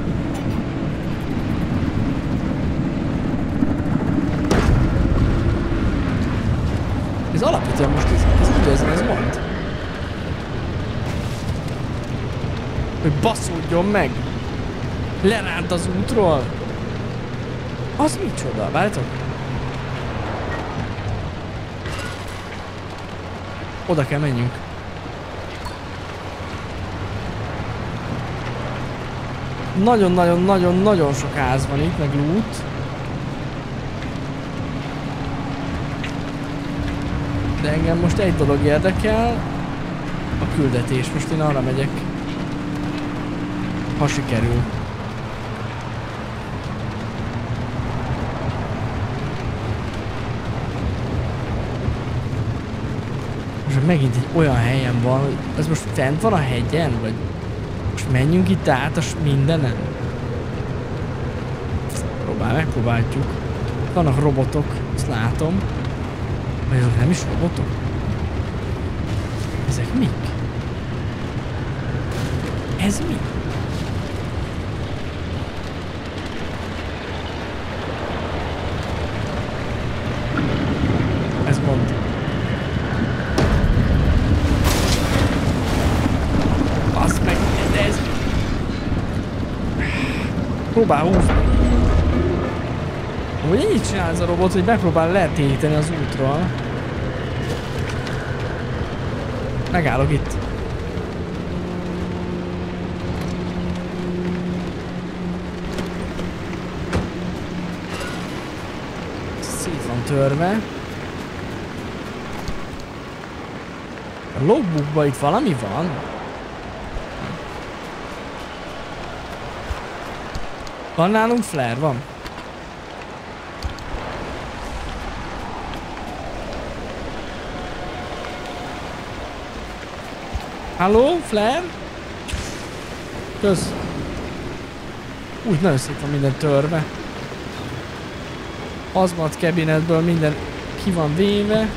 Ez alapvetően most ez üdvözlöm, ez mond. Hogy baszódjon meg! Leránt az útról! Az micsoda? Várjátok? Oda kell menjünk. Nagyon-nagyon-nagyon-nagyon sok ház van itt, meg loot. De engem most egy dolog érdekel. A küldetés. Most én arra megyek. Ha sikerül. Most megint egy olyan helyen van, hogy ez most fent van a hegyen? Vagy most menjünk itt át a mindenen? Megpróbáljuk. Vannak robotok, ezt látom. Vagy azok nem is robotok? Ezek mik? Ez mi? Ez gond. Azt meg, de ez... Próbál húzni. Hogy ennyit csinál ez a robot, hogy megpróbál letéríteni az útról. Megállok itt. törve. A logbookban itt valami van? Van nálunk flare? Van. Halló, flare? Kösz. Úgy nagyon szép van minden törve. Hazmat kabinetből minden ki van véve.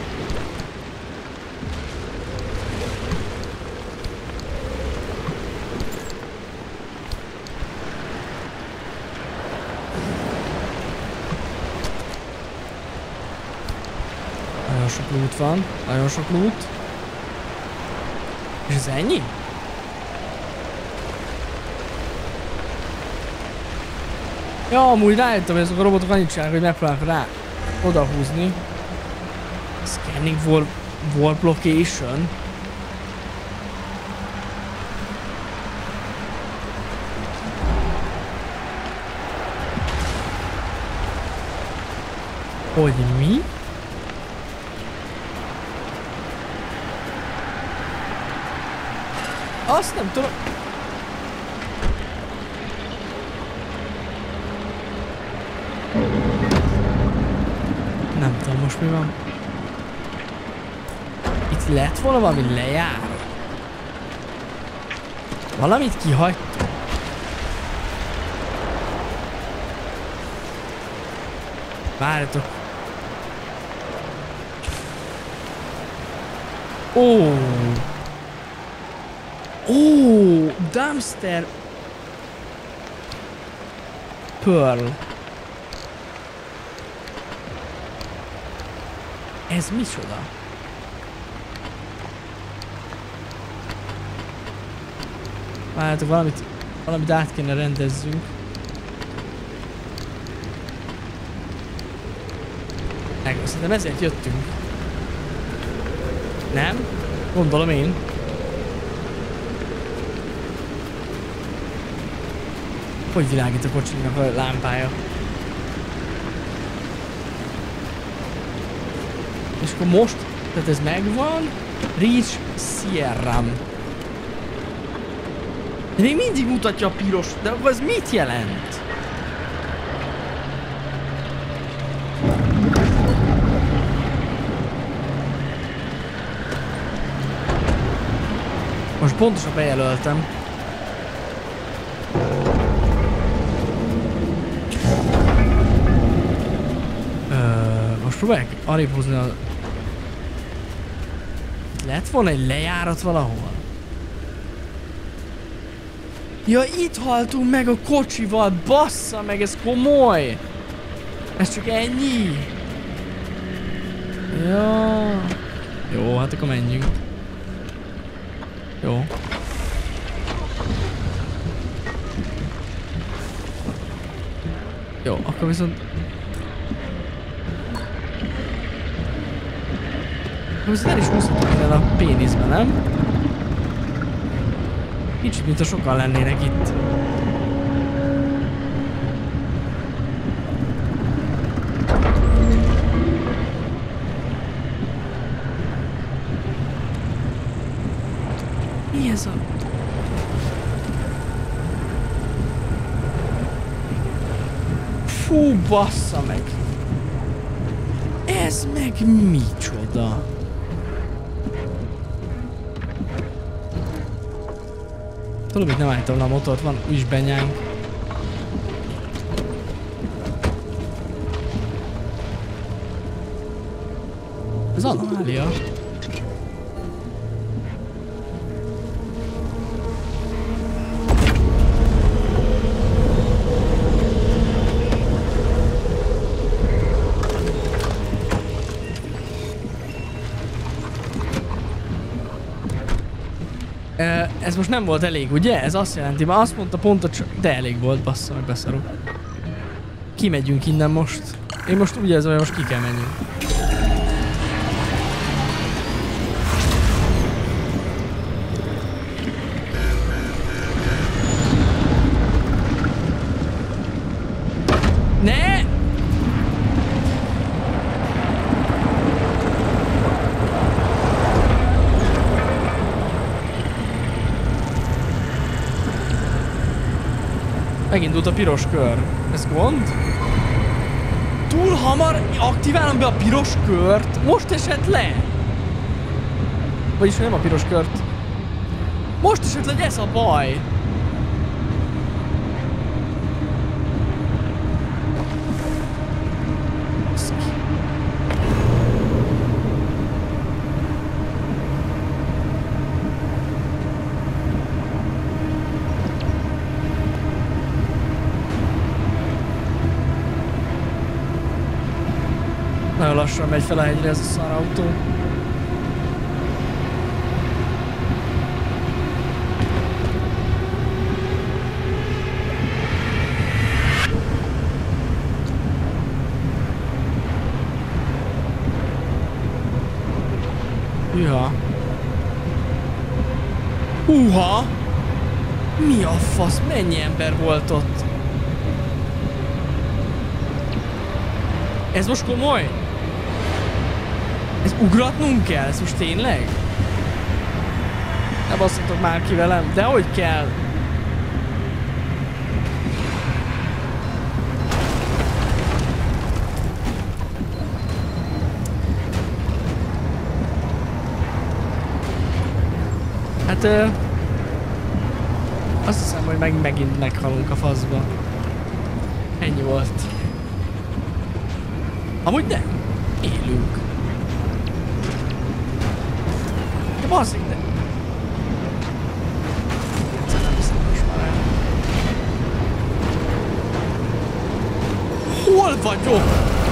Nagyon sok loot van, nagyon sok loot. És ez ennyi? Ja, amúgy rájöttem, hogy ezek a robotok annyit csinálnak, hogy megpróbálnak rá odahúzni. Scanning warp location. Hogy mi? Azt nem tudom. Nem tudom most mi van. Itt lett volna valami lejár. Valamit kihagytunk. Várjatok. Ó, dumpster pearl. Ez micsoda? Várjátok, valamit át kéne rendezzünk. Szerintem ezért jöttünk. Nem? Gondolom én. Hogy világít a kocsinak a lámpája? És akkor most, tehát ez megvan. Reach Sierra. De még mindig mutatja a piros, de akkor ez mit jelent? Most pontosan bejelöltem. Most próbálják arrébb húzni a... Lett volna egy lejárat valahol? Ja, itt haltunk meg a kocsival, bassza meg, ez komoly! Ez csak ennyi? Ja. Jó, hát akkor menjünk. Jó. Jó, akkor viszont... Akkor viszont el is húzhatunk el a péniszbe, nem? Kicsit, mint a sokan lennének itt. Mi ez a... Fú, bassza meg! Ez meg micsoda? Tudom, hogy nem állítom le a motort, van úgyis benyánk. Ez anomália. Ez most nem volt elég, ugye? Ez azt jelenti, már azt mondta pont a de elég volt, bassza meg, beszarok. Kimegyünk innen most. Én most úgy érzem, hogy most ki kell menjünk. Ne! Megindult a piros kör. Ez gond? Túl hamar aktiválom be a piros kört? Most esett le? Vagyis nem a piros kört. Most esett le, hogy ez a baj. Nagyon lassan megy fel a hegyre ez a szarautó. Hűha. Húha! Mi a fasz? Mennyi ember volt ott? Ez most komoly? Ez ugratnunk kell? Ez most tényleg? Ne basszatok már ki velem, de hogy kell? Hát azt hiszem, hogy megint meghalunk a faszba. Ennyi volt. Amúgy nem. Élünk. De basszik, de... Nem hiszem most már el. Hol vagyok?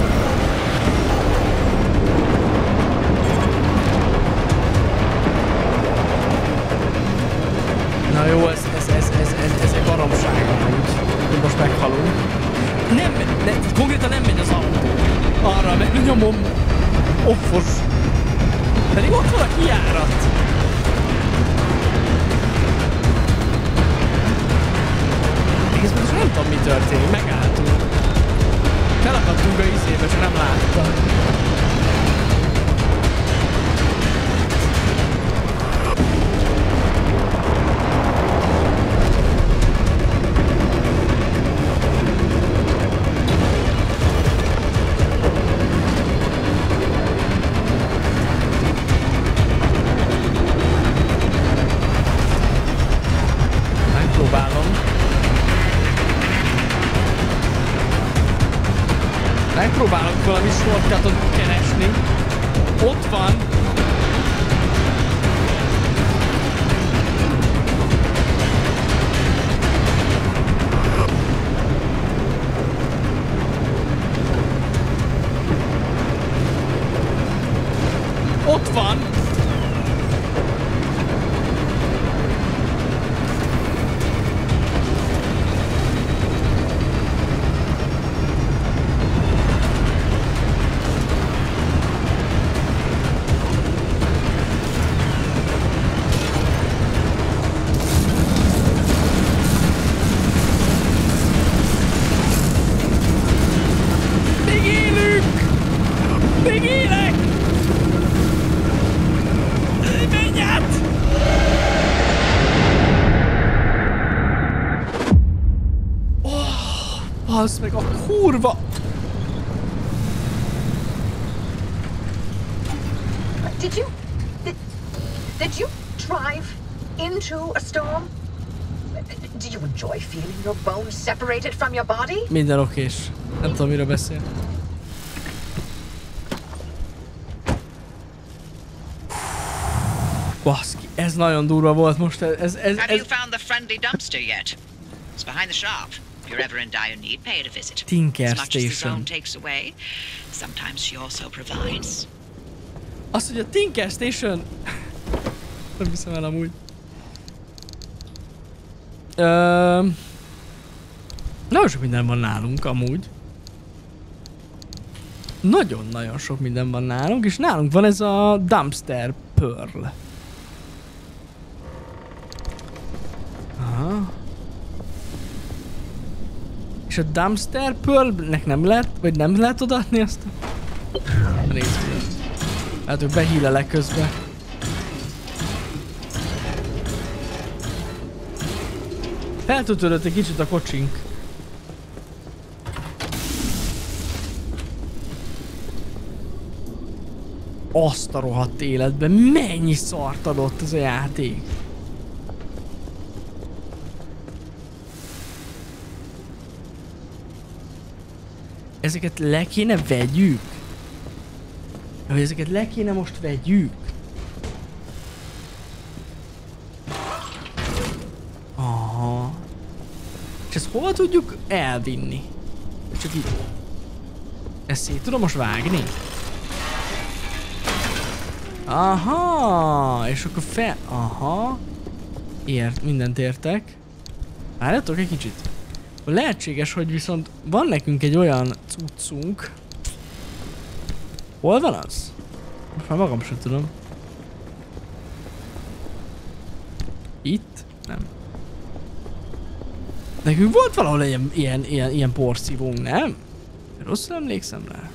Na jó, ez egy baromság amúgy, hogy most meghalunk. Konkrétan nem megy az autó. Arra meg nyomom. Offos. Pedig ott van a kijárat. Egészben most nem tudom mi történik, megálltunk. Felakadtunk a izébe, csak nem láttam. Megpróbálok valami shortcutot keresni. Ott van. Ott van. Az meg a kurva! Did you drive into a storm? Do you enjoy feeling your bones separated from your body? Minden okés. Nem tudom, miről beszél. Baszki, ez nagyon durva volt most. Have you found the friendly dumpster yet? It's behind the shop. If you're ever in dire need, pay it a visit. Tinker as much Station. as the zone takes away, sometimes she also provides. Azt, hogy a Tinker Station... Nem hiszem el amúgy. Nagyon sok minden van nálunk amúgy. Nagyon-nagyon sok minden van nálunk, és nálunk van ez a Dumpster Pearl. Aha. És a Dumpster Pearl-nek nem lehet, vagy nem lehet odaadni azt a részt. Hát ők behílelek közben. Feltöltődött egy kicsit a kocsink. Azt a rohadt életben mennyi szart adott ez a játék. Ezeket le kéne vegyük? Hogy ezeket le kéne most vegyük? Aha. És ezt hova tudjuk elvinni? Csak így. Ezt szét tudom most vágni? Aha, és akkor aha. Mindent értek. Várjatok egy kicsit. Lehetséges, hogy viszont van nekünk egy olyan cuccunk. Hol van az? Most már magam sem tudom. Itt? Nem. Nekünk volt valahol ilyen porszívónk, nem? Rosszul emlékszem rá.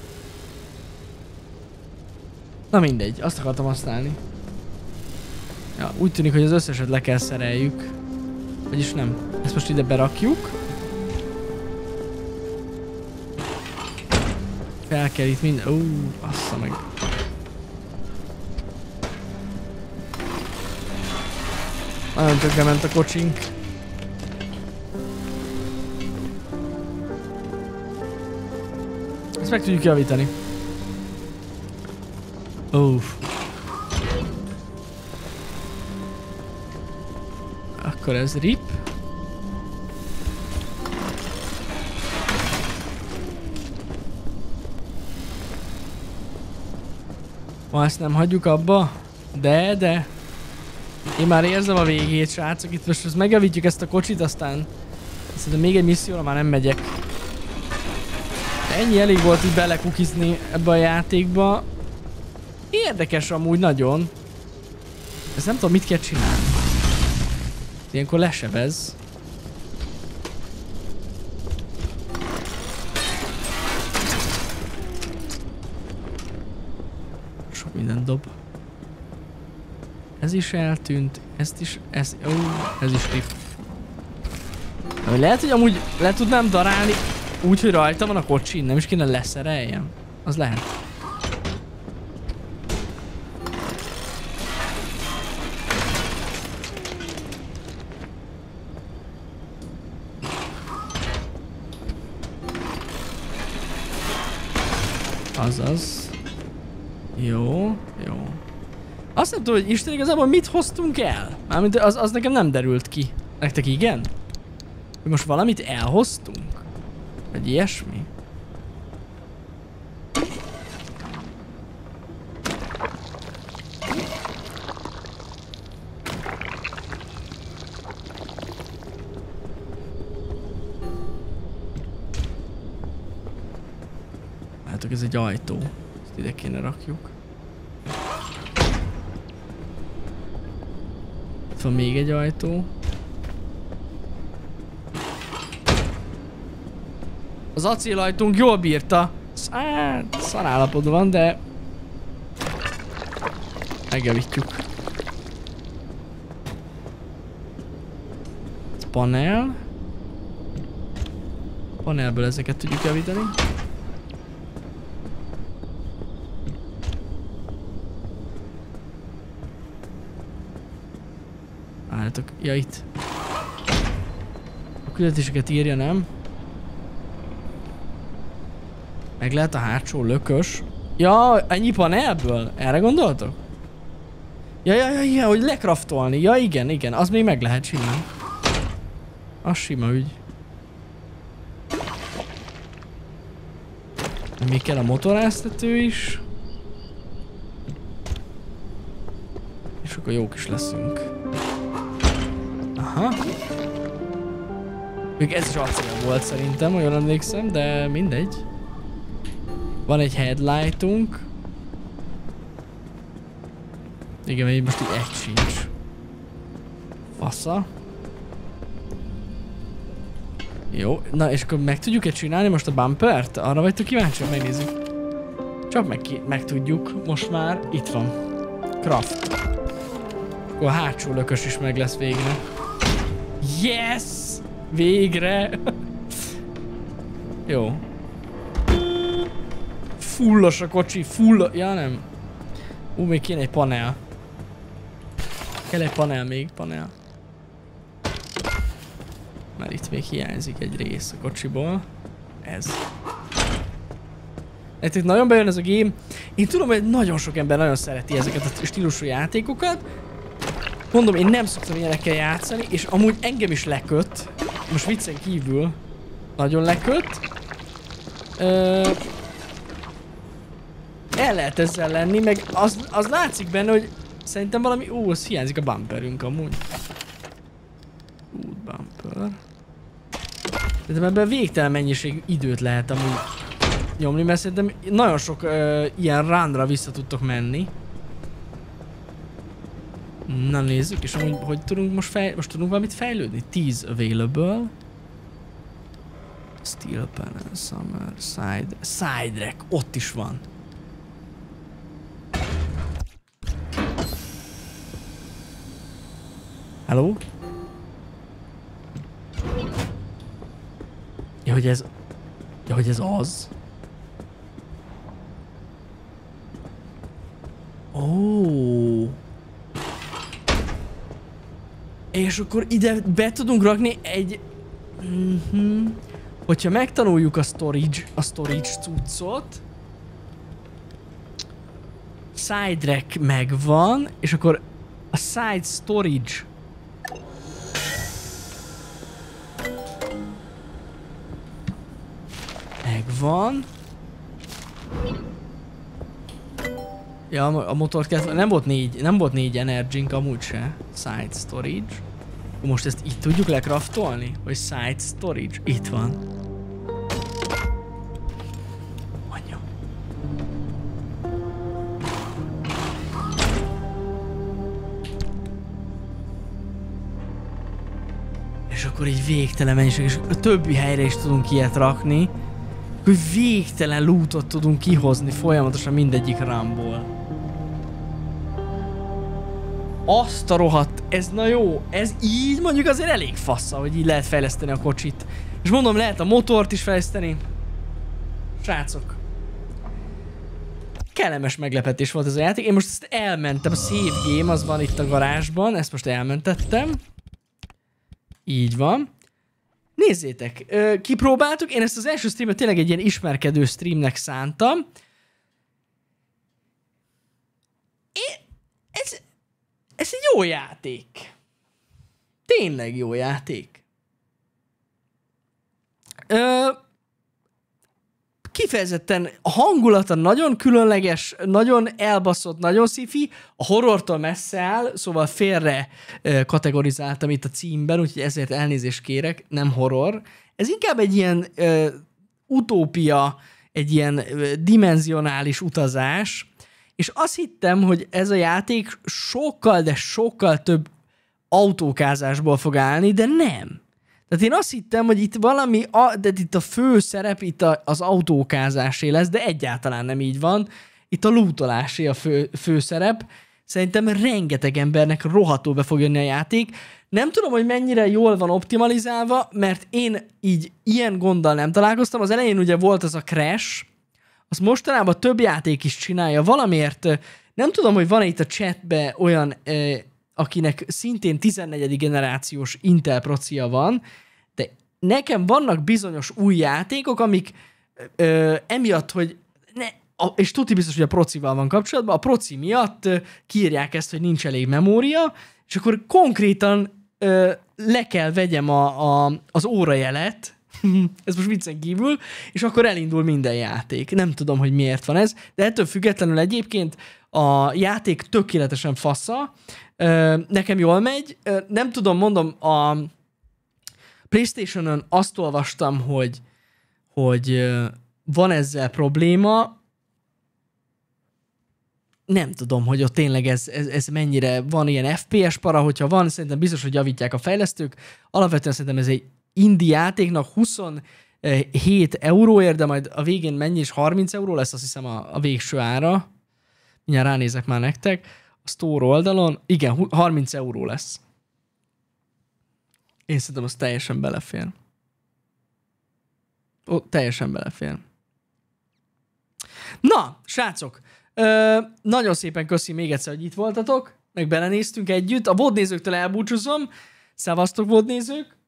Na mindegy, azt akartam használni. Ja, úgy tűnik, hogy az összeset le kell szereljük. Vagyis nem. Ezt most ide berakjuk. Fel kell itt minden... bassza meg. Nagyon tökre ment a kocsink. Ezt meg tudjuk javítani. Akkor ez rip. Ma ezt nem hagyjuk abba? De. Én már érzem a végét, srácok. Itt most megjavítjuk ezt a kocsit, aztán szerintem még egy misszióra már nem megyek. Ennyi elég volt így belekukizni ebbe a játékba. Érdekes amúgy nagyon. Ezt nem tudom, mit kell csinálni. Ilyenkor lesebez. Sok minden dob. Ez is eltűnt. Ez is rip. Lehet, hogy amúgy le tudnám darálni úgy, hogy rajta van a kocsin. Nem is kéne leszereljem. Az lehet. Azaz. Jó. Azt nem tudom, hogy Isten igazából mit hoztunk el? Mármint az nekem nem derült ki. Nektek igen? Hogy most valamit elhoztunk? Vagy ilyesmi? Látok, ez egy ajtó. Ezt ide kéne rakjuk. Itt van még egy ajtó. Az acélajtónk jól bírta. Szarállapotban van, de... megjavítjuk. Ez panel. Panelből ezeket tudjuk javítani. Várjátok, ja itt. A küldetéseket írja, nem? Meg lehet a hátsó lökös. Ja, ennyi panelből? Erre gondoltok? Ja, hogy lekraftolni. Ja, igen, az még meg lehet csinálni. Az sima ügy. Még kell a motoráztatő is. És akkor jók is leszünk. Aha. Még ez is acél volt szerintem, ha jól emlékszem, de mindegy. Van egy headlightunk. Igen, mert most így egy sincs. Fasza. Jó, na és akkor meg tudjuk-e csinálni most a bumpert? Arra vagytok kíváncsiak, megnézzük. Csak meg tudjuk, most már itt van. Craft. Akkor a hátsó lökös is meg lesz végre. Yes! Végre! Jó. Fullos a kocsi, ja nem. Még kéne egy panel. Kell egy panel még, panel. Mert itt még hiányzik egy rész a kocsiból. Ez. Itt nagyon bejön ez a game. Én tudom, hogy nagyon sok ember nagyon szereti ezeket a stílusú játékokat. Mondom, én nem szoktam ilyenekkel játszani, és amúgy engem is leköt. Most viccen kívül. Nagyon leköt. El lehet ezzel lenni, meg az látszik benne, hogy szerintem valami... az hiányzik a bumperünk amúgy. Bumper. De ebben végtelen mennyiség időt lehet amúgy nyomni, mert szerintem nagyon sok ilyen runra vissza tudtok menni. Na nézzük, és amúgy hogy tudunk most tudunk valamit fejlődni? 10 available. Steel panel, summer, side rack, ott is van. Hello? Ja, hogy ez az? Ó. És akkor ide be tudunk rakni egy... Hogyha megtanuljuk a storage cuccot, side rack megvan, és akkor a side storage megvan. Ja, a motort kell... Nem volt 4 energy-nk amúgy se. Side storage. Most ezt itt tudjuk lecraftolni? Hogy side storage? Itt van. Anya. És akkor egy végtelen mennyiség, és a többi helyre is tudunk ilyet rakni. Hogy végtelen lootot tudunk kihozni folyamatosan mindegyik runból. Azt a rohadt, ez na jó, ez így mondjuk azért elég fassa, hogy így lehet fejleszteni a kocsit. És mondom, lehet a motort is fejleszteni. Srácok. Kellemes meglepetés volt ez a játék. Én most ezt elmentem, a save game az van itt a garázsban, ezt most elmentettem. Így van. Nézzétek, kipróbáltuk, én ezt az első streamet tényleg egy ilyen ismerkedő streamnek szántam. Ez egy jó játék. Tényleg jó játék. Kifejezetten a hangulata nagyon különleges, nagyon elbaszott, nagyon sci-fi, a horrortól messze áll, szóval félre kategorizáltam itt a címben, úgyhogy ezért elnézést kérek, nem horror. Ez inkább egy ilyen utópia, egy ilyen dimenzionális utazás, és azt hittem, hogy ez a játék sokkal, de sokkal több autókázásból fog állni, de nem. Tehát én azt hittem, hogy itt valami, de itt a fő szerep itt az autókázásé lesz, de egyáltalán nem így van. Itt a lootolásé a fő szerep. Szerintem rengeteg embernek rohadtul be fog jönni a játék. Nem tudom, hogy mennyire jól van optimalizálva, mert én így ilyen gonddal nem találkoztam. Az elején ugye volt az a crash, azt mostanában több játék is csinálja. Valamiért nem tudom, hogy van-e itt a chatben olyan, akinek szintén 14. generációs Intel procia van, de nekem vannak bizonyos új játékok, amik emiatt, hogy és tuti biztos, hogy a procival van kapcsolatban, a proci miatt kiírják ezt, hogy nincs elég memória, és akkor konkrétan le kell vegyem az órajelet, ez most viccen kívül, és akkor elindul minden játék. Nem tudom, hogy miért van ez, de ettől függetlenül egyébként a játék tökéletesen fassa, nekem jól megy. Nem tudom, mondom, a PlayStation-on azt olvastam, hogy van ezzel probléma. Nem tudom, hogy ott tényleg ez mennyire van ilyen FPS para, hogyha van, szerintem biztos, hogy javítják a fejlesztők. Alapvetően szerintem ez egy indie játéknak 27 euróért, de majd a végén mennyi is 30 euró lesz, azt hiszem a végső ára. Mindjárt ránézek már nektek. A store oldalon, igen, 30 euró lesz. Én szerintem az teljesen belefér. Teljesen belefér. Na, srácok, Nagyon szépen köszi még egyszer, hogy itt voltatok, meg belenéztünk együtt. A VOD nézőktől elbúcsúzom. Szevasztok, VOD nézők!